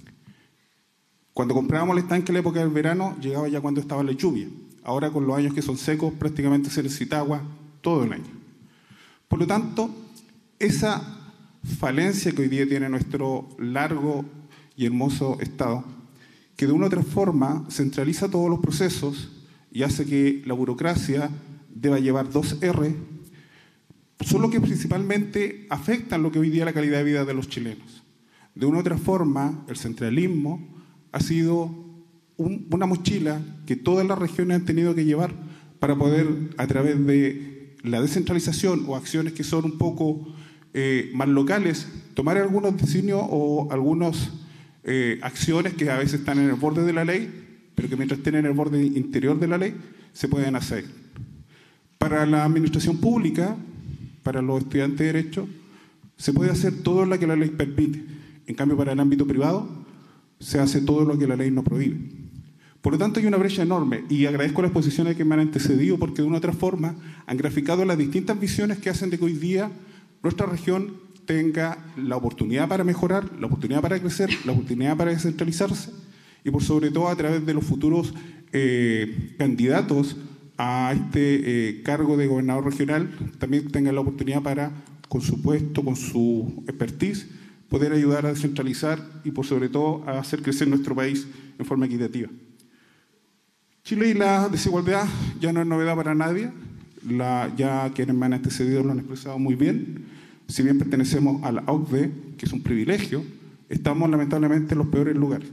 Cuando comprábamos el estanque en la época del verano, llegaba ya cuando estaba la lluvia. Ahora, con los años que son secos, prácticamente se necesita agua todo el año. Por lo tanto, esa falencia que hoy día tiene nuestro largo y hermoso Estado, que de una u otra forma centraliza todos los procesos y hace que la burocracia deba llevar dos erre, son los que principalmente afectan lo que hoy día es la calidad de vida de los chilenos. De una u otra forma, el centralismo ha sido un, una mochila que todas las regiones han tenido que llevar para poder, a través de la descentralización o acciones que son un poco eh, más locales, tomar algunos designios o algunas eh, acciones que a veces están en el borde de la ley, pero que mientras estén en el borde interior de la ley, se pueden hacer. Para la administración pública, para los estudiantes de Derecho, se puede hacer todo lo que la ley permite. En cambio, para el ámbito privado, se hace todo lo que la ley no prohíbe. Por lo tanto, hay una brecha enorme y agradezco las exposiciones que me han antecedido porque de una u otra forma han graficado las distintas visiones que hacen de que hoy día nuestra región tenga la oportunidad para mejorar, la oportunidad para crecer, la oportunidad para descentralizarse y por sobre todo a través de los futuros eh, candidatos a este eh, cargo de gobernador regional también tengan la oportunidad para, con su puesto, con su expertise, poder ayudar a descentralizar y por sobre todo a hacer crecer nuestro país en forma equitativa. Chile y la desigualdad ya no es novedad para nadie, la, ya quienes me han antecedido lo han expresado muy bien. Si bien pertenecemos a la O C D E, que es un privilegio, estamos lamentablemente en los peores lugares.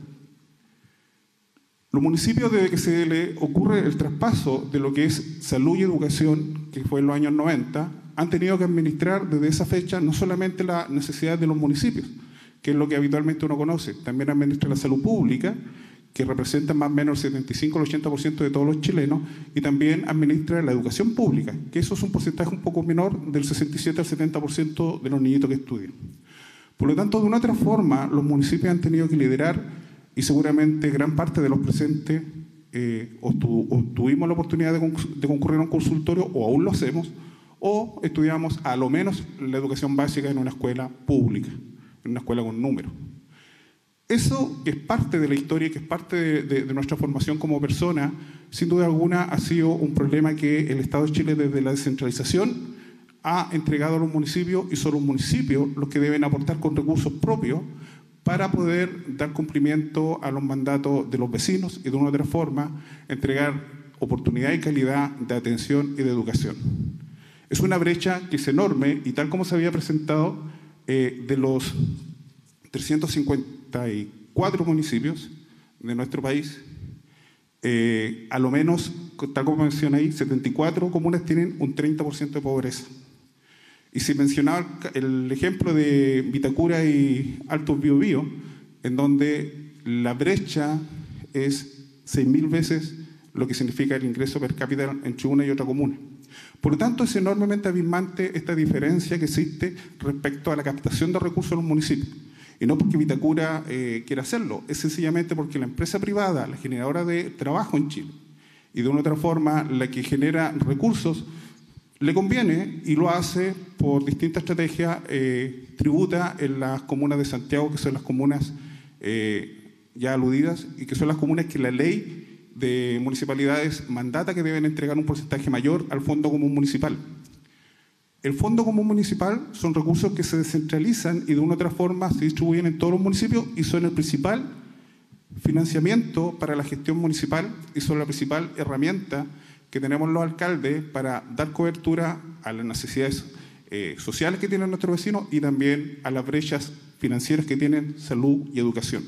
Los municipios, desde que se le ocurre el traspaso de lo que es salud y educación, que fue en los años noventa, han tenido que administrar desde esa fecha no solamente la necesidad de los municipios, que es lo que habitualmente uno conoce, también administra la salud pública, que representa más o menos el setenta y cinco al ochenta por ciento de todos los chilenos, y también administra la educación pública, que eso es un porcentaje un poco menor del sesenta y siete al setenta por ciento de los niñitos que estudian. Por lo tanto, de una otra forma, los municipios han tenido que liderar, y seguramente gran parte de los presentes eh, o, tu, o tuvimos la oportunidad de, de concurrir a un consultorio, o aún lo hacemos, o estudiamos a lo menos la educación básica en una escuela pública, en una escuela con números. Eso, que es parte de la historia, que es parte de, de, de nuestra formación como persona, sin duda alguna ha sido un problema que el Estado de Chile desde la descentralización ha entregado a los municipios, y son los municipios los que deben aportar con recursos propios para poder dar cumplimiento a los mandatos de los vecinos y de una u otra forma entregar oportunidad y calidad de atención y de educación. Es una brecha que es enorme y tal como se había presentado, eh, de los trescientos cincuenta y cuatro municipios de nuestro país, eh, a lo menos, tal como menciona ahí, setenta y cuatro comunas tienen un treinta por ciento de pobreza. Y si mencionaba el ejemplo de Vitacura y Alto Biobío, en donde la brecha es seis mil veces lo que significa el ingreso per cápita entre una y otra comuna. Por lo tanto, es enormemente abismante esta diferencia que existe respecto a la captación de recursos en los municipios. Y no porque Vitacura eh, quiera hacerlo, es sencillamente porque la empresa privada, la generadora de trabajo en Chile, y de una u otra forma la que genera recursos, le conviene y lo hace por distintas estrategias, eh, tributa en las comunas de Santiago, que son las comunas eh, ya aludidas y que son las comunas que la ley de municipalidades mandata que deben entregar un porcentaje mayor al Fondo Común Municipal. El Fondo Común Municipal son recursos que se descentralizan y de una u otra forma se distribuyen en todos los municipios y son el principal financiamiento para la gestión municipal y son la principal herramienta que tenemos los alcaldes para dar cobertura a las necesidades eh, sociales que tienen nuestros vecinos y también a las brechas financieras que tienen salud y educación.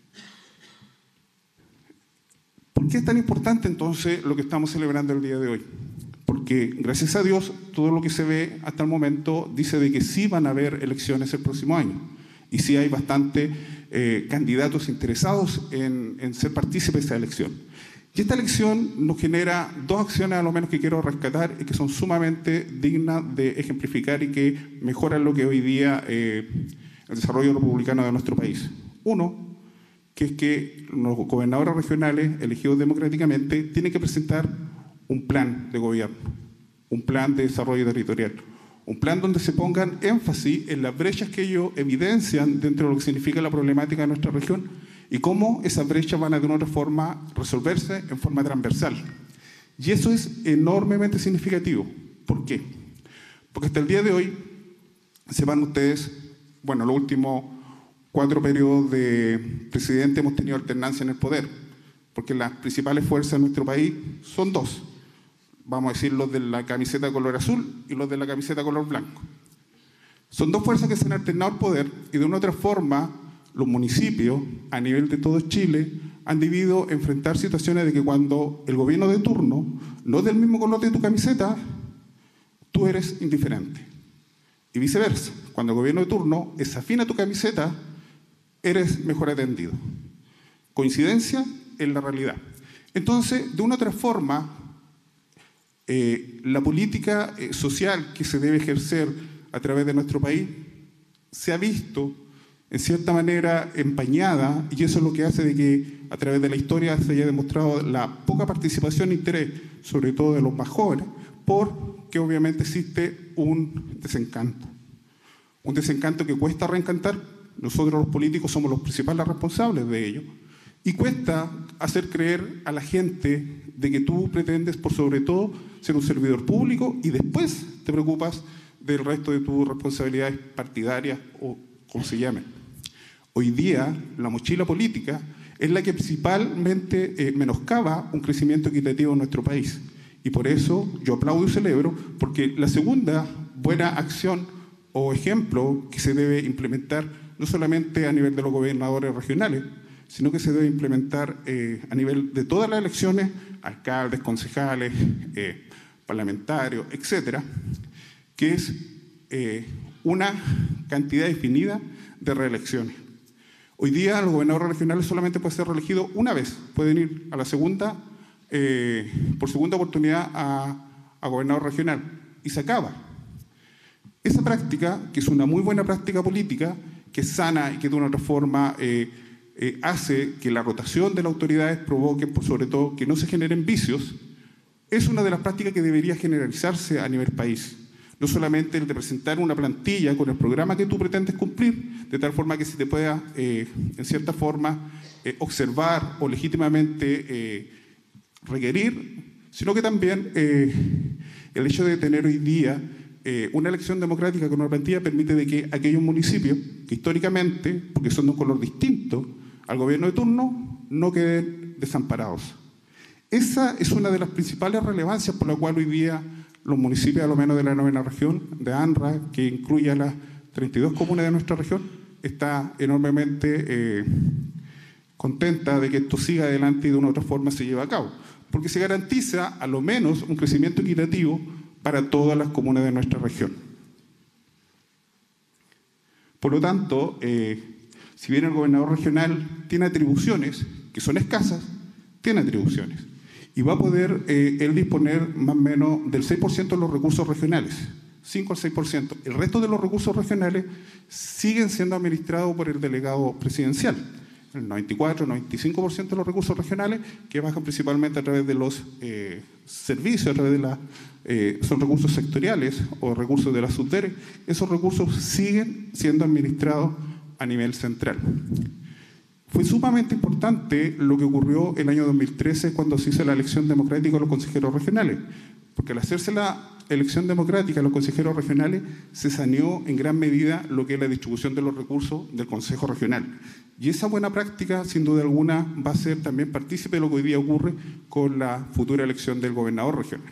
¿Por qué es tan importante entonces lo que estamos celebrando el día de hoy? Porque gracias a Dios todo lo que se ve hasta el momento dice de que sí van a haber elecciones el próximo año y sí hay bastantes eh, candidatos interesados en, en ser partícipes de esa elección. Y esta elección nos genera dos acciones a lo menos que quiero rescatar y que son sumamente dignas de ejemplificar y que mejoran lo que hoy día eh, el desarrollo republicano de nuestro país. Uno, que es que los gobernadores regionales elegidos democráticamente tienen que presentar un plan de gobierno, un plan de desarrollo territorial, un plan donde se pongan énfasis en las brechas que ellos evidencian dentro de lo que significa la problemática de nuestra región y cómo esas brechas van a de una otra forma resolverse en forma transversal. Y eso es enormemente significativo. ¿Por qué? Porque hasta el día de hoy, sepan ustedes, bueno, los últimos cuatro periodos de presidente hemos tenido alternancia en el poder, porque las principales fuerzas de nuestro país son dos. Vamos a decir los de la camiseta color azul y los de la camiseta color blanco. Son dos fuerzas que se han alternado el poder y de una u otra forma los municipios a nivel de todo Chile han debido enfrentar situaciones de que cuando el gobierno de turno no es del mismo color de tu camiseta, tú eres indiferente. Y viceversa, cuando el gobierno de turno es afín a tu camiseta, eres mejor atendido. Coincidencia en la realidad. Entonces, de una u otra forma, eh, la política eh, social que se debe ejercer a través de nuestro país se ha visto en cierta manera empañada, y eso es lo que hace de que a través de la historia se haya demostrado la poca participación e interés, sobre todo de los más jóvenes, porque obviamente existe un desencanto. Un desencanto que cuesta reencantar. Nosotros los políticos somos los principales responsables de ello. Y cuesta hacer creer a la gente de que tú pretendes, por sobre todo, ser un servidor público y después te preocupas del resto de tus responsabilidades partidarias o como se llamen. Hoy día, la mochila política es la que principalmente eh, menoscaba un crecimiento equitativo en nuestro país. Y por eso yo aplaudo y celebro, porque la segunda buena acción o ejemplo que se debe implementar no solamente a nivel de los gobernadores regionales, sino que se debe implementar eh, a nivel de todas las elecciones, alcaldes, concejales, eh, parlamentarios, etcétera, que es eh, una cantidad definida de reelecciones. Hoy día los gobernadores regionales solamente pueden ser reelegidos una vez, pueden ir a la segunda, eh, por segunda oportunidad a, a gobernador regional y se acaba. Esa práctica, que es una muy buena práctica política, que es sana y que de una otra forma eh, eh, hace que la rotación de las autoridades provoque, por sobre todo, que no se generen vicios, es una de las prácticas que debería generalizarse a nivel país. No solamente el de presentar una plantilla con el programa que tú pretendes cumplir, de tal forma que se te pueda, eh, en cierta forma, eh, observar o legítimamente eh, requerir, sino que también eh, el hecho de tener hoy día eh, una elección democrática con una plantilla permite de que aquellos municipios que históricamente, porque son de un color distinto al gobierno de turno, no queden desamparados. Esa es una de las principales relevancias por la cual hoy día los municipios, a lo menos de la novena región, de ANRA, que incluye a las treinta y dos comunas de nuestra región, está enormemente eh, contenta de que esto siga adelante y de una u otra forma se lleve a cabo, porque se garantiza a lo menos un crecimiento equitativo para todas las comunas de nuestra región. Por lo tanto, eh, si bien el gobernador regional tiene atribuciones, que son escasas, tiene atribuciones, y va a poder eh, él disponer más o menos del seis por ciento de los recursos regionales, cinco al seis por ciento. El resto de los recursos regionales siguen siendo administrados por el delegado presidencial. El noventa y cuatro, noventa y cinco por ciento de los recursos regionales, que bajan principalmente a través de los eh, servicios, a través de la, eh, son recursos sectoriales o recursos de la SUDERE, esos recursos siguen siendo administrados a nivel central. Fue sumamente importante lo que ocurrió el año dos mil trece cuando se hizo la elección democrática de los consejeros regionales, porque al hacerse la elección democrática de los consejeros regionales se saneó en gran medida lo que es la distribución de los recursos del Consejo Regional. Y esa buena práctica, sin duda alguna, va a ser también partícipe de lo que hoy día ocurre con la futura elección del gobernador regional.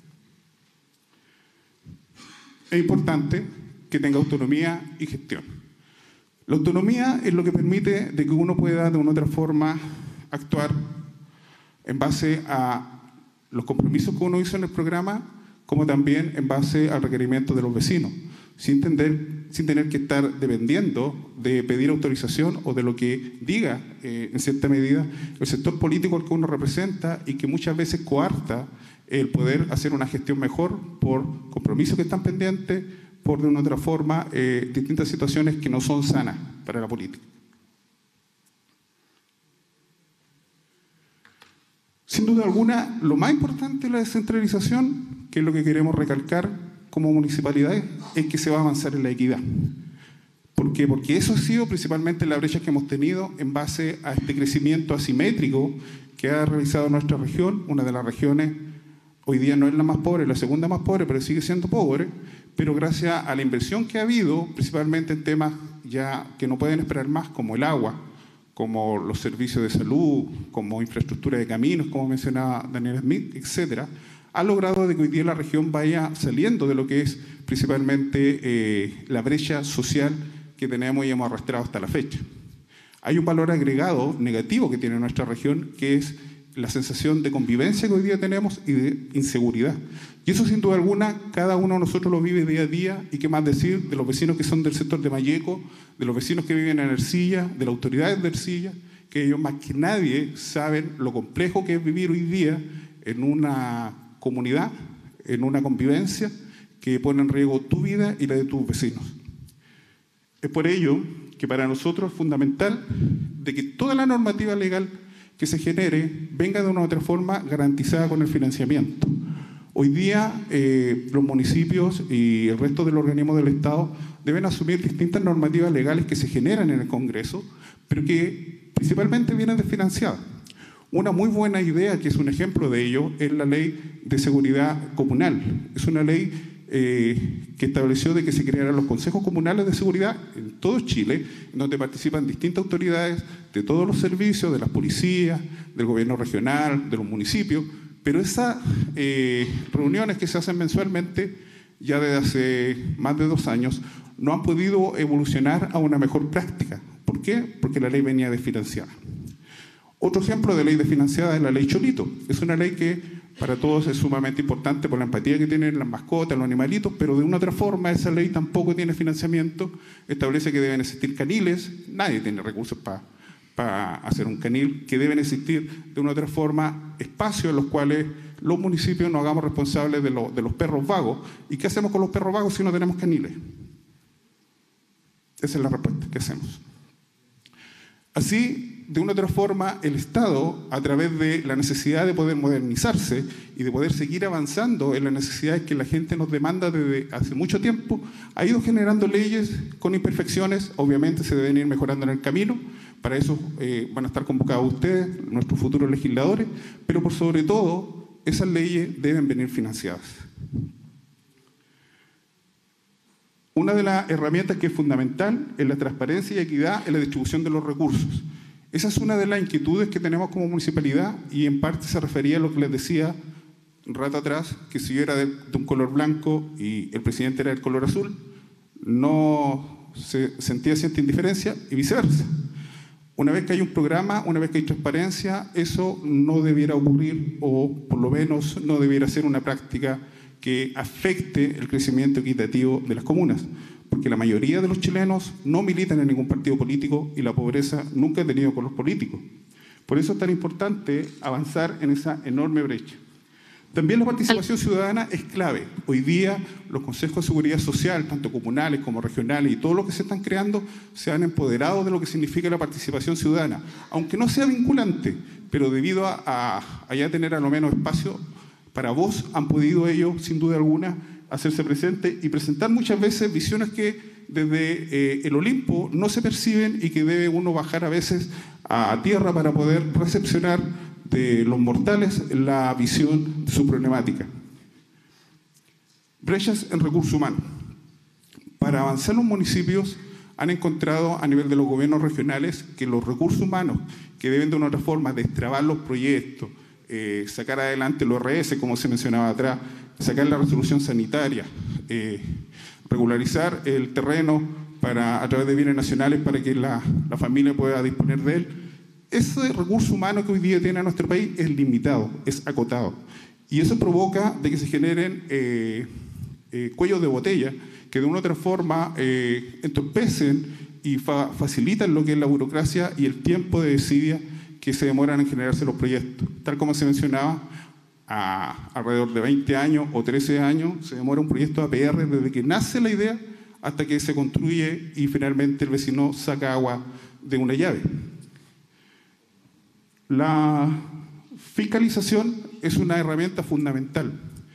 Es importante que tenga autonomía y gestión. La autonomía es lo que permite de que uno pueda de una u otra forma actuar en base a los compromisos que uno hizo en el programa, como también en base al requerimiento de los vecinos, sin tener, sin tener que estar dependiendo de pedir autorización o de lo que diga, eh, en cierta medida, el sector político al que uno representa y que muchas veces coarta el poder hacer una gestión mejor por compromisos que están pendientes, por de una u otra forma, eh, distintas situaciones que no son sanas para la política. Sin duda alguna, lo más importante de la descentralización, que es lo que queremos recalcar como municipalidades, es que se va a avanzar en la equidad. ¿Por qué? Porque eso ha sido principalmente la brecha que hemos tenido en base a este crecimiento asimétrico que ha realizado nuestra región, una de las regiones, hoy día no es la más pobre, es la segunda más pobre, pero sigue siendo pobre, pero gracias a la inversión que ha habido, principalmente en temas ya que no pueden esperar más, como el agua, como los servicios de salud, como infraestructura de caminos, como mencionaba Daniel Smith, etcétera, ha logrado de que hoy día la región vaya saliendo de lo que es principalmente eh, la brecha social que tenemos y hemos arrastrado hasta la fecha. Hay un valor agregado negativo que tiene nuestra región, que es la sensación de convivencia que hoy día tenemos y de inseguridad. Y eso, sin duda alguna, cada uno de nosotros lo vive día a día, y qué más decir de los vecinos que son del sector de Malleco, de los vecinos que viven en Ercilla, de las autoridades de Ercilla, que ellos más que nadie saben lo complejo que es vivir hoy día en una comunidad, en una convivencia que pone en riesgo tu vida y la de tus vecinos. Es por ello que para nosotros es fundamental de que toda la normativa legal que se genere venga de una u otra forma garantizada con el financiamiento. Hoy día eh, los municipios y el resto de los organismos del Estado deben asumir distintas normativas legales que se generan en el Congreso, pero que principalmente vienen desfinanciadas. Una muy buena idea, que es un ejemplo de ello, es la Ley de Seguridad Comunal. Es una ley eh, que estableció de que se crearan los consejos comunales de seguridad en todo Chile, donde participan distintas autoridades de todos los servicios, de las policías, del gobierno regional, de los municipios, pero esas eh, reuniones que se hacen mensualmente, ya desde hace más de dos años, no han podido evolucionar a una mejor práctica. ¿Por qué? Porque la ley venía desfinanciada. Otro ejemplo de ley desfinanciada es la ley Cholito. Es una ley que para todos es sumamente importante por la empatía que tienen las mascotas, los animalitos, pero de una u otra forma esa ley tampoco tiene financiamiento. Establece que deben existir caniles, nadie tiene recursos para para hacer un canil, que deben existir de una u otra forma espacios en los cuales los municipios nos hagamos responsables de, lo, de los perros vagos. ¿Y qué hacemos con los perros vagos si no tenemos caniles? Esa es la respuesta. ¿Qué hacemos? Así, de una u otra forma, el Estado, a través de la necesidad de poder modernizarse y de poder seguir avanzando en las necesidades que la gente nos demanda desde hace mucho tiempo, ha ido generando leyes con imperfecciones. Obviamente se deben ir mejorando en el camino. Para eso eh, van a estar convocados ustedes, nuestros futuros legisladores, pero por sobre todo, esas leyes deben venir financiadas. Una de las herramientas que es fundamental es la transparencia y equidad en la distribución de los recursos. Esa es una de las inquietudes que tenemos como municipalidad y en parte se refería a lo que les decía un rato atrás, que si yo era de, de un color blanco y el presidente era del color azul, no se sentía cierta indiferencia y viceversa. Una vez que hay un programa, una vez que hay transparencia, eso no debiera ocurrir o por lo menos no debiera ser una práctica que afecte el crecimiento equitativo de las comunas, porque la mayoría de los chilenos no militan en ningún partido político y la pobreza nunca ha tenido color político. Por eso es tan importante avanzar en esa enorme brecha. También la participación ciudadana es clave. Hoy día los consejos de seguridad social, tanto comunales como regionales, y todo lo que se están creando, se han empoderado de lo que significa la participación ciudadana, aunque no sea vinculante, pero debido a, a, a ya tener a lo menos espacio para vos, han podido ellos, sin duda alguna, hacerse presentes y presentar muchas veces visiones que desde eh, el Olimpo no se perciben y que debe uno bajar a veces a tierra para poder recepcionar de los mortales la visión de su problemática. Brechas en recursos humanos. Para avanzar los municipios han encontrado a nivel de los gobiernos regionales que los recursos humanos que deben de una otra forma destrabar los proyectos, eh, sacar adelante los R S, como se mencionaba atrás, sacar la resolución sanitaria, eh, regularizar el terreno para, a través de bienes nacionales para que la, la familia pueda disponer de él. Ese recurso humano que hoy día tiene nuestro país es limitado, es acotado. Y eso provoca de que se generen eh, eh, cuellos de botella que de una u otra forma eh, entorpecen y fa facilitan lo que es la burocracia y el tiempo de desidia que se demoran en generarse los proyectos. Tal como se mencionaba, a alrededor de veinte años o trece años se demora un proyecto A P R desde que nace la idea hasta que se construye y finalmente el vecino saca agua de una llave. La fiscalización es una herramienta fundamental.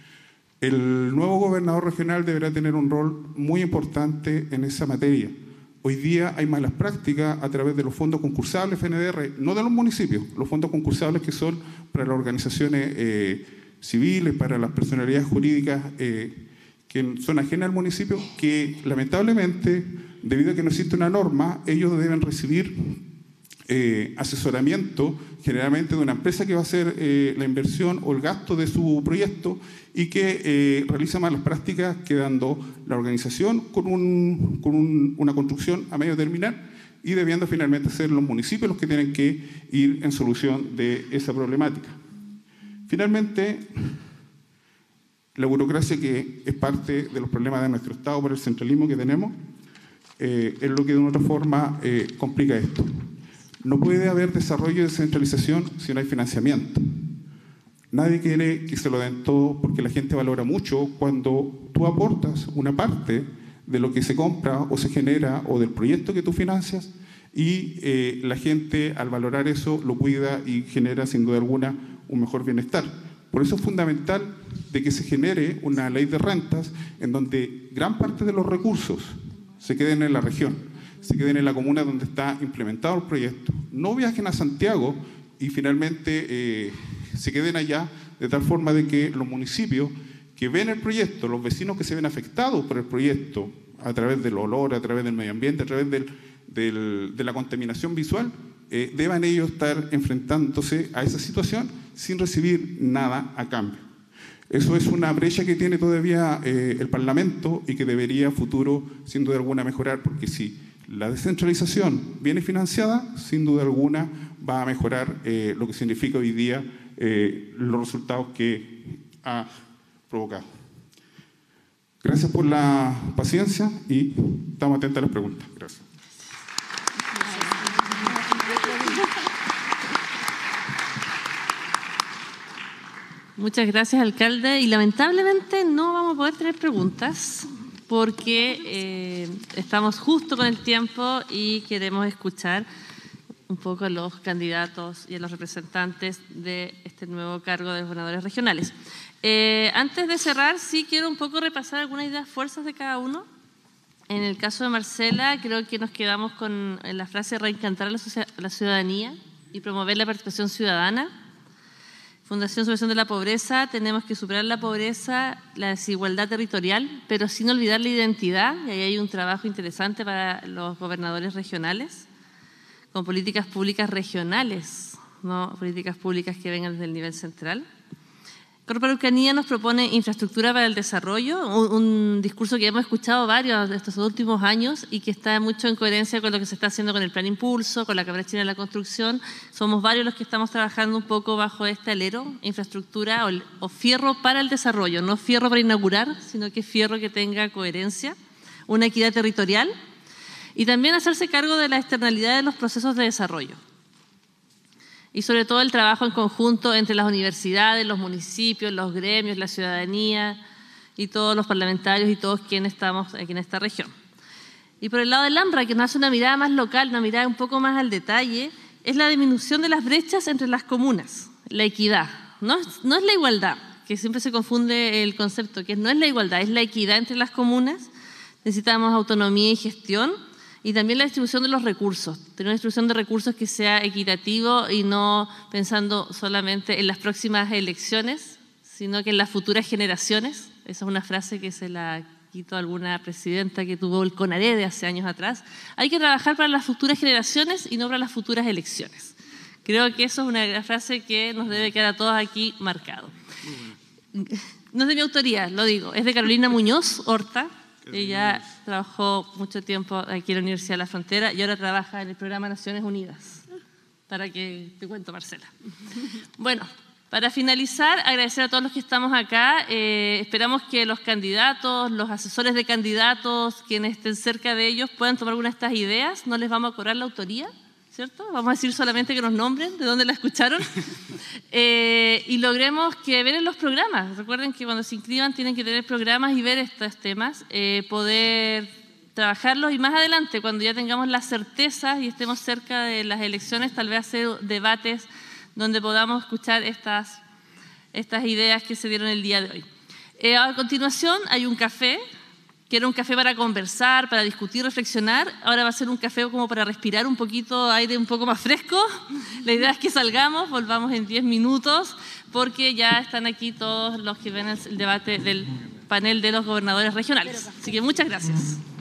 El nuevo gobernador regional deberá tener un rol muy importante en esa materia. Hoy día hay malas prácticas a través de los fondos concursables F N D R, no de los municipios, los fondos concursables que son para las organizaciones eh, civiles, para las personalidades jurídicas eh, que son ajenas al municipio, que lamentablemente, debido a que no existe una norma, ellos deben recibir eh, asesoramiento generalmente de una empresa que va a hacer eh, la inversión o el gasto de su proyecto y que eh, realiza malas prácticas, quedando la organización con, un, con un, una construcción a medio terminar y debiendo finalmente ser los municipios los que tienen que ir en solución de esa problemática. Finalmente, la burocracia, que es parte de los problemas de nuestro Estado por el centralismo que tenemos, eh, es lo que de una otra forma eh, complica esto. No puede haber desarrollo y descentralización si no hay financiamiento. Nadie quiere que se lo den todo porque la gente valora mucho cuando tú aportas una parte de lo que se compra o se genera o del proyecto que tú financias y eh, la gente al valorar eso lo cuida y genera sin duda alguna un mejor bienestar. Por eso es fundamental de que se genere una ley de rentas en donde gran parte de los recursos se queden en la región, se queden en la comuna donde está implementado el proyecto. No viajen a Santiago y finalmente eh, se queden allá, de tal forma de que los municipios que ven el proyecto, los vecinos que se ven afectados por el proyecto, a través del olor, a través del medio ambiente, a través del, del, de la contaminación visual, eh, deban ellos estar enfrentándose a esa situación sin recibir nada a cambio. Eso es una brecha que tiene todavía eh, el Parlamento y que debería a futuro, sin duda alguna, mejorar, porque si la descentralización viene financiada, sin duda alguna va a mejorar eh, lo que significa hoy día eh, los resultados que ha provocado. Gracias por la paciencia y estamos atentos a las preguntas. Gracias. Muchas gracias, alcalde. Y lamentablemente no vamos a poder tener preguntas porque eh, estamos justo con el tiempo y queremos escuchar un poco a los candidatos y a los representantes de este nuevo cargo de gobernadores regionales. Eh, antes de cerrar, sí quiero un poco repasar algunas ideas fuerzas de cada uno. En el caso de Marcela, creo que nos quedamos con la frase reencantar a la, a la ciudadanía y promover la participación ciudadana. Fundación Superación de la Pobreza, tenemos que superar la pobreza, la desigualdad territorial, pero sin olvidar la identidad, y ahí hay un trabajo interesante para los gobernadores regionales, con políticas públicas regionales, no políticas públicas que vengan desde el nivel central. Corpo Araucanía nos propone infraestructura para el desarrollo, un, un discurso que hemos escuchado varios de estos últimos años y que está mucho en coherencia con lo que se está haciendo con el Plan Impulso, con la Cámara China de la Construcción. Somos varios los que estamos trabajando un poco bajo este alero, infraestructura o, o fierro para el desarrollo, no fierro para inaugurar, sino que fierro que tenga coherencia, una equidad territorial y también hacerse cargo de la externalidad de los procesos de desarrollo. Y sobre todo el trabajo en conjunto entre las universidades, los municipios, los gremios, la ciudadanía y todos los parlamentarios y todos quienes estamos aquí en esta región. Y por el lado del AMRA, que nos hace una mirada más local, una mirada un poco más al detalle, es la disminución de las brechas entre las comunas, la equidad. No es, no es la igualdad, que siempre se confunde el concepto, que no es la igualdad, es la equidad entre las comunas. Necesitamos autonomía y gestión. Y también la distribución de los recursos, tener una distribución de recursos que sea equitativo y no pensando solamente en las próximas elecciones, sino que en las futuras generaciones. Esa es una frase que se la quitó alguna presidenta que tuvo el CONARED hace años atrás. Hay que trabajar para las futuras generaciones y no para las futuras elecciones. Creo que eso es una frase que nos debe quedar a todos aquí marcado. No es de mi autoría, lo digo, es de Carolina Muñoz Horta. Ella trabajó mucho tiempo aquí en la Universidad de la Frontera y ahora trabaja en el programa Naciones Unidas. Para que te cuento, Marcela. Bueno, para finalizar, agradecer a todos los que estamos acá. Eh, esperamos que los candidatos, los asesores de candidatos, quienes estén cerca de ellos, puedan tomar alguna de estas ideas. No les vamos a cobrar la autoría, ¿cierto? Vamos a decir solamente que nos nombren, de dónde la escucharon. Eh, y logremos que ver en los programas. Recuerden que cuando se inscriban tienen que tener programas y ver estos temas, eh, poder trabajarlos y más adelante, cuando ya tengamos las certezas y estemos cerca de las elecciones, tal vez hacer debates donde podamos escuchar estas, estas ideas que se dieron el día de hoy. Eh, a continuación hay un café, que era un café para conversar, para discutir, reflexionar. Ahora va a ser un café como para respirar un poquito, aire un poco más fresco. La idea es que salgamos, volvamos en diez minutos, porque ya están aquí todos los que ven el debate del panel de los gobernadores regionales. Así que muchas gracias.